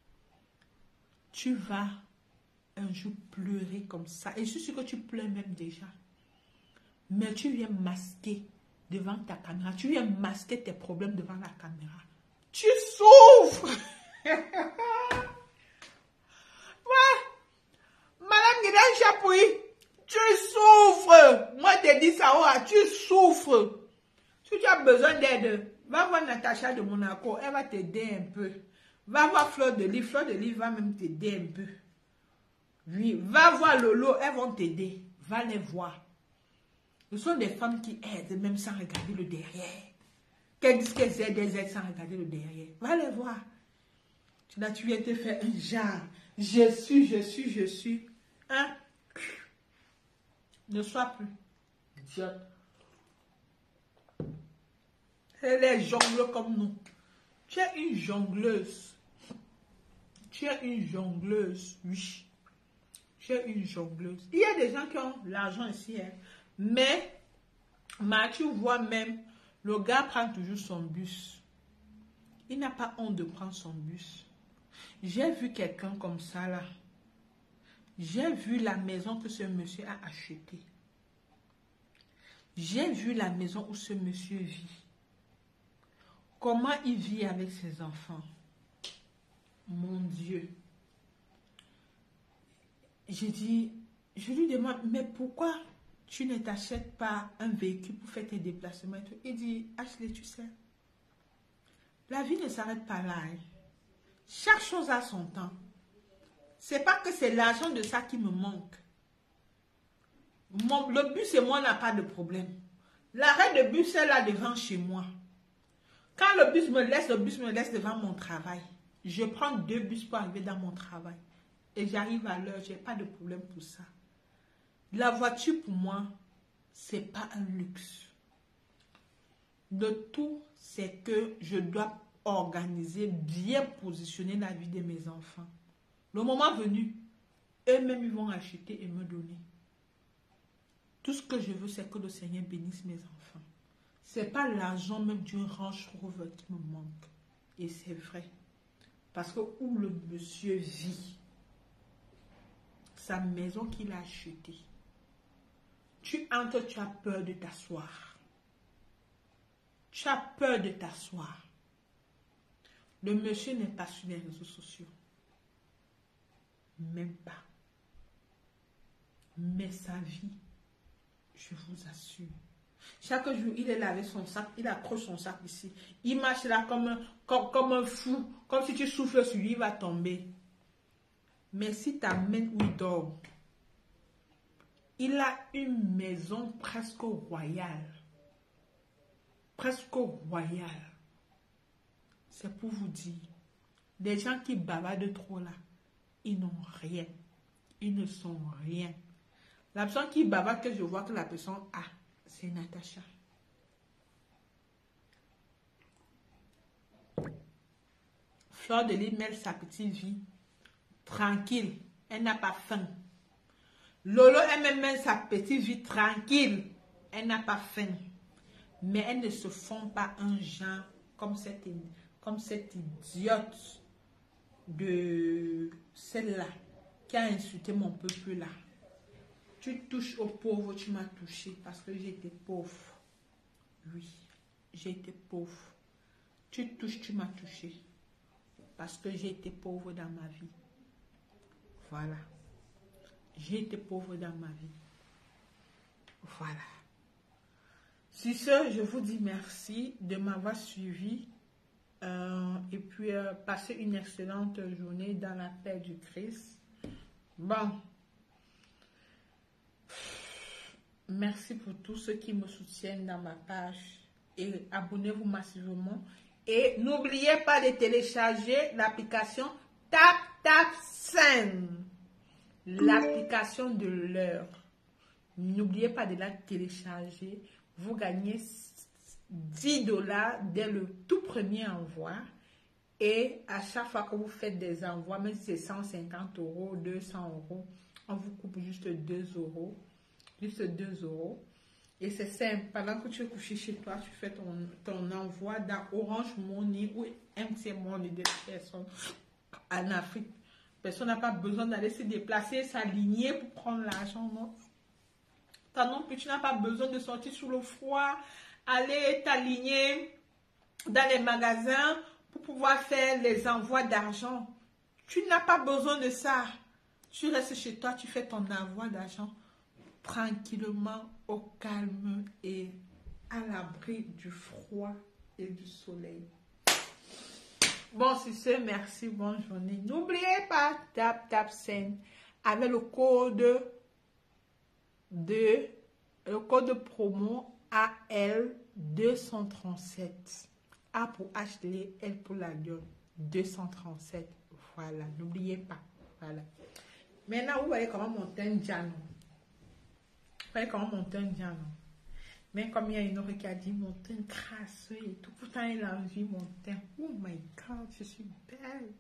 Tu vas un jour pleurer comme ça. Et je suis sûre que tu pleures même déjà. Mais tu viens masquer devant ta caméra. Tu viens masquer tes problèmes devant la caméra. Tu souffres. Ouais. Madame Guylaine Chapouille, tu souffres. Moi, je te dis ça, oh, tu souffres. Si tu as besoin d'aide, va voir Natacha de Monaco. Elle va t'aider un peu. Va voir Fleur de Lys. Fleur de Lys va même t'aider un peu. Oui, va voir Lolo, elles vont t'aider. Va les voir. Ce sont des femmes qui aident, même sans regarder le derrière. Qu'elles disent qu'elles aident, elles aident sans regarder le derrière. Va les voir. Là, tu viens te faire un genre. Je suis, je suis, je suis. Hein? Ne sois plus idiote. Elle est jongle comme nous. Tu es une jongleuse. Tu es une jongleuse, oui. Tu es une jongleuse. Il y a des gens qui ont l'argent ici, hein. Mais, Mathieu voit même, le gars prend toujours son bus. Il n'a pas honte de prendre son bus. J'ai vu quelqu'un comme ça là. J'ai vu la maison que ce monsieur a achetée. J'ai vu la maison où ce monsieur vit. Comment il vit avec ses enfants. Mon Dieu. J'ai dit, je lui demande, mais pourquoi tu ne t'achètes pas un véhicule pour faire tes déplacements? Il dit, Ashley, tu sais, la vie ne s'arrête pas là. Hein. Chaque chose a son temps. C'est pas que c'est l'argent de ça qui me manque. Mon, le bus et moi n'a pas de problème. L'arrêt de bus est là devant chez moi. Quand le bus me laisse, le bus me laisse devant mon travail. Je prends deux bus pour arriver dans mon travail. Et j'arrive à l'heure, je n'ai pas de problème pour ça. La voiture, pour moi, ce n'est pas un luxe. Le tout, c'est que je dois organiser, bien positionner la vie de mes enfants. Le moment venu, eux-mêmes, ils vont acheter et me donner. Tout ce que je veux, c'est que le Seigneur bénisse mes enfants. Ce n'est pas l'argent même d'une Range Rover qui me manque. Et c'est vrai. Parce que où le monsieur vit, sa maison qu'il a achetée, tu entres, tu as peur de t'asseoir. Tu as peur de t'asseoir. Le monsieur n'est pas sur les réseaux sociaux. Même pas. Mais sa vie, je vous assure, Chaque jour, il est là avec son sac, il accroche son sac ici. Il marche là comme, comme, comme un fou, comme si tu souffles sur lui, il va tomber. Mais si tu amènes où il dort, il a une maison presque royale. Presque royale. C'est pour vous dire, les gens qui bavardent trop là, ils n'ont rien. Ils ne sont rien. La personne qui bavarde que je vois que la personne a, c'est Natacha. Fleur de Lys mène sa petite vie tranquille. Elle n'a pas faim. Lolo, elle mène sa petite vie tranquille. Elle n'a pas faim. Mais elles ne se font pas un genre comme cette, comme cette idiote de celle-là qui a insulté mon peuple là. Tu touches aux pauvres, tu m'as touché parce que j'étais pauvre. Oui, j'ai été pauvre. Tu touches, tu m'as touché parce que j'ai été pauvre dans ma vie. Voilà. J'ai été pauvre dans ma vie. Voilà. Sur ce, je vous dis merci de m'avoir suivi euh, et puis euh, passez une excellente journée dans la paix du Christ. Bon. Merci pour tous ceux qui me soutiennent dans ma page et abonnez-vous massivement. Et n'oubliez pas de télécharger l'application TapTapSend, l'application de l'heure. N'oubliez pas de la télécharger. Vous gagnez dix dollars dès le tout premier envoi. Et à chaque fois que vous faites des envois, même si c'est cent cinquante euros, deux cents euros, on vous coupe juste deux euros. Juste deux euros. Et c'est simple. Pendant que tu es couché chez toi, tu fais ton, ton envoi dans Orange Money ou M T Money des personnes en Afrique. Personne n'a pas besoin d'aller se déplacer, s'aligner pour prendre l'argent. Non. Toi non plus, tu n'as pas besoin de sortir sous le froid, aller t'aligner dans les magasins pour pouvoir faire les envois d'argent. Tu n'as pas besoin de ça. Tu restes chez toi, tu fais ton envoi d'argent tranquillement, au calme et à l'abri du froid et du soleil. Bon, c'est ce, merci, bonne journée. N'oubliez pas, TapTapSend avec le code de le code promo A L deux cent trente-sept. A pour Ashley, L pour la gueule, deux cent trente-sept. Voilà, n'oubliez pas. Voilà. Maintenant, vous voyez comment monter un diamant. Vous voyez comment monter un diamant. Mais comme il y a une autre qui a dit mon teint crasseux et tout, pourtant il a vu mon teint. Oh my God, je suis belle.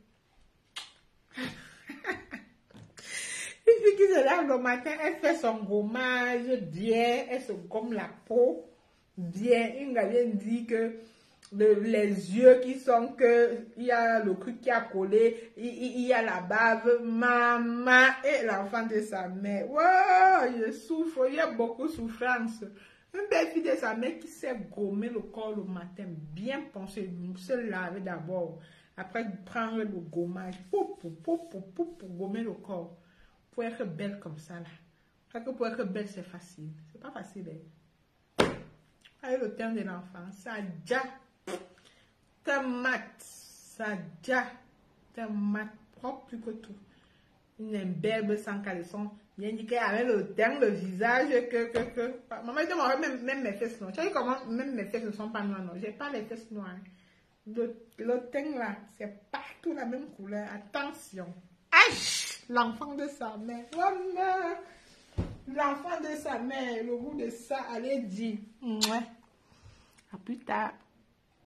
Une fille qui se lève le matin, elle fait son gommage bien, elle se gomme la peau bien. Une gamine dit que le, les yeux qui sont que, il y a le cul qui a collé, il, il, il y a la bave, maman et l'enfant de sa mère. Wow, je souffre, il y a beaucoup de souffrance. Une belle fille de sa mère qui sait gommer le corps le matin, bien penser, se laver d'abord, après prendre le gommage, pour, pour, pour, pour, pour, pour gommer le corps. Pour être belle comme ça là. Parce que pour être belle, c'est facile. C'est pas facile. Hein? Avec le terme de l'enfant, ça déjà, t'es mat, ça déjà, t'es mat, propre plus que tout. Une imberbe sans caleçon. Bien dit qu'avec le teint, le visage, que, que, que. Maman, je même, même mes fesses noires. Tu sais comment même mes fesses ne sont pas noires, non. J'ai pas les fesses noires. Le, le teint là, c'est partout la même couleur. Attention. Aïe! L'enfant de sa mère. Maman! L'enfant de sa mère, le goût de ça, allez dire. Ouais. À plus tard.